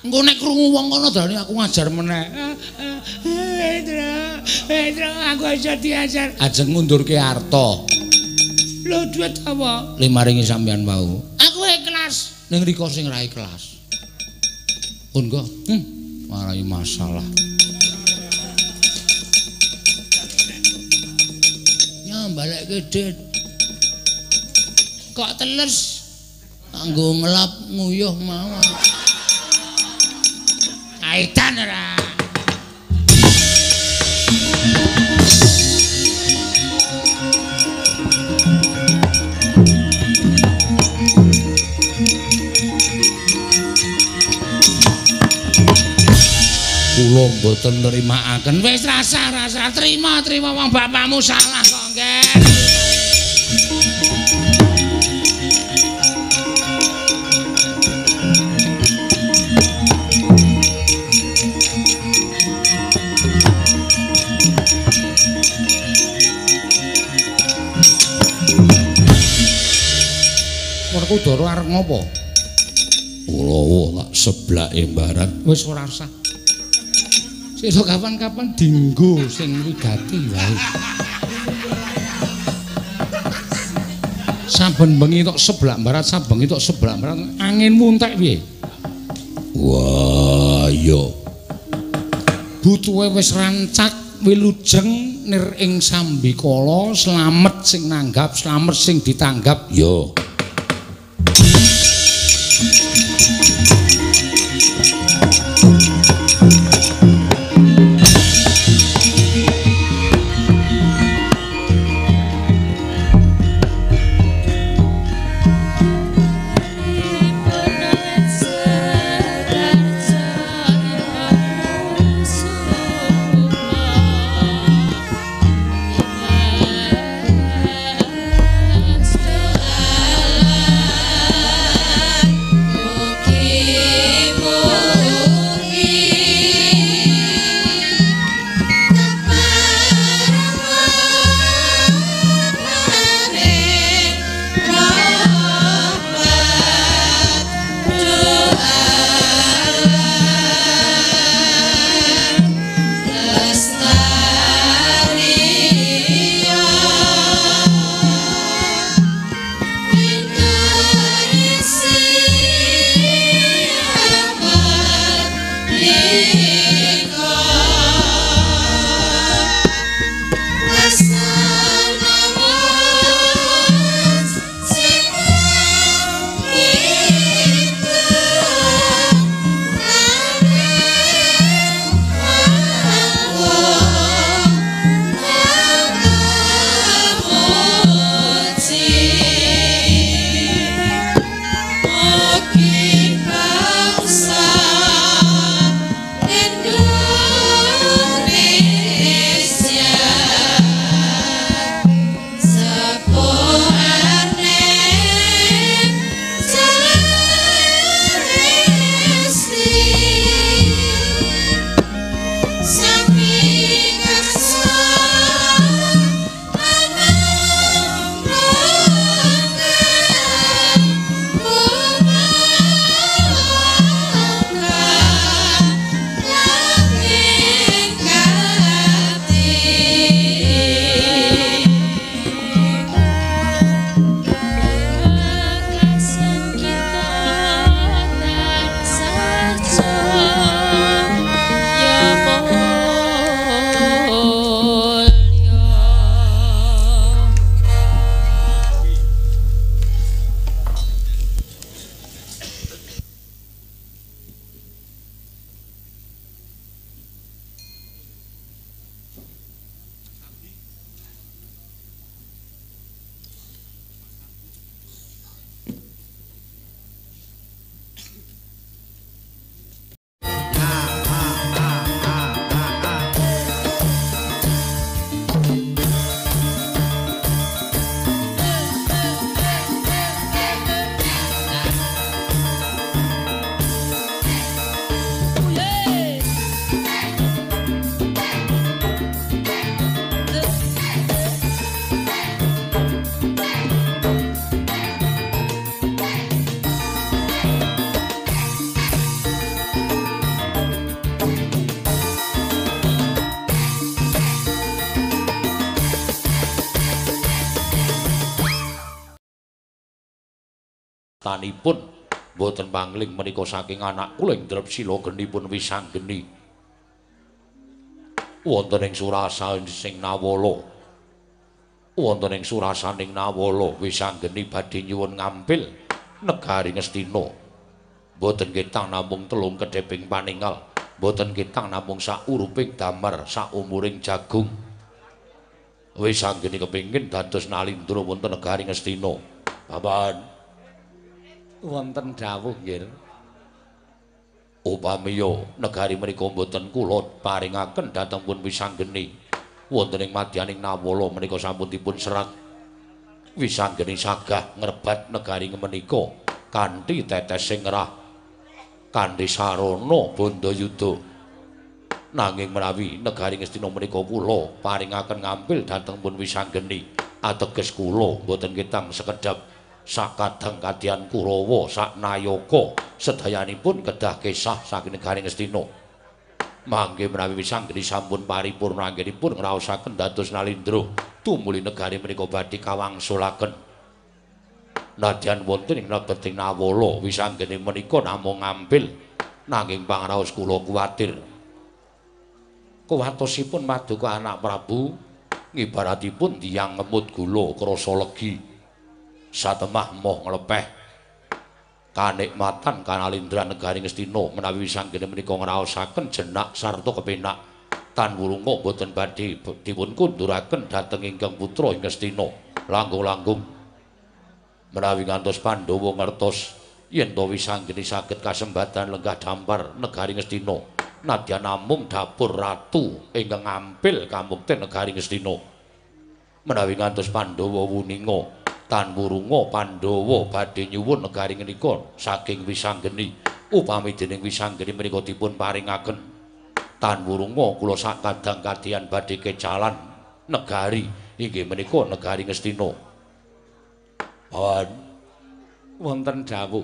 Engko nek krungu wong kono dalane aku ngajar meneh. Pedro, Pedro aku aja diajar. Ajeng ngundurke arta. Lho duit apa? Limaringi sampean wau. Aku ikhlas. Ning riko sing ra ikhlas. Pun kok. Hmm, marai masalah. Ya balekke dit. Kok teles kanggo ngelap nguyuh mawon. Aitan ora. Kula mboten nrimakaken. Wis rasa-rasa trima-trima wong bapakmu salah kok, Nggen. Werkudara arep ngopo? Kula tak seblake mbaran. Wis ora usah. Sira kapan-kapan dinggo sing wigati wae. Saben bengi tok seblak barat, saben bengi tok seblak barat, anginmu entek piye? Wah, iya. Butuhe wis rancak wilujeng nir ing sambikala, slamet sing nanggap, slamet sing ditanggap. Yo. nyatanipun boten pangling menika saking anak kula ing drep sila genipun Wisanggeni. Wonten ing Surasa sing Nawala. Wonten ing Surasaning Nawala Wisanggeni badhe nyuwun ngampil negari Ngastina. Boten ketang namung telung kedheping paninggal, boten ketang namung sak uruping damar, sak umuring jagung. Wisanggeni kepingin dados nalindra wonten negari Ngastina. Paman wonten dawuh nggih. Upamiya negari menika boten kula paringaken dhateng pun Wisanggeni wonten ing madyaning Nawala menika sampun dipun serat. Wisanggeni sagah ngrebat negari menika kanthi tetesing rah kanthi sarana Bandayuda. Nanging menawi negari Ngastina menika kula paringaken ngampil dhateng pun Wisanggeni, ateges kula boten ketang sekedhap sakadang kadyan Kurawa sak Nayaka sedayanipun kedah kesah saking negari Ngastina. Mangke menawi Wisanggeni sampun paripurna anggenipun ngraosaken dados nalindra tumuli negari menika badhe kawangsulaken. Nadyan wonten ing nebeting Nawala Wisanggeni menika namung ngampil, nanging pangraos kula kuwatir kuwatosipun Paduka Anak Prabu ngibaratipun tiyang ngemut gula krasa legi satemah moh nglepeh kanikmatan kanalindran negari Ngastina. Menawi Wisanggeni menika ngraosaken jenak sarta kepenak tan wulunga boten badhe dipun kunduraken dhateng ingkang putra ing Ngastina langkung-langkung. Menawi ngantos Pandhawa ngertos yen to Wisanggeni saged kasembadan lenggah dampar negari Ngastina, nadyan namung dapur ratu ingkang ngampil kamukten negari Ngastina. Menawi ngantos Pandhawa wuninga tan wurunga Pandhawa badhe nyuwun negari menika saking Wisanggeni, upami dening Wisanggeni menika dipun paringaken tan wurunga kula sakadang kadyan badhe kecalan negari inggih menika negari Ngastina. Pawan wonten dawuh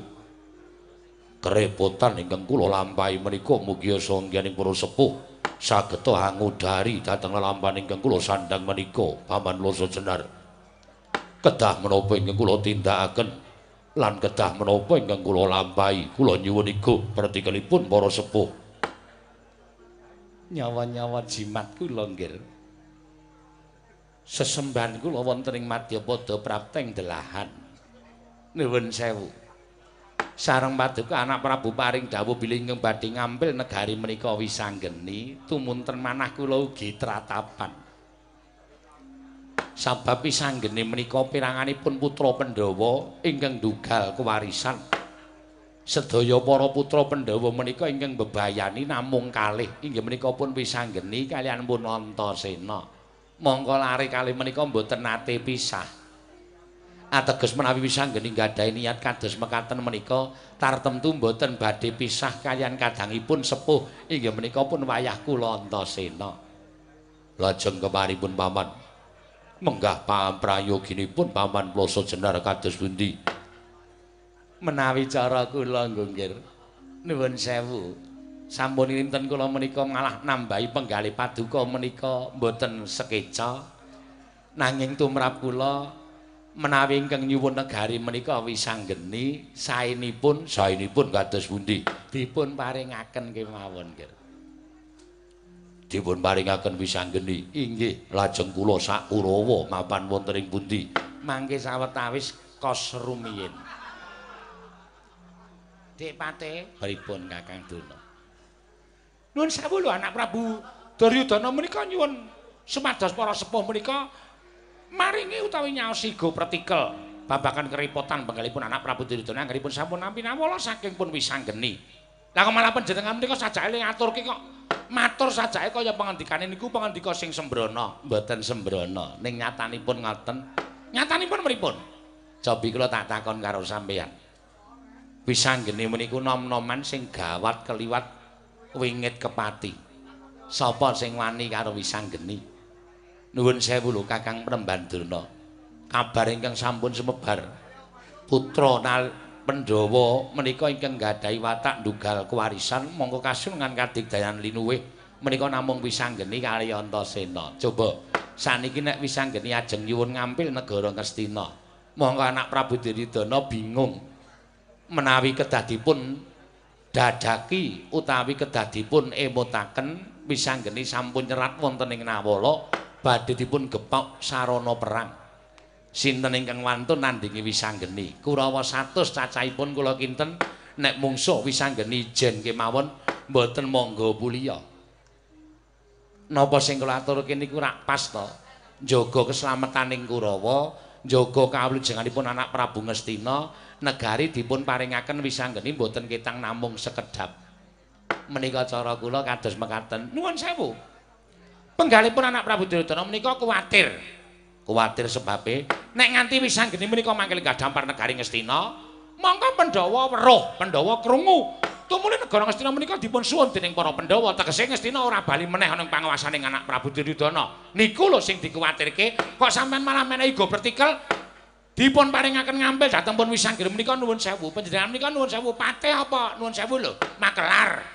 kerepotan ingkang kula lampahi menika mugi sanggening para sepuh saged angudari dhateng lelampahan ingkang kula sandhang menika. Paman Loso Jenar, kedah menapa ingkang kula tindakaken lan kedah menapa ingkang kula lampahi, kula nyuwun iku pertikelipun para sepuh. Nyawa-nyawa jimat kula nggih. Sesembahan kula wonten ing Madyapada prapteng delahan. Nuwun sewu. Sareng Paduka Anak Prabu paring dawuh bilih ingkang badhe ngampil negari menika Wisanggeni, tumunten manah kula ugi tratapan. Sabab Wisanggeni menika piranganipun putra Pandhawa ingkang dugal kewarisan. Sedaya para putra Pandhawa menika ingkang bebayani namung kalih, inggih menika pun Wisanggeni kaliyan pun Antasena. Mongko lare kalih menika mboten nate pisah. Ateges menawi Wisanggeni nggadahi niat kados mekaten menika tartemtu mboten badhe pisah kaliyan kadangipun sepuh, inggih menika pun wayah kula Antasena. Lajeng keparipun paman menggah prayoginipun paman Loso Jenar kados pundi? Menawi cara kula nggih nuwun sewu. Sampun dinten kula menika malah nambahi penggalih Paduka menika mboten sekeca. Nanging tumrap kula menawi ingkang nyuwun negari menika Wisanggeni, saenipun saenipun kados pundi? Dipun paringaken kemawon nggih. Dipun paringaken Wisanggeni. Inggih, lajeng kula sak Kurawa mapan wonten ing pundi? Mangke sawetawis kos rumiyin. Dik Pate, pripun Kakang Duna? Nuwun sewu lho Anak Prabu Duryudana menika nyuwun sumados para sepuh menika maringi utawi nyaosi go pratikel babagan kerepotan penggalipun Anak Prabu Duryudana anggenipun sampun nampi nawala saking pun Wisanggeni. Lah kok malah panjenengan menika sajake ngaturke kok matur sajake kaya pangandikane niku pangandika sing sembrono. Mboten sembrono, ning nyatanipun ngoten. Nyatanipun pripun? Cobi kula tak takon karo sampeyan. Wisanggeni meniku nom-noman sing gawat keliwat wingit kepati. Sapa sing wani karo Wisanggeni? Nuwun sewu lho Kakang Prembandurna. Kabar ingkang sampun sumebar. Putra Nal Pandhawa menika ingkang gadhahi watak ndugal kewarisan mongko kasungan kadigdayan linuwih menika namung Wisanggeni kali Antasena. Coba saniki nek Wisanggeni ajeng nyuwun ngampil negara Ngastina, mongko Anak Prabu Duryudana bingung. menawi kedah dipun dadaki utawi kedah dipun emutaken wisanggeni sampun nyerat wonten ing Nawala badhe dipun gepok sarana perang. Sinten ingkang wantun nandhingi wisanggeni? Kurawa satus cacahipun kula kinten nek mungsuh wisanggeni ijen kemawon mboten monggo puliya. Napa sing kula aturke niku rak pas to? Njaga keslametaning Kurawa, njaga kawlujenganipun anak Prabu Ngastina, negari dipun paringaken wisanggeni mboten ketang namung sekedhap. Menika cara kula kados mekaten. Nuwun sewu. Penggalipun anak Prabu Duryudana menika kuwatir. Kuwatir sebabe nek nganti wisanggeni menika mangkel gadhampar negari Ngastina, mongko Pandhawa weruh, Pandhawa krungu. Tumuli negara Ngastina menika dipun suwun dening para Pandhawa, tegese Ngastina ora bali meneh ana ing panguwasaning anak Prabu Duryudana. Niku lho sing dikuwatirke, kok sampean malah menehi go bertikel dipun paringaken ngambil dhateng pun wisanggeni menika nuwun sewu. Panjenengan menika nuwun sewu patih apa nuwun sewu lho, makelar.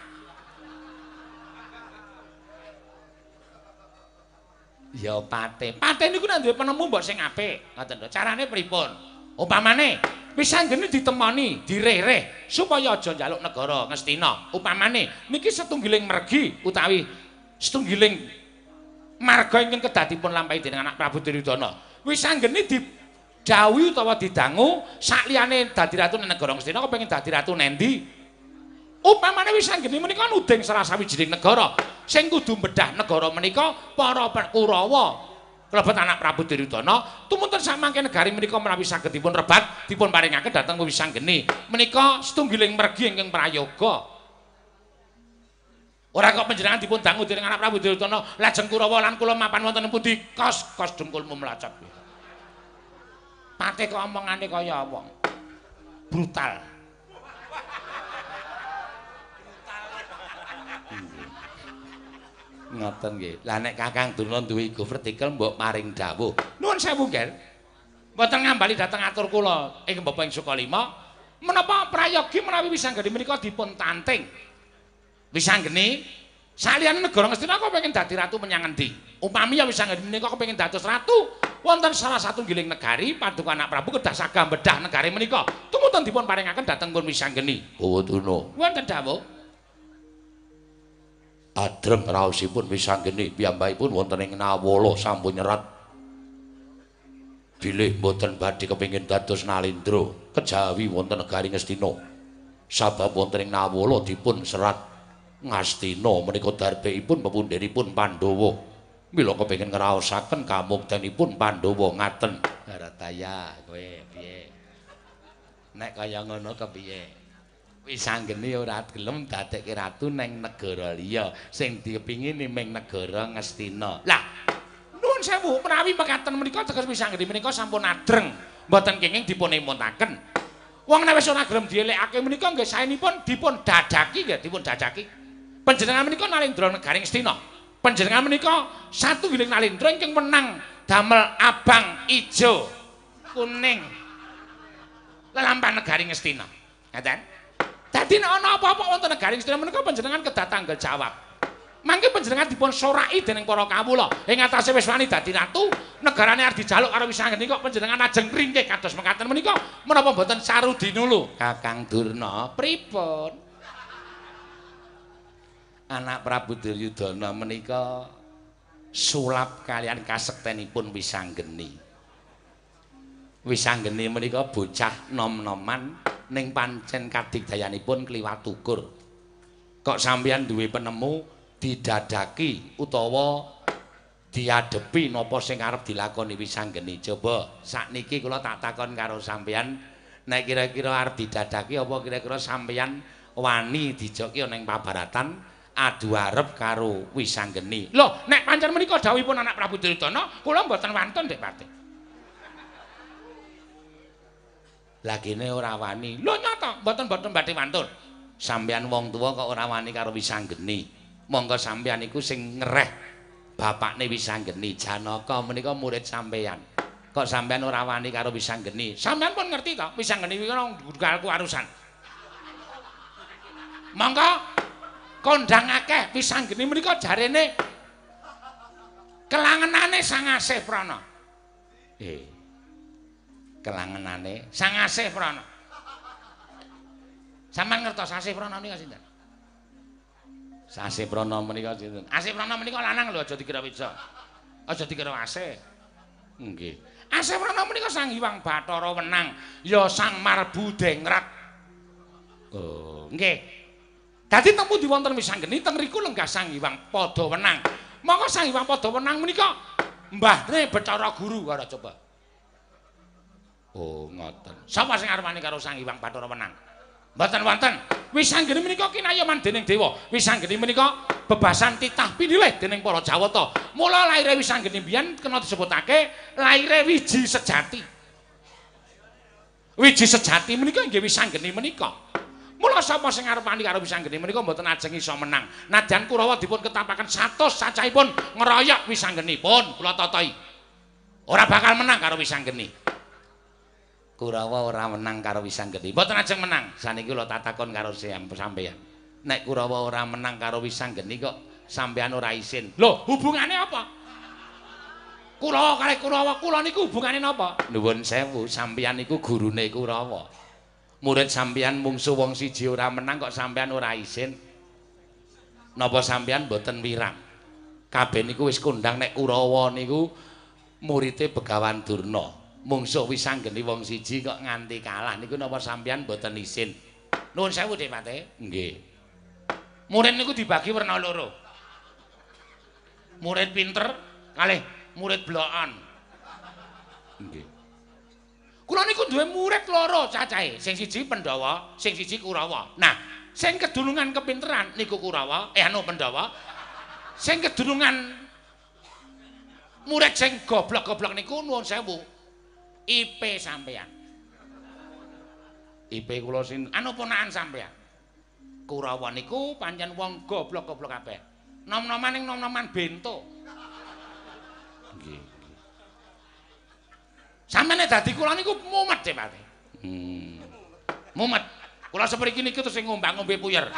Ya patih. Patih niku nek duwe penemu mbok sing apik. Ngoten lho. Carane pripun? Upamane wisanggeni ditemoni, direreh supaya aja njaluk negara Ngastina. Upamane niki setunggiling mergi utawi setunggiling marga ingkang kedah dipun lampahi dening anak Prabu Duryudana. Wisanggeni didhawuhi utawa didangu sakliyane dadi ratu ning negara Ngastina kepengin dadi ratu nendi? Upamane wisanggeni menika nuding salah sawijining negara sing kudu mbedhah negara menika para Kurawa kalebet anak Prabu Duryudana tumunten samangke negari menika menawi saged dipun rebat dipun paringaken dhateng wisanggeni menika setunggiling mergi ingkang prayoga. Ora kok panjenengan dipun dangu dening anak Prabu Duryudana lajeng Kurawa lan kula mapan wonten ing pundi kos kos dengkulmu melacak. Pate kok omongane kaya wong brutal. Ngoten nggih. Lah nek Kakang Durna duwe ego vertikel mbok maring dawuh. Nuwun sewu, Ger. Mboten ngambali dhateng atur kula ing Bapak ing Sukalima, menapa prayogi menawi wisanggeni menika dipun tanting. Wisanggeni saliyane negara Ngastina kok pengin dadi ratu menyang endi? Upami ya wisanggeni menika kepengin dados ratu wonten salah satunggiling negari paduka anak Prabu kedah sagah bedah negari menika. Tumuten dipun paringaken dhateng pun wisanggeni. Bawa Durna. Wonten dawuh. Adrem raosipun wisanggeni piyambakipun wonten ing Nawala sampun nyerat bilih mboten badhe kepengin dados Nalendra kejawi wonten negari Ngastina. Sabab wonten ing Nawala dipun serat Ngastina menika darbekipun pepundhenipun Pandhawa. Mila kepengin ngraosaken kamuktenipun Pandhawa ngaten. Barataya kowe piye? Nek kaya ngono kepiye? Wisanggeni ora gelem dadekke ratu ning negara liya sing dipingini ming negara Ngastina. Lah, nuwun sewu menawi mekaten menika teges wisanggeni menika sampun adreng mboten kenging dipun emutaken. Wong nek wis ora gelem dielekake menika nggih saenipun dipun dadaki nggih dipun dadaki. Panjenengan menika Nalendra negari Ngastina. Panjenengan menika satunggiling Nalendra ingkang menang damel abang, ijo, kuning lelampahan negari Ngastina. Ngaten? Dadi nek ana apa-apa wonten negari Ngastina menika panjenengan kedah tanggal jawab. Mangke panjenengan dipun soraki dening para kawula. Ing atase wis wani dadi ratu, negarane arep dijaluk karo wisanggeni kok panjenengan ajeng ringkih kados mekaten menika menapa mboten sarudi nulu? Kakang Durna, pripun? Anak Prabu Duryudana menika sulap kalian kasektenipun wisanggeni. Wisanggeni menika bocah nom-noman ning pancen kadigdayanipun kliwat ukur. Kok sampeyan duwe penemu didadaki utawa diadepi napa sing arep dilakoni wisanggeni? Coba sakniki kula tak takon karo sampeyan, nek kira-kira arep didadaki apa kira-kira sampeyan wani dijoki ana ing pabaratan adu arep karo wisanggeni? Lho, nek pancen menika dawuhipun anak Prabu Duryudana, kula mboten wantun, Dik Patih. Lagine ora wani. Lho nyata mboten-mboten badhe wantun. Sampeyan wong tuwa kok ora wani karo wisanggeni. Monggo sampeyan iku sing ngereh bapakne wisanggeni. Janaka menika murid sampeyan. Kok sampeyan ora wani karo wisanggeni? Sampeyan pun ngerti to, wisanggeni kuwi ana nggalku arusan. Monggo kondhang akeh wisanggeni menika jarene kelangenane Sangasih Prana. Eh kelangenane Sangasih Prana. Sampeyan ngertos Asih Prana menika sinten? Asih Prana menika sinten? Asih Prana menika lanang lho, aja dikira wedok. Aja dikira Asih. Nggih. Asih Prana menika Sang Hyang Bathara Wenang, ya Sang Marbudengrat. Oh, nggih. Dadi temu diwonten wisanggeni teng riku lenggah Sang Hyang Padawenang. Monggo Sang Hyang Padawenang menika mbahne Bathara Guru ora coba. Oh, ngoten. Sapa sing arepane karo Sang Hyang Bathara Wenang? Mboten wonten. Wisanggeni menika kinayoman dening dewa. Wisanggeni menika bebasan titah pinilih dening para Jawata. Mula laire wisanggeni biyen kena disebutake laire wiji sejati. Wiji sejati menika nggih wisanggeni menika. Mula sapa sing ngarepani karo wisanggeni menika mboten ajeng iso menang. Nadyan Kurawa dipun ketapaken satus cacahipun ngeroyok wisanggenipun kula totohi. Ora bakal menang karo wisanggeni. Kurawa ora menang karo wisanggeni. Mboten ajeng menang. Saniki kula tatakon karo sampeyan. Nek Kurawa ora menang karo wisanggeni kok sampeyan ora isin. Lho, hubungane apa? Kurawa kalih Kurawa, kula niku hubungane napa? Nuwun sewu, sampeyan niku gurune Kurawa. Murid sampeyan mungsu wong siji ora menang kok sampeyan ora isin. Napa sampeyan mboten wirang? Kabeh niku wis kondang nek Kurawa niku murite Begawan Durna. Mungsuh wisanggeni wong siji kok nganti kalah niku napa sampeyan mboten isin. Nuwun sewu, Dik Pate. Nggih. Murid niku dibagi werna loro. Murid pinter kalih murid blokan. Nggih. Kula niku duwe murid loro cacahe. Sing siji Pandhawa, sing siji Kurawa. Nah, sing kedulungan kepinteran niku Kurawa, eh anu Pandhawa. Sing kedulungan murid sing goblok-goblok niku nuwun sewu. I P sampean. I P kula sin anu ponakan sampean. Kurawa niku pancen wong goblok-goblok kabeh. Nom-noman ning nom-noman bento. Nggih. Sampeyan dadi kula niku mumet Dik Pate. Hmm. Mumet. Kula sepriki niki terus sing ngombang-ngombe puyer.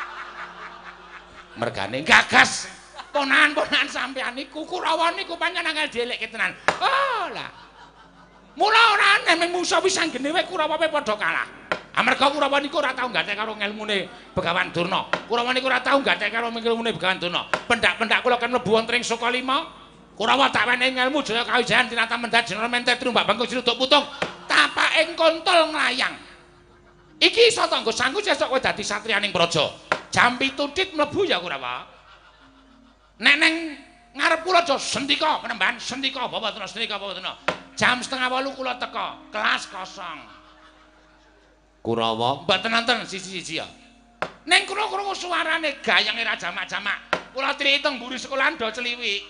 Mergane gagas ponakan-ponakan sampean niku Kurawa niku pancen angel dielekke tenan. Oh lah. Mula ora aneh mung musuh wisanggeni wae Kurawa wae padha kalah. Amarga Kurawa niku ora tau gatek karo ngelmune Begawan Durna. Kurawa niku ora tau gatek karo ngelmune Begawan Durna. Pendak-pendak kula kan mlebu wonten ing Sukalima. Kurawa tak wenehi ngelmu Jaya Kawijayan tinata mendat jeneng mentet trumbak bangku siruduk putung. Tapaking kontol nglayang. Iki iso tanggo sangku sesuk kowe dadi satriyaning praja. Jam pitu dit mlebu ya Kurawa. Nek neng ngarep kula aja sendika penemban sendika Bapak Tuna sendika Bapak Tuna. Jam setengah walu kula teka, kelas kosong. Kurawa, mboten nonton siji-siji ya. Ning kula krungu suarane gayange ra jamak-jamak. Kula triki teng mburi sekolahan do celiwik.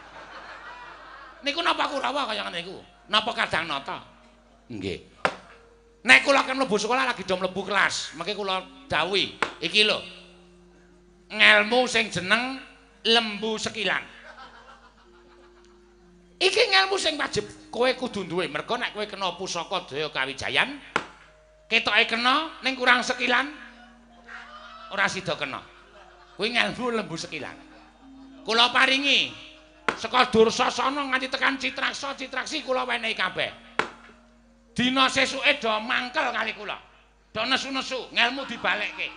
Niku napa Kurawa kaya ngene niku? Napa Kadang Nata? Nggih. Nek kula kan mlebu sekolah lagi do mlebu kelas, mengke kula dawuhi, iki lho. Ngelmu sing jeneng lembu sekilan. Iki ngelmu sing wajib kowe kudu duwe. Mergo nek kowe kena pusaka Jaya Kawijayan, ketoke kena ning kurang sekilan ora sida kena. Kuwi ngelmu lembu sekilan. Kula paringi saka Dursasana nganti tekan Citraksa, Citraksi kula wenehi kabeh. Dina sesuke do mangkel kali kula. Do nesu-nesu, ngelmu dibalekke.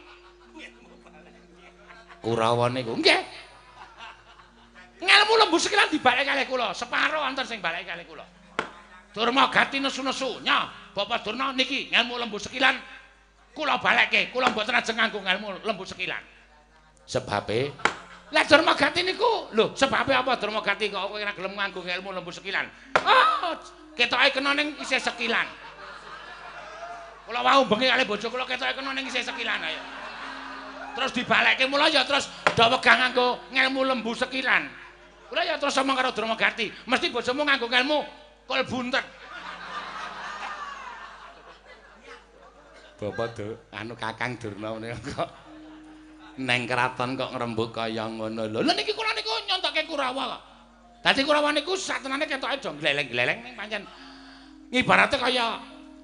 Kurawa niku nggih. Ngelmu lembu sekilan dibalik kali kula, separo antar sing balik kali kula. Durma Gati nesu-nesu, nya Bapak Durna niki ngelmu lembu sekilan kula balekke, kula mboten ajeng nganggo ngelmu lembu sekilan. Sebabe lah Durma Gati niku, lho sebabe apa Durma Gati kok kowe ora gelem nganggo ngelmu lembu sekilan? Oh, ketoke kena ning isih sekilan. Kula wau bengi kali bojo kula ketoke kena ning isih sekilan ayo. Terus dibalekke mula ya terus do wegang nganggo ngelmu lembu sekilan. Kula ya terus omong karo Durma Gati, mesti bojomu nganggo ngelmu kol buntet. Bapak do, anu Kakang Durna menika kok neng kraton kok ngrembug kaya ngono lho. Lha niki kula niku nyontoke Kurawa kok. Dadi Kurawa niku satenane ketoke do gleleng-gleleng ning pancen ibarate kaya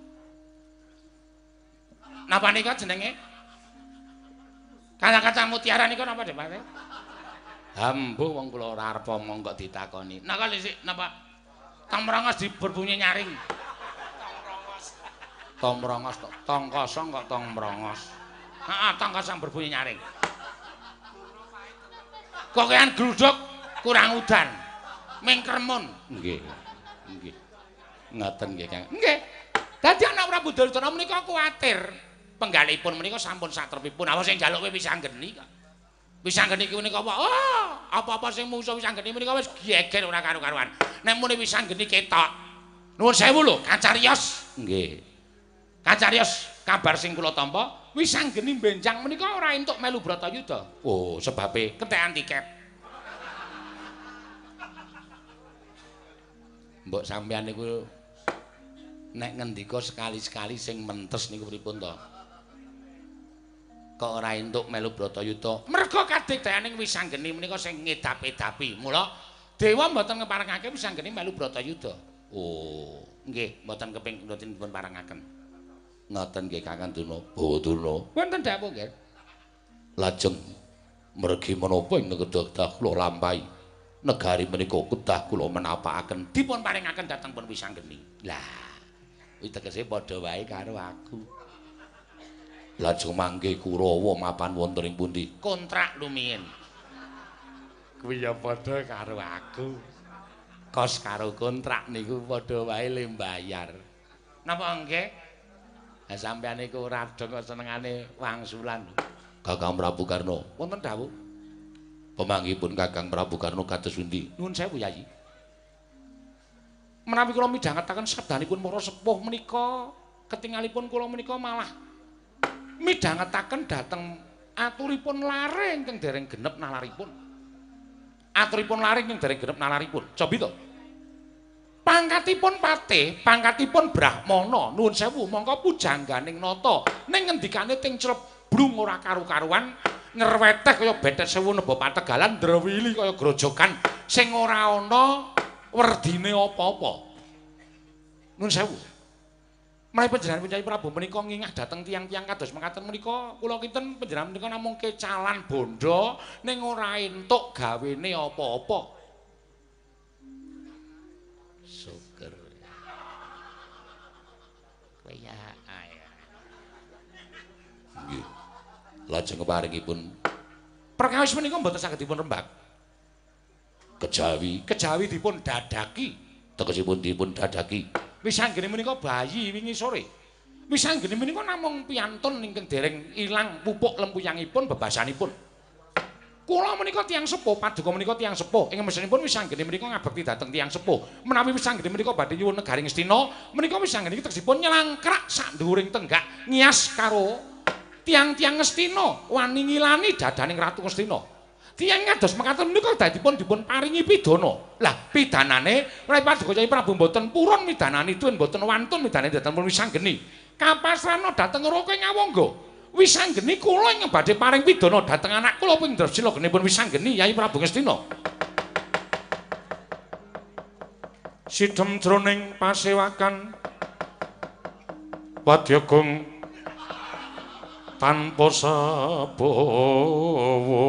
napa nika jenenge? Kacang-kacang mutiara niku napa Dik Pate? Hambuh wong kula ora arep omong kok ditakoni. Nah kali sik napa tong merongos diberbunyi nyaring. Tong merongos kok tong kosong kok tong merongos. Heeh, tangga sang berbunyi nyaring. Kokean gluduk kurang udan. Ming kremun. Nggih. Nggih. Ngoten nggih, Kang. Nggih. Dadi anak Prabu Duryudana menika kuwatir penggalipun menika sampun satrepipun. Apa sing njaluk kowe pisang geni kok. Pisang geni kuwi menika apa? Oh, apa-apa sing mungsuh pisang geni menika wis geger ora karo-karuan. Nek muni pisang geni ketok. Nuwun sewu lho, Kacarios. Nggih. Kacarios, kabar sing kula tampa, pisang geni benjang menika ora entuk melu Bratayuda. Oh, sebabe ketekan tiket. Mbok sampeyan niku nek ngendika sekali-sekali sing mentes niku pripun to? Kok ora entuk melu Bratayuda? Merga kadekteaning pisang geni menika sing ngedap-edapi. Mula dewa mboten ngeparengake pisang geni melu Bratayuda. Oh, nggih, mboten keping mboten dipun parengaken. Ngoten nggih Kakang Tuna. Bawa Tuna. Wonten dawuh nggih. Lajeng mergi menapa ing kedah kula lampahi. Negari menika kedah kula menapakaken dipun paringaken dhateng pun pisang geni. Lah, kuwi tegese padha wae karo aku. Lajeng mangke Kurawa mapan wonten ing pundi? Kontrak lumiyin. Kuwi ya padha karo aku. Kos karo kontrak niku padha wae le mbayar. Napa nggih? Ha sampeyan niku rada kok senengane wangsulan. Kakang Prabu Karna, wonten dawuh. Pemanggipun Kakang Prabu Karna kados pundi? Nuwun sewu Yayi. Menawi kula midhangetaken sabdanipun para sepuh menika, ketingalipun kula menika malah midhangetaken dhateng aturipun lare ingkang dereng genep nalaripun. Aturipun lare ingkang dereng genep nalaripun. Cobi to. Pangkatipun patih, pangkatipun brahmana, nuwun sewu, mongko pujangganing nata. Ning ngendikane ting Cleblung ora karu-karuan, ngerweteh kaya betet sewu neba pategalan, ndrewili kaya grojogan sing ora ana werdine apa-apa. Nuwun sewu. Menawi panjenengan Kyai Prabu menika ngingah dhateng tiyang-tiyang kados mekaten menika, kula kinten panjenengan menika namung kecalan bondo ning ora entuk gawene apa-apa. Syukur. Kaya ae. Nggih. Lajeng keparingipun perkawis menika mboten saged dipun rembak. Kejawi, kejawi dipun dadaki. Tegesipun dipun dadaki. Wisanggeni menika bayi wingi sore. Wisanggeni menika namung piantun ingkang dereng ilang pupuk lempuyangipun bebasanipun. Kula menika tiyang sepuh, paduka menika tiyang sepuh. Ing mesenipun wisanggeni menika ngabekti dhateng tiyang sepuh. Menawi wisanggeni menika badhe nyuwun negari Ngastina, menika wisanggeni tegesipun nyelangkrak sak dhuwuring tenggak ngias karo tiyang-tiyang Ngastina, wani ngilani dadaning Ratu Ngastina. Tiyang ngados mekaten menika dadipun dipun paringi pidana. Lah pidanane menawi paduka Kyai Prabu mboten purun midanani tuwin mboten wantun midane dhateng wisanggeni. Kapasrana dhateng Raka Ngawangga. Wisanggeni kula ing badhe paring pidana dhateng anak kula ping Dresila genipun wisanggeni Kyai Prabu Ngastina. Sidhem jroning pasewakan Wadyagung tanpa sabawa.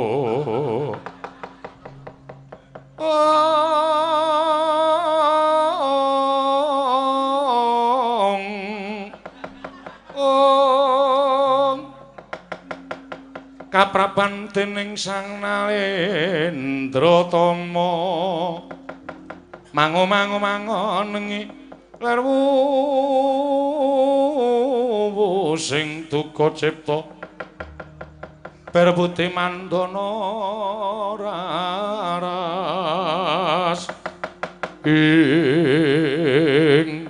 Kapraban dening Sang Nalendra Tama mango-mango-mangonengi lerwu sing duka cipta perbuti mandana raras ing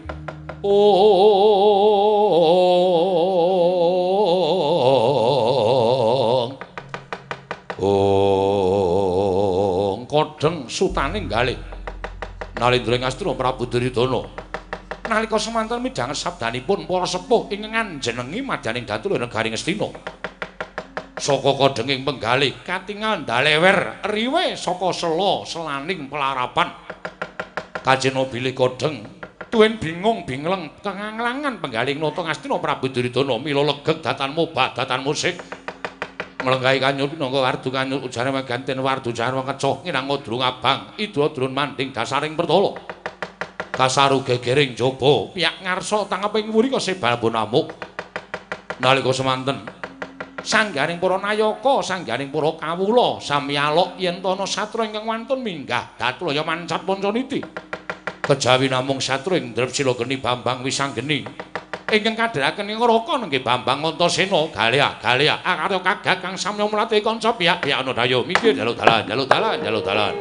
ong kodheng sutaning galih Nalendra Ngastina Prabu Duryudana. Nalika semanten midhanget sabdanipun para sepuh ingkang njenengi madyaning datu negari Ngastina. Saka kodhenging penggalih katingal ndalewer riwe saka sela selaning pelarapan. Kajena bilih kodheng tuwin bingung bingleng kenganglangan penggalih nata Ngastina Prabu Duryudana mila legeg datan mobah datan musik. Nglenggahi kanyur pinangka wardu kanyur ujare ganten wardu jarwa kecoh nginang drung abang idra drun manding dasaring pertala. Kasaru gegering jaba piyak ngarsa tangeping wuri kasebal bonamuk. Nalika semanten sanggaring para nayaka sanggaring para kawula sami alok yen ana satra ingkang wantun minggah Datraya mancat Pancaniti kejawi namung satra ing Drepsila Geni Bambang Wisanggeni ingkang kadharaken ing Raka nggih Bambang Antasena Galya Galya akarya kagak kang samya mlati kanca pihak-pihak ana dayo mikir dalu dalan dalu dalan dalu dalan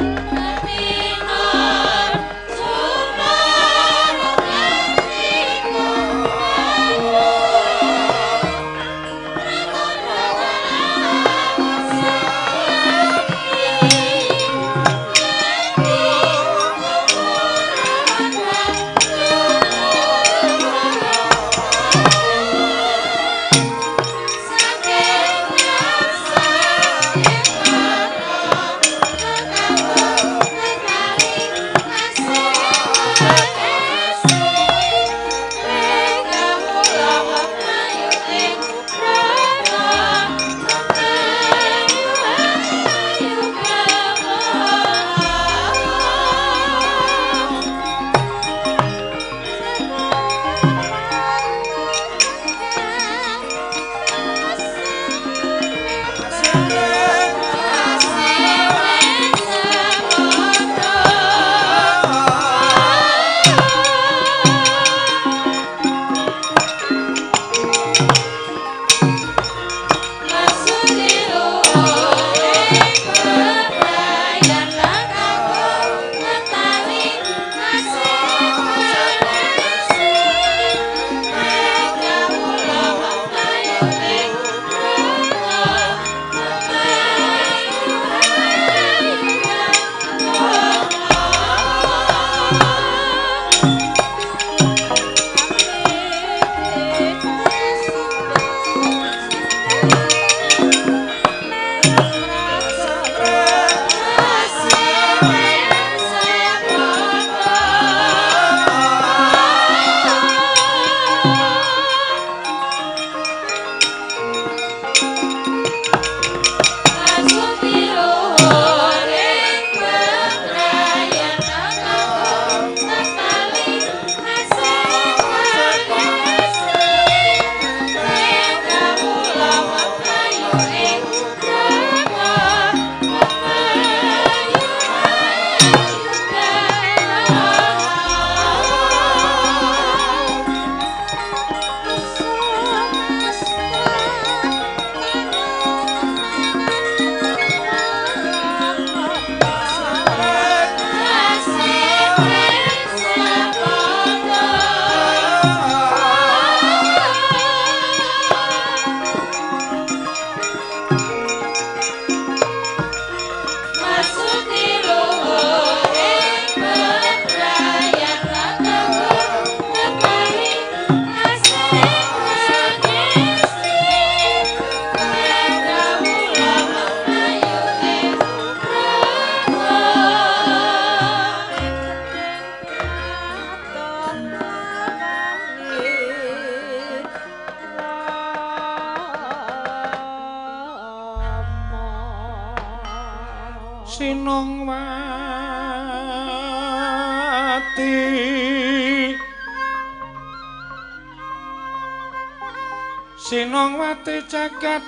Sinongwati jagat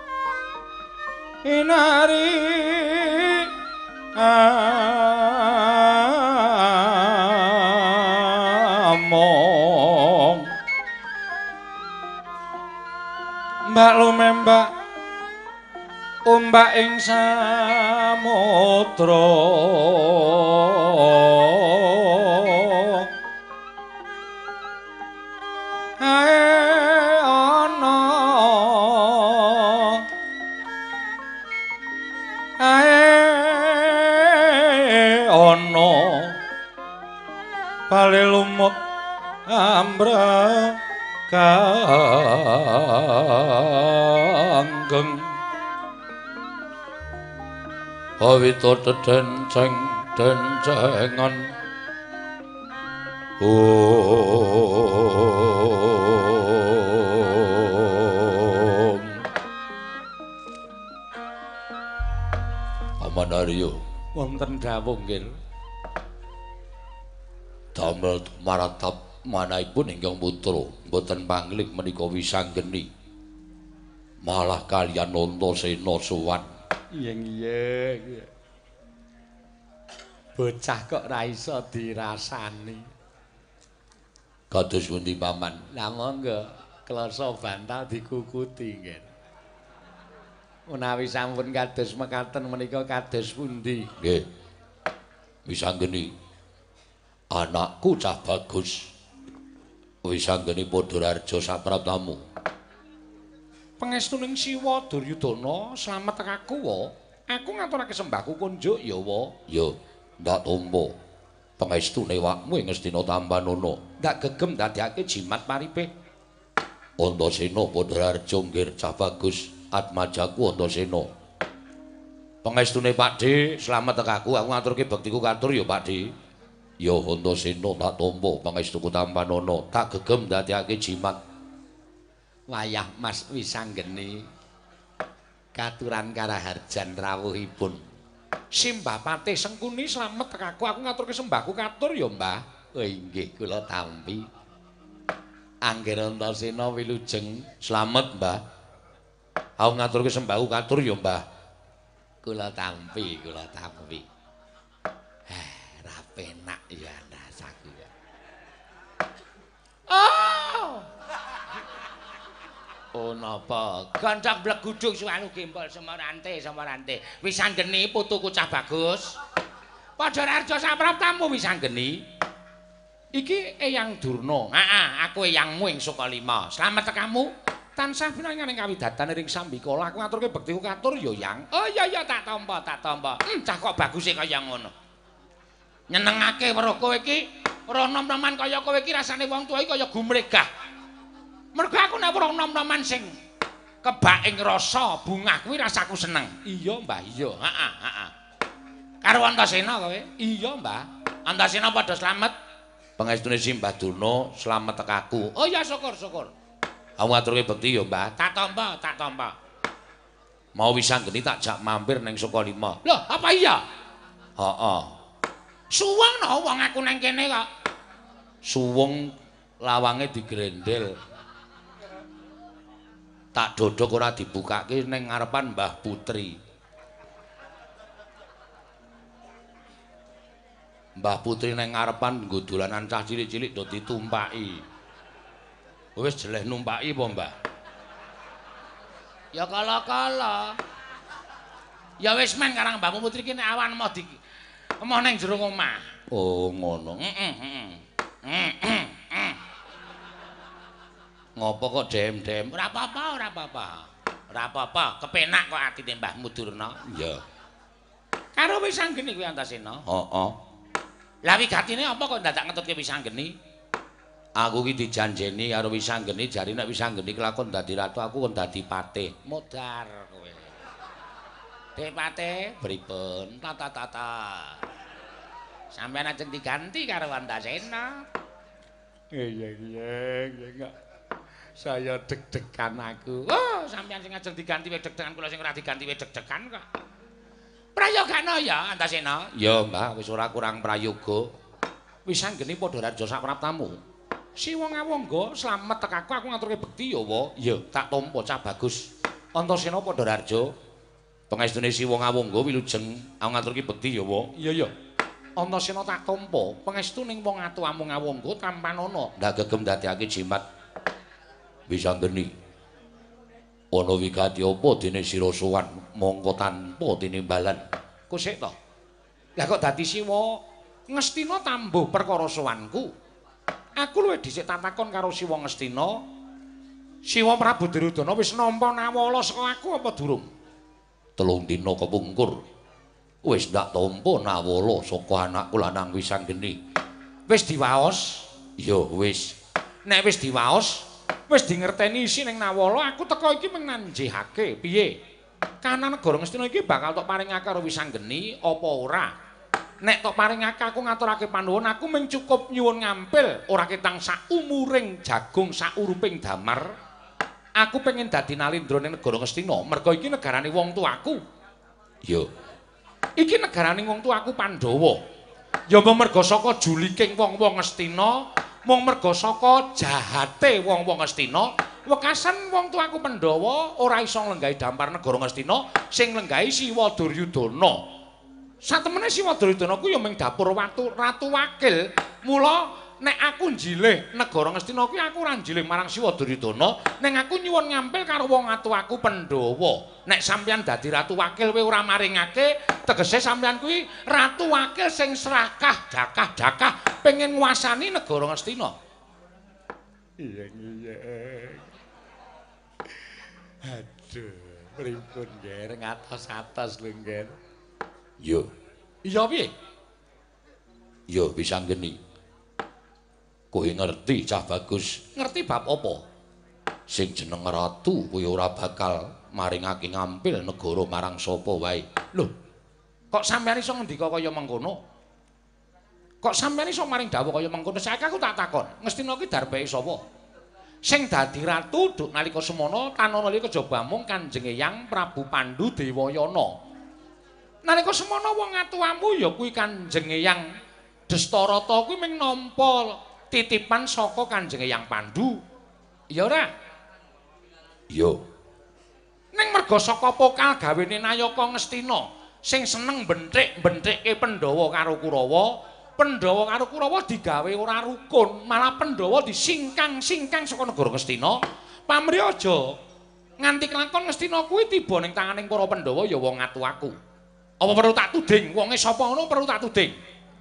inari among mbak lumembak umbak ing samudra lumut ambra kanggeng awita denceng dencengan om Amanaryo wonten dawuh nggih damel maratap manahipun ingkang putra mboten pangling menika Wisanggeni Malah kalian Antasena sowan. Iya iya. Bocah kok ra iso dirasani. Kados pundi paman? Lah monggo klasa bantal dikukuti nggih. Menawi sampun kados mekaten menika kados pundi? Nggih. Wisanggeni anakku cah bagus. Wisanggeni Padhararja sapraptamu. Pangestuning Siwa Duryudana slamet tekaku wa. Aku ngaturake sembahku kunjuk ya wa. Ya, ndak tampa. Pangestune wakmu ing Ngastina Tambanana. Ndak gegem dadekake jimat paripe. Antasena Padhararja nggih cah bagus. Atmajaku Antasena. Pangestune Pakde, slamet tekaku, aku ngaturke bektiku katur ya Pakde. Ya Antasena tak tampa pangestuku Tambanana, tak gegem dadekake jimat. Wayah Mas Wisanggeni katuran karaharjan rawuhipun. Simbah Patih Sengkuni slamet tekaku, aku ngaturke sembahku katur ya Mbah. Oh inggih kula tampi. Angger Antasena wilujeng Slamet Mbah. Aku ngaturke sembahku katur ya Mbah. kula tampi, kula tampi. Eh, ra penak ya ndasaku. Oh! Oh napa? Gancang bleguduk suwanu gembol semerante semerante. Wisanggeni putuku cah bagus. Padhararja sapraptamu Wisanggeni. Iki Eyang Durna. Heeh, aku eyangmu ing Sukalima. Slamet tekamu. Tansah pinanganing kawidatan ring Sambikala. Aku ngaturke bektiku katur ya, Yang. Oh iya iya tak tampa, tak tampa. Hmm, cah kok baguse kaya ngono. Nyenengake weruh kowe iki, weruh nom-noman kaya kowe iki rasane wong tuwa iki kaya gumregah. Mergo aku nek weruh nom-noman sing kebak ing rasa bungah kuwi rasaku seneng. Iya, Mbah, iya. Heeh, heeh. Karo Antasena kowe? Iya, Mbah. Antasena padha slamet. Pangestune Simbah Durna slamet tekaku. Oh ya syukur-syukur. Aku ngaturke bekti ya Mbah. Tak tampa, tak tampa. Mau Wisanggeni tak jak mampir ning Sukalima. Loh, apa iya? Heeh. Suweng no wong aku nang kene kok. Suwung lawange digrendel. Tak dodok ora dibukake ning ngarepan Mbah Putri. Mbah Putri ning ngarepan nggo dolanan cah cilik-cilik do ditumpaki. Wis jeleh numpaki apa, Mbah? Ya kala-kala. Ya wis men karang Mbah Putri ki nek awan mau di emoh ning jero omah. Oh, ngono. Heeh, heeh. Ngopo kok dem-dem? Ora apa-apa, ora apa-apa. Ora apa-apa, kepenak kok atine Mbahmu Durna. Ya. Karo Wisanggeni kuwi Antasena. Heeh. Lah wigatine apa kok dadak ngetutke Wisanggeni? Aku ki dijanjeni karo Wisanggeni jari nek Wisanggeni kelakon dadi ratu aku kon dadi patih. Modar kowe. Dek Patih, pripun? Tata-tata. Sampeyan ajeng diganti karo Antasena. Iya iya iya. Saya deg-degan aku. Oh, sampeyan sing ajeng diganti wae deg-degan kula sing ora diganti wae deg-degan kok. Prayogana ya Antasena. Ya, Mbah, wis ora kurang prayoga. Wisanggeni Padhararja sapraptamu. Siwa Ngawangga slamet tekaku aku ngaturke bekti ya, Wa. Ya, Tak tampa cah bagus. Antasena Padhararja. pangestune Siwa Ngawangga wilujeng aku ngaturke bekti ya, Wa. Iya ya. Antasena tak tampa pangestu ning wong atuwamu Ngawangga Tampanana. Ndak gegem dadekake jimat. Wisanggeni. Ana wigati apa dene sira sowan mongko tanpa tinimbalan. Kusik to. Lah kok dadi Siwa Ngastina tambuh perkara sowanku. Aku luwih dhisik tatakon karo Siwa Ngastina. Siwa Prabu Duryudana wis nampa nawala saka aku apa durung? Telung dina kepungkur. Wis ndak tampa nawala saka anakku lanang Wisanggeni. Wis diwaos? Ya wis. Nek wis diwaos, wis dingerteni isi ning nawala, aku teka iki menganjihake. Piye? Kahanan negara Ngastina iki bakal tok paringake karo Wisanggeni apa ora? Nek tok paringake aku ngaturake panuwun, aku mung cukup nyuwun ngampil, ora ketang saumuring jagung sauruping damar. Aku pengen dadi nalindra ning negara Ngastina, merga iki negarane wong tuaku. Ya. Iki negarane wong tuaku Pandhawa. Ya mung merga saka juliking wong-wong Ngastina, mung merga saka jahate wong-wong Ngastina, Wekasan wong tuaku Pandhawa ora iso nglenggahi dampar negara Ngastina sing nglenggahi Siwa Duryudana. Satemene Siwa Duryudana ku ya ming dapur watu Ratu Wakil. Mula nek aku njilih negara Ngastina kuwi aku ora njilih marang Siwa Duryudana, ning aku nyuwun ngampil karo wong atuaku Pandhawa. Nek sampeyan dadi Ratu Wakil kowe ora maringake, tegese sampeyan kuwi Ratu Wakil sing serakah dakah-dakah pengen nguasani negara Ngastina. Iya iya. Aduh, pripun nggih ngatos-atos lho nggih. Yo. Iya piye? Yo bisa geni. Kowe ngerti cah bagus? Ngerti bab apa? Sing jeneng ratu kowe ora bakal maringake ngampil negara marang sapa wae. Lho. Kok sampeyan iso ngendika kaya mengkono? Kok sampeyan iso maring dawuh kaya mengkono? Saiki aku tak takon, Ngastina ki darbae sapa? Sing dadi ratu duk nalika semana tanana kejaba mung Kanjeng Eyang Prabu Pandhu Dewayana. Nalika semana wong atuamu ya kuwi Kanjeng Eyang Destarata kuwi ming nampa titipan saka Kanjeng Eyang Pandhu. Ya ora? Yo. Ning merga saka pokal gawene Nayaka Ngastina sing seneng benthik-benthike Pandhawa karo Kurawa, Pandhawa karo Kurawa digawe ora rukun, malah Pandhawa disingkang-singkang saka negara Ngastina. Pamrih aja nganti kelakon Ngastina kuwi tiba ning tanganing para Pandhawa ya wong atuaku. Apa perlu tak tuding? Wonge sapa ngono perlu tak tuding?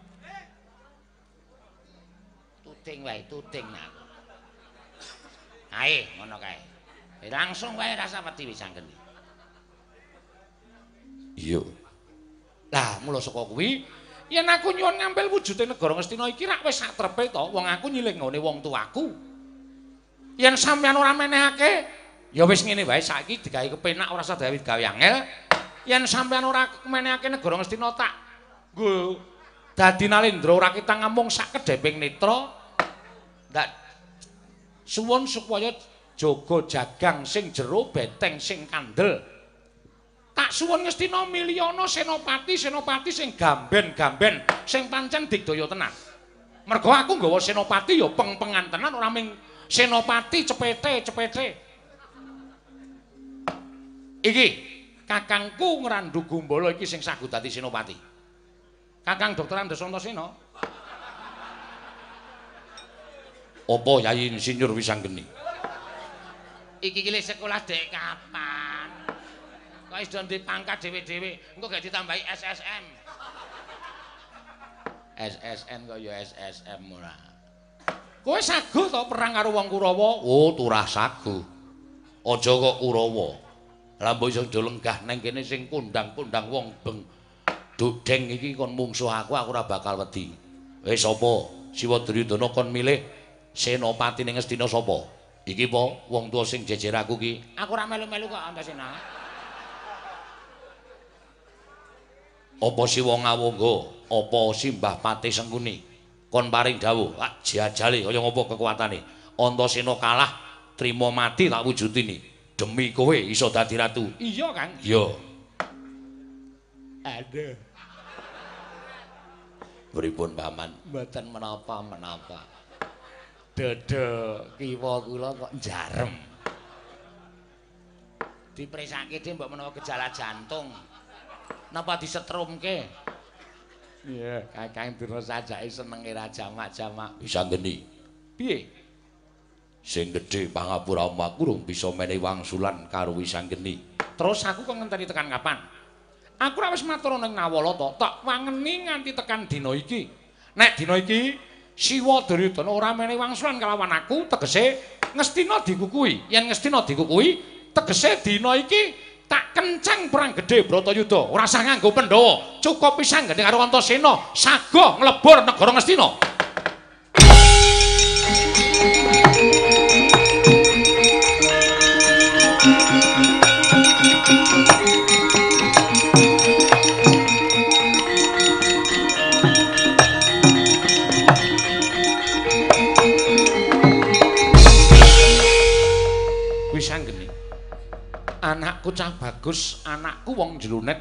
Tuding wae, tuding nak. Ae, ngono kae. Langsung wae rasa wedi wis anggen. Iya. Lah, mula saka kuwi yen aku nyuwun ngambil wujude negara Ngastina iki rak wis satrepe to, wong aku nyilih ngene wong tuaku. Yen sampeyan ora menehake, ya wis ngene wae saiki digawe kepenak ora usah digawe angel. Yen sampeyan ora menehake negara Ngastina tak nggo dadi Nalendra ora kita ngamung sak kedheping netra. Ndak suwun supaya jaga jagang sing jero benteng sing kandel. Tak suwun Ngastina milyana senopati senopati sing gamben-gamben sing pancen digdaya tenan. Mergo aku nggawa senopati ya peng-pengan tenan ora ming senopati cepete-cepete. Iki kakangku Ngrandu Gumbala iki sing sagut dadi senopati. Kakang Dokter Andes Antasena. Apa Yayi Insinyur Wisanggeni? Iki ki sekolah dek kapan? Kok wis ndek pangkat dhewe-dhewe, engko gak ditambahi S S M. S S N kok ya S S M ora. Kowe saguh to perang karo wong Kurawa? Oh, turah saguh. Aja kok Kurawa. Lah mbok iso lenggah nang kene sing kondang-kondang wong beng dodeng iki kon mungsuh aku, aku ora bakal wedi. Wis sapa? Siwa Duryudana kon milih senopati ning Ngastina sapa? Iki po wong tuwa sing jejer aku ki. Aku ora melu-melu kok Antasena. Apa Siwa Ngawangga, apa Simbah Pati Sengkuni kon paring dawuh, ah jajale kaya ngapa kekuatane. Antasena kalah, trima mati tak wujudini demi kowe iso dadi ratu. Iya, Kang. Iya. Aduh. Pripun Paman? Mboten menapa-menapa. Dodo kiwa kula kok njarem. Dipresake dhe mbok menawa gejala jantung. Napa disetrumke? Iya, Kakang terus ajake senenge ra jamak-jamak. Bisa geni. Piye? Sing gedhe pangapura omahku rung bisa menehi wangsulan karo Wisanggeni. Terus aku kok ngenteni tekan kapan? Aku ora wis matur ning Nawala to, tak wangeni nganti tekan dina iki. Nek dina iki Siwa Duryudana ora menehi wangsulan kalawan aku, tegese Ngastina dikukuhi. Yen Ngastina dikukuhi, tegese dina iki tak kencang perang gedhe Bratayuda. Ora usah nganggo Pandhawa, cukup pisan gede karo Antasena, sago nglebur negara Ngastina. Wisanggeni. Anakku cah bagus, anakku wong jlunet.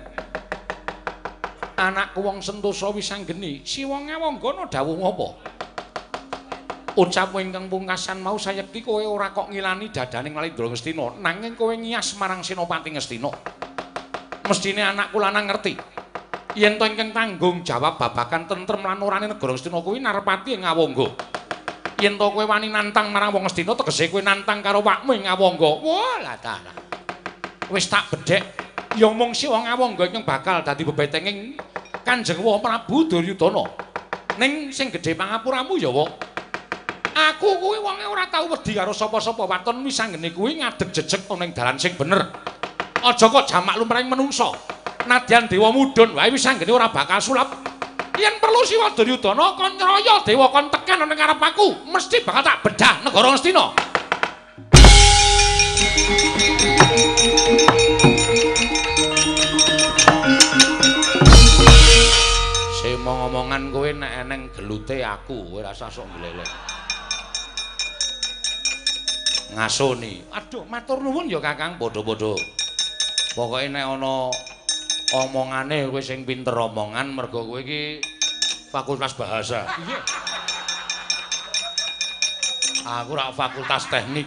Anakku wong Sentosa Wisanggeni. Siwa Ngawangga dawuh apa? Ucap ingkang pungkasan mau sayekti kowe ora kok ngilani dadaning Nalendra Ngastina, nanging kowe ngiyas marang Senopati Ngastina. Mestine anakku lanang ngerti yen to ingkang tanggung jawab babagan tentrem lan orane negara Ngastina kuwi Narpati ing Ngawangga. Yen to kowe wani nantang marang wong Ngastina tegese kowe nantang karo wakmu ing Ngawangga. Wah, lah ta. Wis tak bedhek ya mung si wong Ngawangga ingkang bakal dadi bebetenging Kanjeng Prabu Duryudana. Ning sing gedhe pangapuramu ya wae. Aku kuwi wonge ora tau wedi karo sapa-sapa waton wisanggene kuwi ngadeg jejeg ana ing dalan sing bener. Aja kok jamak lumrahing menungsa. Nadyan dewa mudhun wae wisanggene ora bakal sulap. Yen perlu Siwa Duryudana kon nyraya dewa kon tekan ana ngarep aku, mesti bakal tak bedah negara Ngastina. Semong-omongan kowe nek eneng gelute aku, kowe rasa sok glelek. Ngasoni. Aduh, matur nuwun ya Kakang, padha-padha. Pokoke nek ana omongane kowe sing pinter omongan mergo kowe iki fakultas bahasa. Iya. Aku rak fakultas teknik.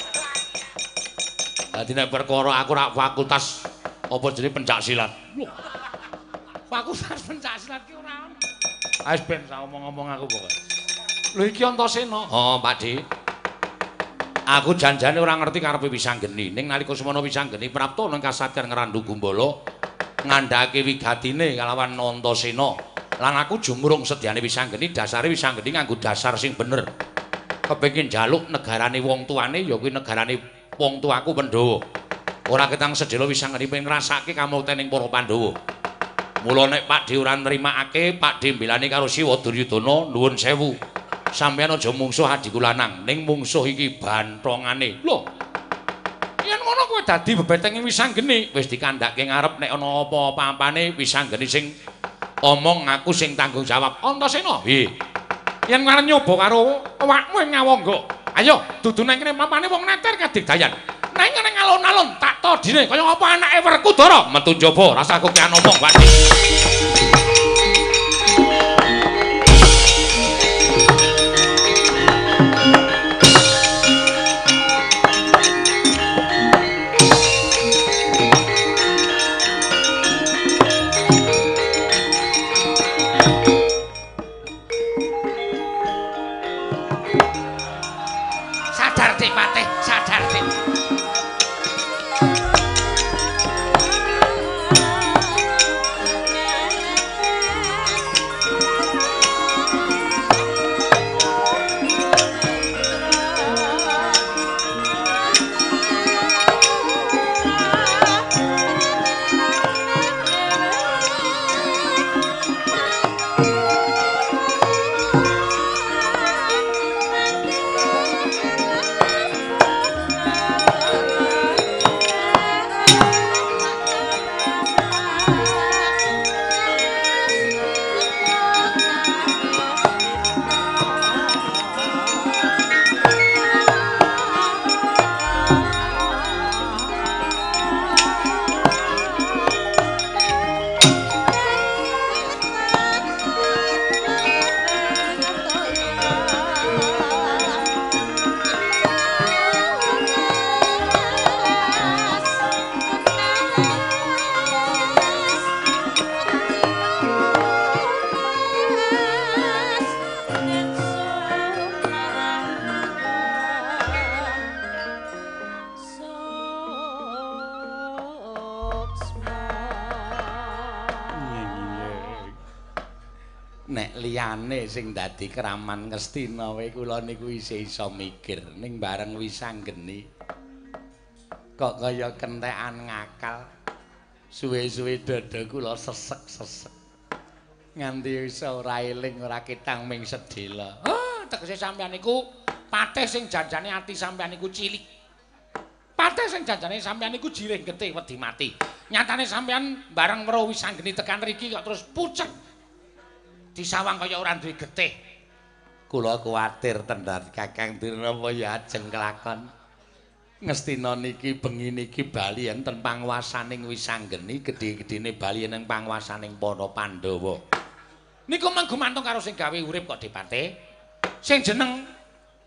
Dadi nek perkara aku rak fakultas apa jenenge pencak silat. Loh. Fakultas pencak silat ki ora ono. Wis ben sak omong-omong aku pokoke. Lho iki Antasena. Oh, Pakde. Aku janjane ora ngerti karepe Wisanggeni, ning nalika semana Wisanggeni prapta nang kasatyan ngrandu Gumbala ngandhake wigatine kalawan Antasena. Lan aku jumurung sedyane Wisanggeni, dasare Wisanggeni nganggo dasar sing bener. Kepengin njaluk negarane wong tuane ya kuwi negarane wong tuaku Pandhawa. Ora ketang sedhela Wisanggeni pengen ngrasake kamuktening para Pandhawa. Mula nek Pakde ora nrimakake, Pakde mbelani karo Siwa Duryudana, nuwun sewu. Sampeyan aja mungsuh adiku lanang, ning mungsuh iki banthongane. Lho. Yen ngono kowe dadi bebetenge Wisanggeni, wis dikandhake ngarep nek ana apa-apane Wisanggeni sing omong aku sing tanggung jawab. Antasena, nggih. Yen arep nyoba karo awakmu ing Ngawangga, ayo dudu nang kene papane wong neter kadigdayan. Nang ngene alon-alon tak todine kaya apa anake Werkudara metu njaba rasa aku ki omong Pakde. Sing dadi kraman Ngastina wae kula niku isih iso mikir ning bareng Wisanggeni kok kaya kentekan ngakal suwe-suwe dada kula sesek-sesek nganti iso ora eling ora ketang ming sedhela. Ah, tegese sampeyan niku patih sing janjane ati sampeyan niku cilik. Patih sing janjane sampeyan niku jireh getih wedi mati. Nyatane sampeyan bareng weruh Wisanggeni tekan mriki kok terus pucet. Disawang kaya ora duwe getih. Kula kuwatir tendhat Kakang Dirnapa ya ajeng kelakon. Ngastina niki bengi niki bali enten panguwasaning Wisanggeni, gedhe-gedhene bali ning panguwasaning para Pandhawa. Niku mung gumantung karo sing gawe urip kok Dipate. Sing jeneng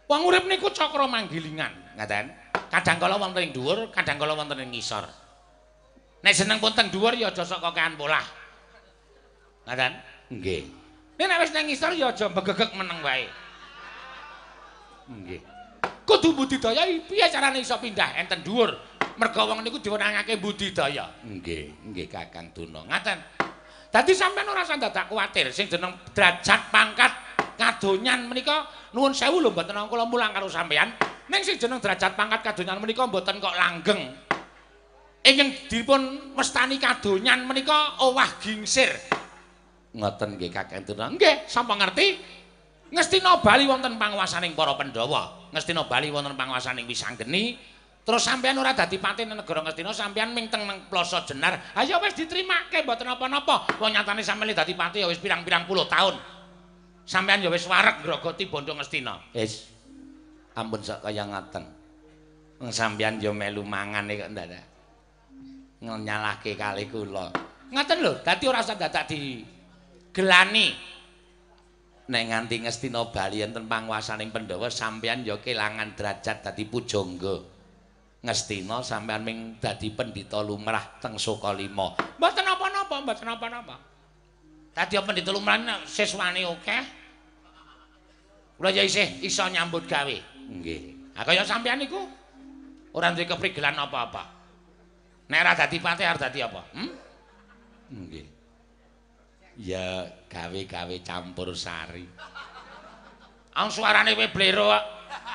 Wong urip niku cakra manggilingan, ngaten. Kadang kala wonten ing dhuwur, kadang kala wonten ing ngisor. Nek seneng pun teng dhuwur ya aja sok kokean polah. Ngaten? Nggih. Nek nek wis nang ngisor ya aja mbegegek meneng wae. Nggih. Kudu budidaya piye carane iso pindah enten dhuwur? Merga wong niku diwenangake budidaya. Nggih, nggih Kakang Tuna. Ngaten. Dadi sampean ora usah dadak kuwatir sing jeneng derajat pangkat kadonyan menika nuwun sewu lho mboten kula mulang karo sampean. Ning sing jeneng derajat pangkat kadonyan menika mboten kok langgeng. Ingkang dipun mestani kadonyan menika owah gingsir. Ngoten nggih Kakang Tuna. Nggih, sampun ngerti? Ngestina bali wonten panguwasaning para Pandhawa. Ngestina bali wonten panguwasaning Wisanggeni. Terus sampean ora dadi pati nang negara Ngastina, sampean ming teng nang Plasa Jenar. Ha ya wis ditrimake mboten apa-napa. Wong nyatane sampeyan dadi pati ya wis pirang-pirang puluh taun. Sampeyan ya wis wareg ngrogoti bondo Ngastina. Wis. Ampun sak kaya ngaten. Wong sampeyan ya melu mangane kok ndadak. Nyalahke kali kula. Ngaten lho, dadi ora usah dadak digelani. Nek nganti Ngastina bali enten panguwasaning Pandhawa, sampeyan ya kelangan derajat dadi pujangga. Ngastina sampean ming dadi pendhita lumrah teng Sukalima. Mboten napa-napa, mboten napa-napa. Dadi pendhita lumrah siswane akeh. Kula ya isih iso nyambut gawe. Nggih. Ha kaya sampean niku ora duwe keprigelan apa-apa. Nek ora dadi pati arep dadi apa? Hm? Nggih. Ya gawe-gawe campur sari. Ang suarane kowe blero kok.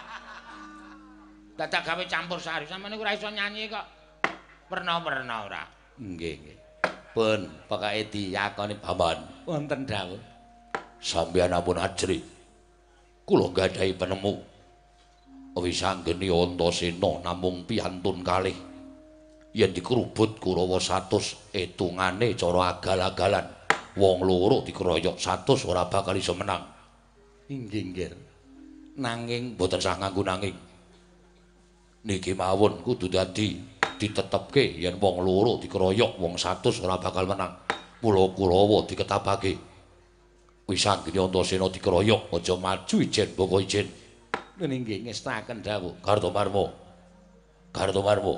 Dadak gawe campur sari, sampeyan niku ora iso nyanyi kok. Perna-perna ora. Nggih, nggih. Pun pokoke diyakoni Paman. Wonten dawuh. Sampeyan ampun ajri. Kula gadhahi penemu. Wisanggeni Antasena namung piantun kalih. Yen dikerubut Kurawa satus etungane cara agal-agalan. Wong loro dikeroyok satus ora bakal iso menang. Inggih, nggih. Nanging boten sah nganggo nanging. Niki mawon kudu dadi ditetepke yen wong loro dikeroyok wong satus ora bakal menang. Mula Kurawa diketabake. Wisanggeni Antasena dikeroyok aja maju ijen boko ijen. Nggih ngestaken dawuh Kartomarma. Kartomarma.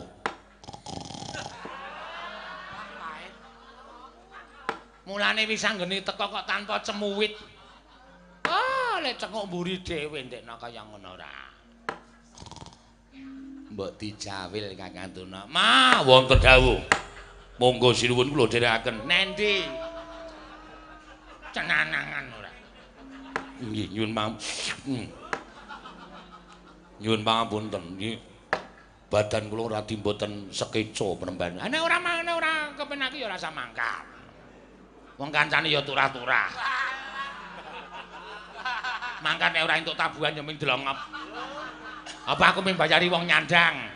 Mulane Wisanggeni teka kok tanpa cemuwit. Ah, lek cekuk mburi dhewe ndekna kaya ngono ora. Mbok dijawil Kakang Tuna. Ma, wonten dawuh. Monggo sinuwun kula dherekaken. Nendi? Cenanangan ora. Nggih, nyuwun pang. Hmm. Nyuwun pangapunten. Nggih. Badan kula ora dimboten sekeca penemban. Nek ora mangane ora kepenake ya ora usah mangkat. Wong kancane ya turah-turah. Mangkat nek ora entuk tabuhan ya ming delongop. Apa aku ming bayari wong nyandang?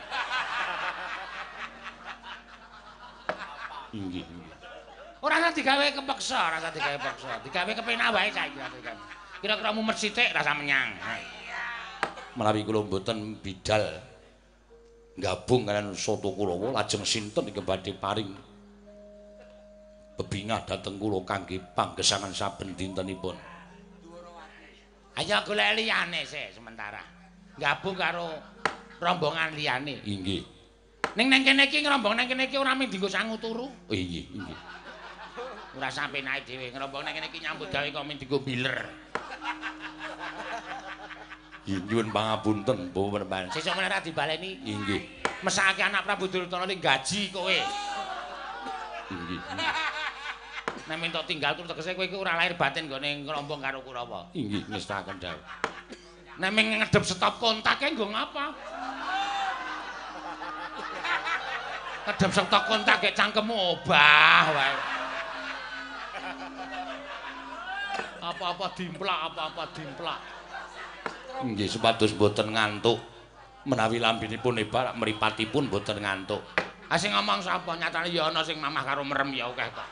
Inggih, inggih. Ora usah digawe kepeksa, ora usah digawe peksa. Digawe kepenak wae saiki. Kira-kira mumet sithik rasa menyang. Menawi kula mboten bidal gabung kalian Soto Kurawa lajeng sinten iki badhe paring bebingah dhateng kula kangge panggesangan saben dintenipun. Ayo golek liyane sih sementara. Gabung karo rombongan liyane. Inggih. Ning nang kene iki ngrombong nang kene iki ora mung dienggo sangu turu. Oh inggih, inggih. Ora sampe naik dhewe ngrombong nang kene iki nyambut gawe kok mung dienggo biler. Nyuwun pangapunten, Bu Penemban. Sesuk meneh ra dibaleni. Inggih. Mesake anak Prabu Duryudana ning gaji kowe. Inggih. Nek minta tinggal terus tegese kowe iki ora lahir batin nggone ngrombong karo Kurawa. Inggih, ngestaken dawuh. Nek ming ngedep stop kontake nggo ngapa? Ngedep stop kontak gek cangkemmu obah wae. Apa-apa dimplak, apa-apa dimplak. Nggih supados boten ngantuk. Menawi lambinipun hebat, mripatipun boten ngantuk. Ah sing ngomong sapa? Nyatane ya ana sing mamah karo merem ya akeh kok.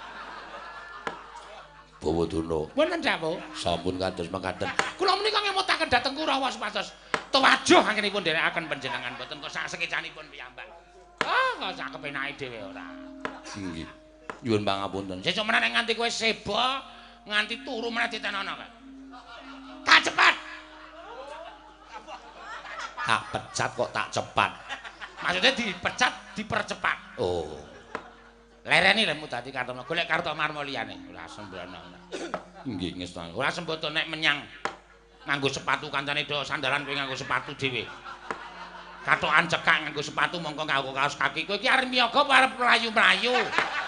Bawadana. Wonten dawuh. Sampun kados mekaten. Kula menika ngemutaken dhateng Kurawa supados tuwajuh anggenipun nderekaken panjenengan boten kok sak sekecanipun piyambak. Ah, kok sak kepenake dhewe ora. Nggih. Nyuwun pangapunten. Sesuk meneh nganti kowe seba, nganti turu meneh ditenono kok. Tak cepet. Tak pecat kok tak cepat. Maksudnya dipecat dipercepat. Oh. Lereni lemu tadi Kartomarmo. Golek Kartomarmo liyane. Ora sembrono. Nggih ngestone. Ora semboto nek menyang nganggo sepatu kancane do sandalan kowe nganggo sepatu dhewe. Katokan cekak nganggo sepatu mongko nganggo kaos kaki. Kowe iki arep miyaga apa arep mlayu-mlayu?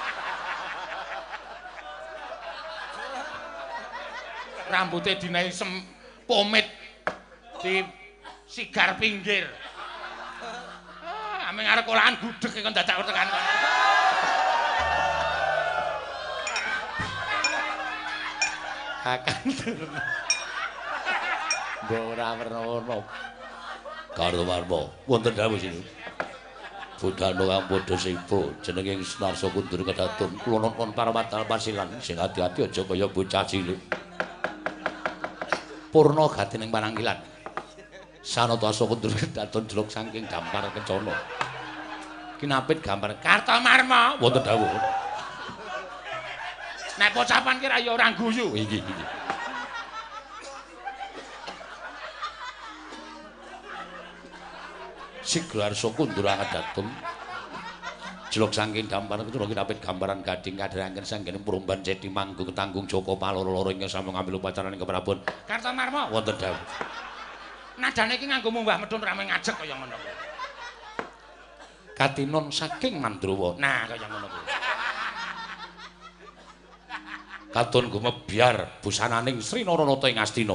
Rambutnya dinaik sem pomit di sigar pinggir. Ah, ame ngarep olahan gudeg kon dadak tekan. Akan turun. Ora werna-werna. Kartomarmo, wonten dawuh sini. Budhana kang padha sipo jenenge Narsa Kundur Kedatun. Kula nuwun parawatal pasilan sing ati-ati aja kaya bocah cilik. Purna gatining pananggilan. Sanata Narsa Kundur Kedatun jeluk saking Gampar Kencana. Kinapit Gampar Kartomarmo, wonten dawuh. Nek pocapan ki ra ya ora guyu. Nggih, nggih. Sigra Narsa Kundur Kedatun jeluk saking Gampar Kencana kinapit gambaran gading kadheranken sanggening Prumban Cedi Manggung tanggung Joko Paloro-loro ingkang sampun ngambil upacara ing keprabon Kartomarmo wonten dawuh. Nadane iki nganggo munggah medhun rame ngajek kaya ngono kuwi. Katinon saking Mandrawa. Nah, kaya ngono kuwi. Katun gumebyar busananing Sri Naranata ing Astina.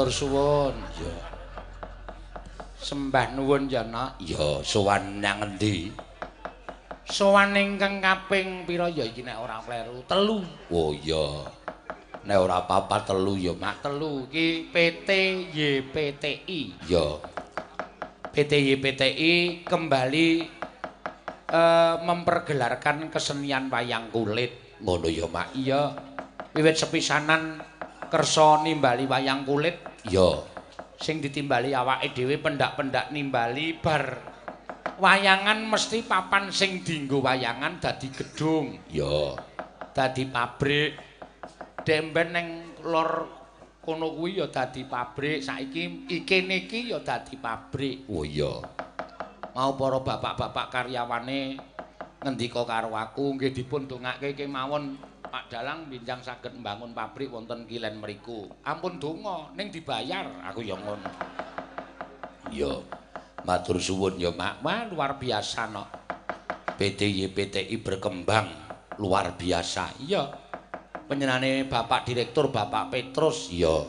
suwun. Ya. Sembah nuwun ya, Nak. Ya, sowan nang endi? Sowan ingkang kaping pira ya iki nek ora kleru? Telu. Oh iya. Nek ora apa-apa telu ya, Mak. Telu iki P T Y P T I. Ya. P T Y P T I kembali uh, mempergelarkan kesenian wayang kulit. Ngono ya, Mak. Iya. Wiwit sepisanan kersa nimbali wayang kulit. Ya. Sing ditimbali awake dhewe pendak-pendak nimbali bar wayangan mesti papan sing dienggo wayangan dadi gedung. Ya. Dadi pabrik. Demben ning lor kono kuwi ya dadi pabrik. Saiki ikene iki ya dadi pabrik. Oh iya. Mau para bapak-bapak karyawane ngendika karo aku nggih dipun dongake kemawon Pak Dalang binjang saged mbangun pabrik wonten kilen mriku. Ampun donga ning dibayar aku ya ngono. Iya. Matur suwun ya Mak. Wah luar biasa no. P T Y P T I berkembang luar biasa. Iya. Penyenane Bapak Direktur Bapak Petrus. Iya.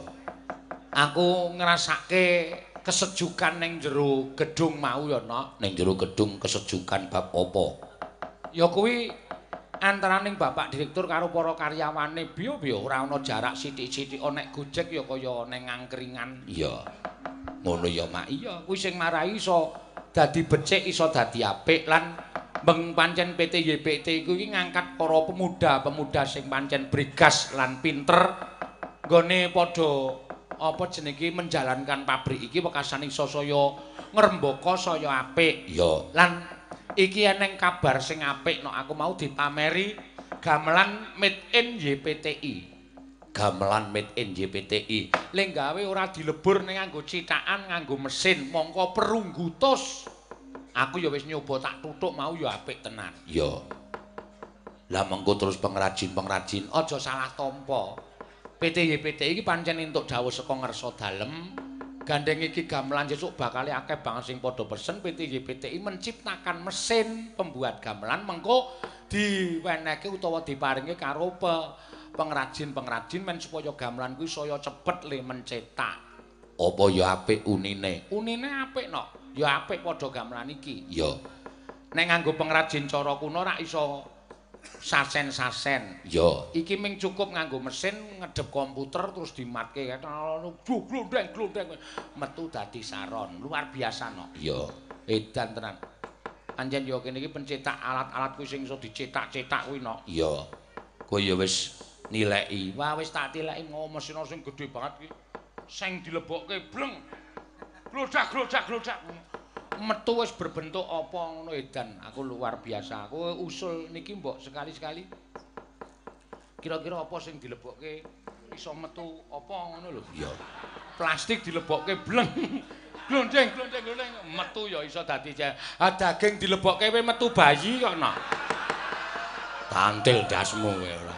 Aku ngrasake kesejukan ning jero gedung mau ya Nok. Ning jero gedung kesejukan bab apa? Ya kuwi antaraning Bapak Direktur karo para karyawane biyo-biyo ora ana jarak sithik-sithik nek Gojek ya kaya ning angkringan. Iya. Ngono ya Mak. Iya, kuwi sing marai iso dadi becik, iso dadi apik lan meng pancen P T Y P T I kuwi ngangkat para pemuda-pemuda sing pancen brigas lan pinter nggone padha apa jenenge menjalankan pabrik iki wekasan iso saya ngrembaka saya apik. Iya. Lan iki eneng kabar sing apik no aku mau dipameri gamelan made in Y P T I. Gamelan made in Y P T I. Lek gawe ora dilebur ning nganggo citakan, nganggo mesin, mongko perunggutus. Aku ya wis nyoba tak tutuk mau ya apik tenan. Ya. Lah mengko terus pengrajin-pengrajin aja salah tampa. P T Y P T I iki pancen entuk dawuh saka ngersa dalem. Gandeng iki gamelan sesuk bakal akeh banget sing padha pesen. P T Y P T I menciptakan mesin pembuat gamelan mengko diwenehke utawa diparingi karo pe, pengrajin-pengrajin men supaya gamelan kuwi saya cepet le mencetak. Apa ya apik unine? Unine apik no. Ya apik padha gamelan iki. Ya. Nek nganggo pengrajin cara kuno rak iso sasen-sasen. Ya. Iki mung cukup nganggo mesin ngedep komputer terus dimatke glondeng-glondeng metu dadi saron. Luar biasa no. Ya. Edan tenan. Anjen ya kene iki pencetak alat-alat kuwi sing iso dicetak-cetak kuwi no. Iya. Kowe ya wis nileki. Wah wis tak tileki ngono mesin sing gedhe banget iki. Sing dilebokke bleng. Glodak-glodak-glodak. Metu wis berbentuk apa ngono edan. Aku luar biasa. Kowe usul niki mbok sekali-sekali. Kira-kira apa sing dilebokke iso metu apa ngono lho. Iya. Plastik dilebokke bleng. Glondeng, glondeng, glondeng, metu ya iso dadi ah, daging dilebokke kowe metu bayi kok no. Tantil dasmu kowe ora.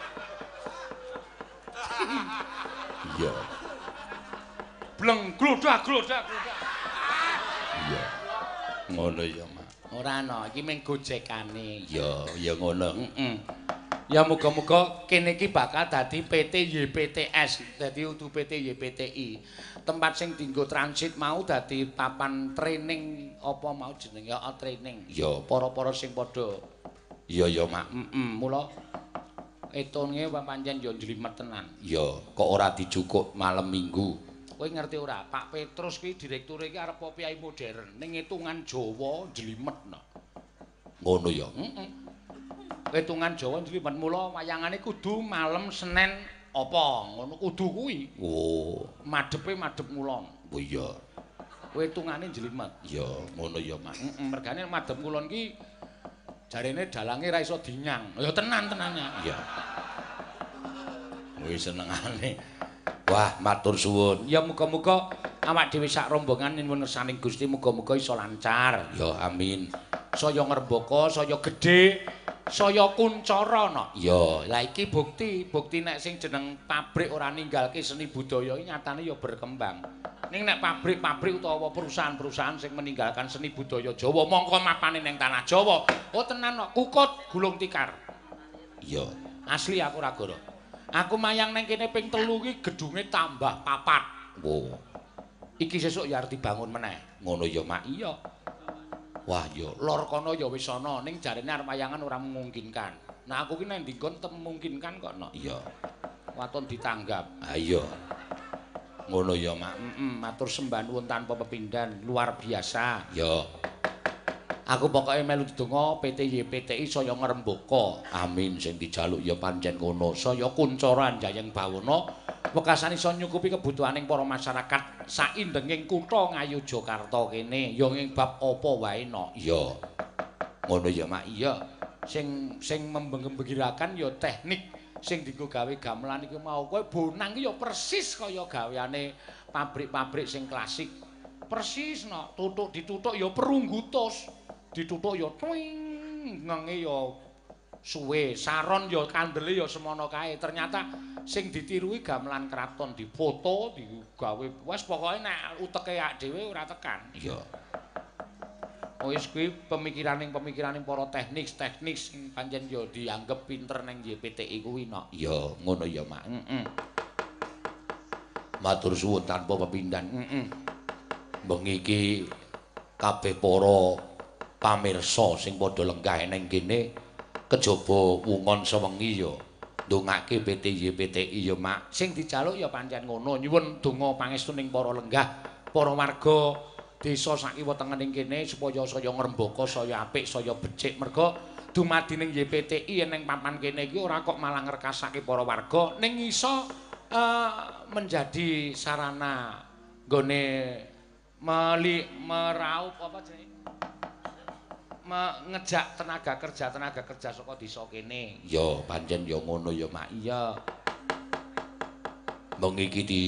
Iya. Bleng glodak, glodak, glodak. Iya. Ngono ya, Mak. Ora ana, iki mung gojekane. Ya, ya ngono. Heeh. Ya muga-muga kene iki bakal dadi P T Y P T S, dadi utu P T Y P T I. Tempat sing dienggo transit mau dadi papan training apa mau jenenge ya training. Ya, para-para sing padha. Iya ya, Mak. Heeh, mula etone pancen ya njlimet tenan. Ya, kok ora dijukuk malam Minggu. Kowe ngerti ora, Pak Petrus ki direktur iki arep piye modern, ning hitungan Jawa njlimet no. Ngono ya. Heeh. Hitungan Jawa njlimet mula wayangane kudu malam Senin apa ngono kudu kuwi. Oh, madhepe madhep ngulon. Oh iya. Kowe hitungane njlimet. Ya, ngono ya, Mak. Heeh, mergane madhep ngulon ki jarene dalange ra iso dinyang. Ya tenan-tenane. Iya. Wis senengane. Wah, matur suwun. Ya muga-muga awak dhewe sak rombongan nyuwun ngersaning Gusti muga-muga iso lancar. Ya amin. Saya ngrembaka, saya gedhe, saya kuncara no. Ya, lah iki bukti, bukti nek sing jeneng pabrik ora ninggalke seni budaya iki nyatane ya berkembang. Ning nek pabrik-pabrik utawa perusahaan-perusahaan sing meninggalkan seni budaya Jawa mongko mapane ning tanah Jawa. Oh tenan no, kukut gulung tikar. Iya, asli aku ra goro. Aku mayang neng kene ping telu ki gedunge tambah papat. Wo. Iki sesuk ya arep dibangun meneh. Ngono ya, Mak. Iya. Wah, ya lor kono ya wis ana, ning jarene arep wayangan ora memungkinkan. Nah, aku ki nek ndikon memungkinkan kok, no. Iya. Waton ditanggap. Ha iya. Ngono ya, Mak. Heeh, matur sembah nuwun tanpa pepindhan, luar biasa. Ya. Aku pokoke melu ndonga P T Y P T I saya ngrembaka. Amin sing dijaluk ya pancen ngono. Saya kuncara Jayeng Bawana wekasan iso nyukupi kebutuhaning para masyarakat saindenging kutha Ngayogyakarta kene. Ya ing bab apa wae no. Ya. Ngono ya, Mak. Iya. Sing sing membegirakan ya teknik sing dienggo gawe gamelan iki mau. Kowe bonang ki ya persis kaya gaweane pabrik-pabrik sing klasik. Persis no. Tutuk ditutuk ya perunggu tos. Ditutuk ya twing ngenge ya suwe, saron ya kandele ya semono kae. Ternyata sing ditirui gamelan kraton, difoto, digawe wis pokoke nek uteke awake dhewe ora tekan. Iya. Wis kuwi pemikiraning-pemikiraning para teknik-teknik sing pancen ya dianggep pinter ning Y P T I kuwi no. Iya, ngono ya, Mak. Heeh. Matur suwun tanpa pepindhan. Heeh. Bengi iki kabeh para pamirsa sing padha lenggah ning kene kejaba wungon sewengi ya ndongake P T Y P T I ya, Mak. Sing dijaluk ya pancen ngono. Nyuwun donga pangestuning para lenggah, para warga desa sakiwa tengening kene supaya saya ngrembaka, saya apik, saya becik. Merga dumadi ning Y P T I ning papan kene iki ora kok malah ngrekasake para warga, ning iso uh, menjadi sarana nggone meli meraup apa jenenge? Ngejak tenaga kerja tenaga kerja saka desa kene. Ya pancen ya ngono ya, Mak. Iya. Mong iki di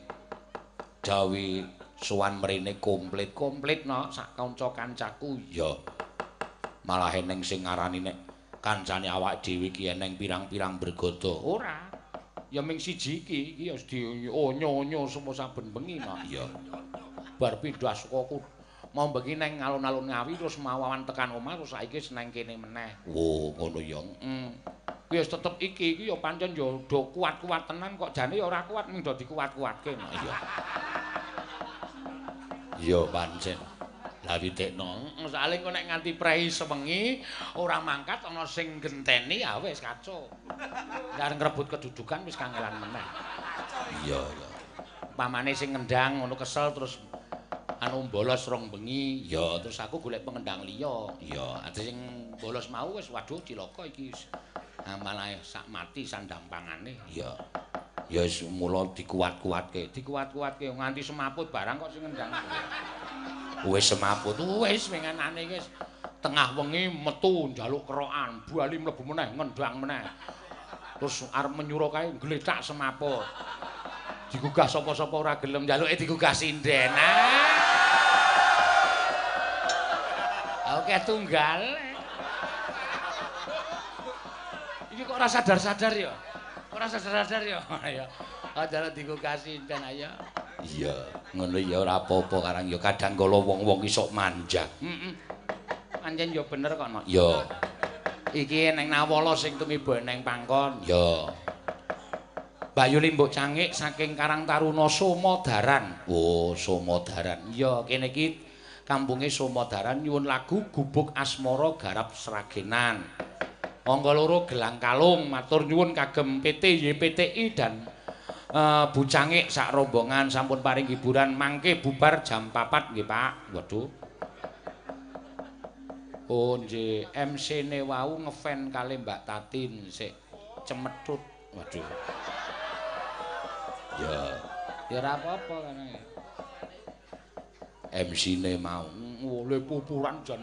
Jawi sowan mrene komplit-komplit no sak kanca-kancaku ya. Malah eneng sing ngarani nek kancane awak dhewe iki eneng pirang-pirang bergodo. Ora. Ya ming siji iki iki ya di onyo-onyo semua saben bengi no. Iya. Bar pindah saka mau bengi neng alun-alun Ngawi terus mawawan tekan omah terus saiki seneng kene meneh. Oh, ngono ya. Heeh. Kuwi wis tetep iki iki ya pancen ya do kuat-kuat tenan kok jane ya ora kuat mung do dikuat-kuatke. Iya. Iya pancen. Lah witekno. Soale engko nek nganti prei sewengi ora mangkat ana sing genteni ya wis kacau. Nek ngrebut kedudukan wis kangelan meneh. Iya, iya. Pamane sing ngendang ngono kesel terus anu bolos rong bengi ya terus aku golek pengendang liya ya ade sing bolos mau wis waduh cilaka iki nah, malah sak mati sandampangane ya ya wis mula dikuat-kuatke dikuat-kuatke nganti semaput barang kok sing ngendang wis semaput wis pengenane wis tengah wengi metu njaluk kerokan bali mlebu meneh ngendang meneh terus arep menyuruh kae gletak semaput digugah sapa-sapa ora gelem njaluke digugah sinden oke tunggal. Iki kok ora sadar-sadar ya? Ora sadar-sadar ya? Ya. Aja digukasi ben ayo. Iya, ngono ya ora apa-apa karang ya kadang kala wong-wong iso manjak. Heeh. Pancen ya bener kok, Nok. Ya. Iki ning Nawala sing tumiba ning pangkon. Ya. Bayu Limbuk Cangik saking Karang Taruna Somodaran. Oh, Somodaran. Iya, kene iki kampunge Somodaran nyuwun lagu Gubuk Asmara Garap Sragenan. Angka loro Gelang Kalung matur nyuwun kagem P T Y P T I dan uh, Bu Cangik sak rombongan sampun paring hiburan mangke bubar jam papat nggih Pak. Waduh. Oh nggih M C-ne wau ngefan kali Mbak Tatin sik cemethut. Waduh. Ya, ya ora apa-apa kan. M C-ne mau oleh pupuran jan.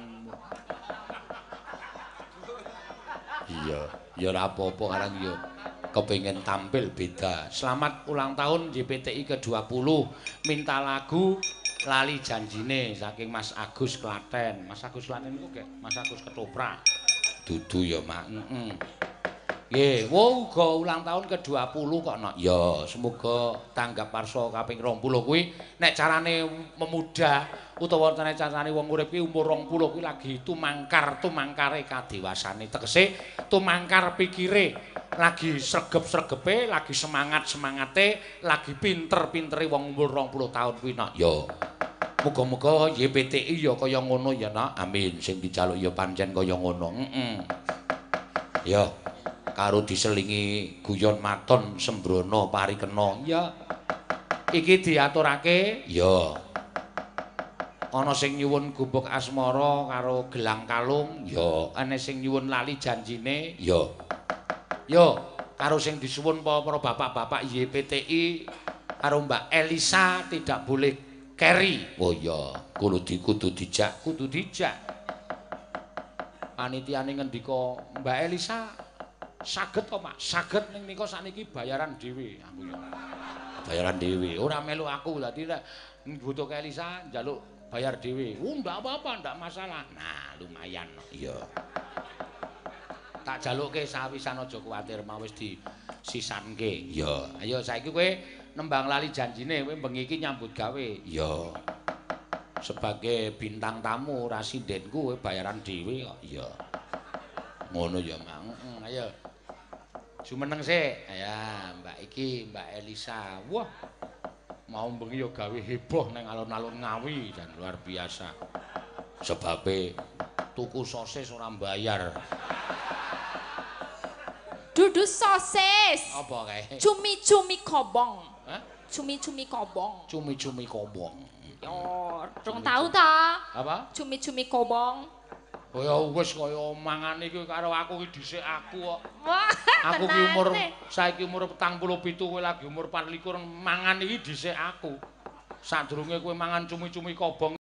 Iya, ya ora apa-apa karang ya kepengin tampil beda. Selamat ulang tahun Y P T I ke dua puluh. Minta lagu Lali Janjine saking Mas Agus Klaten. Mas Agus Klaten iku nggih, Mas Agus Ketoprak. Dudu ya, Mak. Heeh. Nggih, wo uga ulang tahun ke dua puluh kok nok. Ya, semoga tanggap warsa kaping dua puluh kuwi nek carane memuda utawa nek carane wong urip kuwi umur dua puluh kuwi lagi tumangkar tumangkare kadewasane. Tegese tumangkar pikire, lagi sregep-sregepe, lagi semangat-semangate, lagi pinter-pintere wong umur dua puluh tahun kuwi nok. Ya. Muga-muga Y P T I ya kaya ngono ya nok. Amin. Sing dijaluk ya pancen kaya ngono. Heeh. Ya. Karo diselingi guyon maton sembrono parikena ya iki diaturake ya ana sing nyuwun gubuk asmara karo gelang kalung ya ana sing nyuwun lali janjine ya ya karo sing disuwun para bapak-bapak Y P T I karo Mbak Elisa tidak boleh carry oh ya kudu kudu dijak kudu dijak panitiane ngendika Mbak Elisa saged to Pak, saged ning nika sakniki bayaran dhewe aku ya. Bayaran dhewe, ora melu aku dadi nek mbutuhke Elisa njaluk bayar dhewe. Oh, ndak apa-apa, ndak masalah. Nah, lumayan no. Iya. Tak jalukke sawisan aja kuwatir mau wis disisanke. Iya. Ayo saiki kowe nembang lali janjine kowe bengi iki nyambut gawe. Iya. Sebagai bintang tamu residenku kowe bayaran dhewe kok. Iya. Ngono ya, Mang. Heeh, ayo. Sumeneng sik. Ya, Mbak iki, Mbak Elisa. Wah. Mau bengi ya gawe heboh nang alun-alun Ngawi dan luar biasa. Sebabe tuku sosis ora mbayar. Dudu sosis. Apa kae? Cumi-cumi kobong. Hah? Cumi-cumi kobong. Cumi-cumi kobong. Yo, rong tau ta? Apa? Cumi-cumi kobong. Kaya wis kaya mangan iki karo aku iki dhisik aku kok. Wah, aku ki umur tenane. saiki umur petang puluh pitu kowe lagi umur pat likur mangan iki dhisik aku. Sadurunge kowe mangan cumi-cumi kobong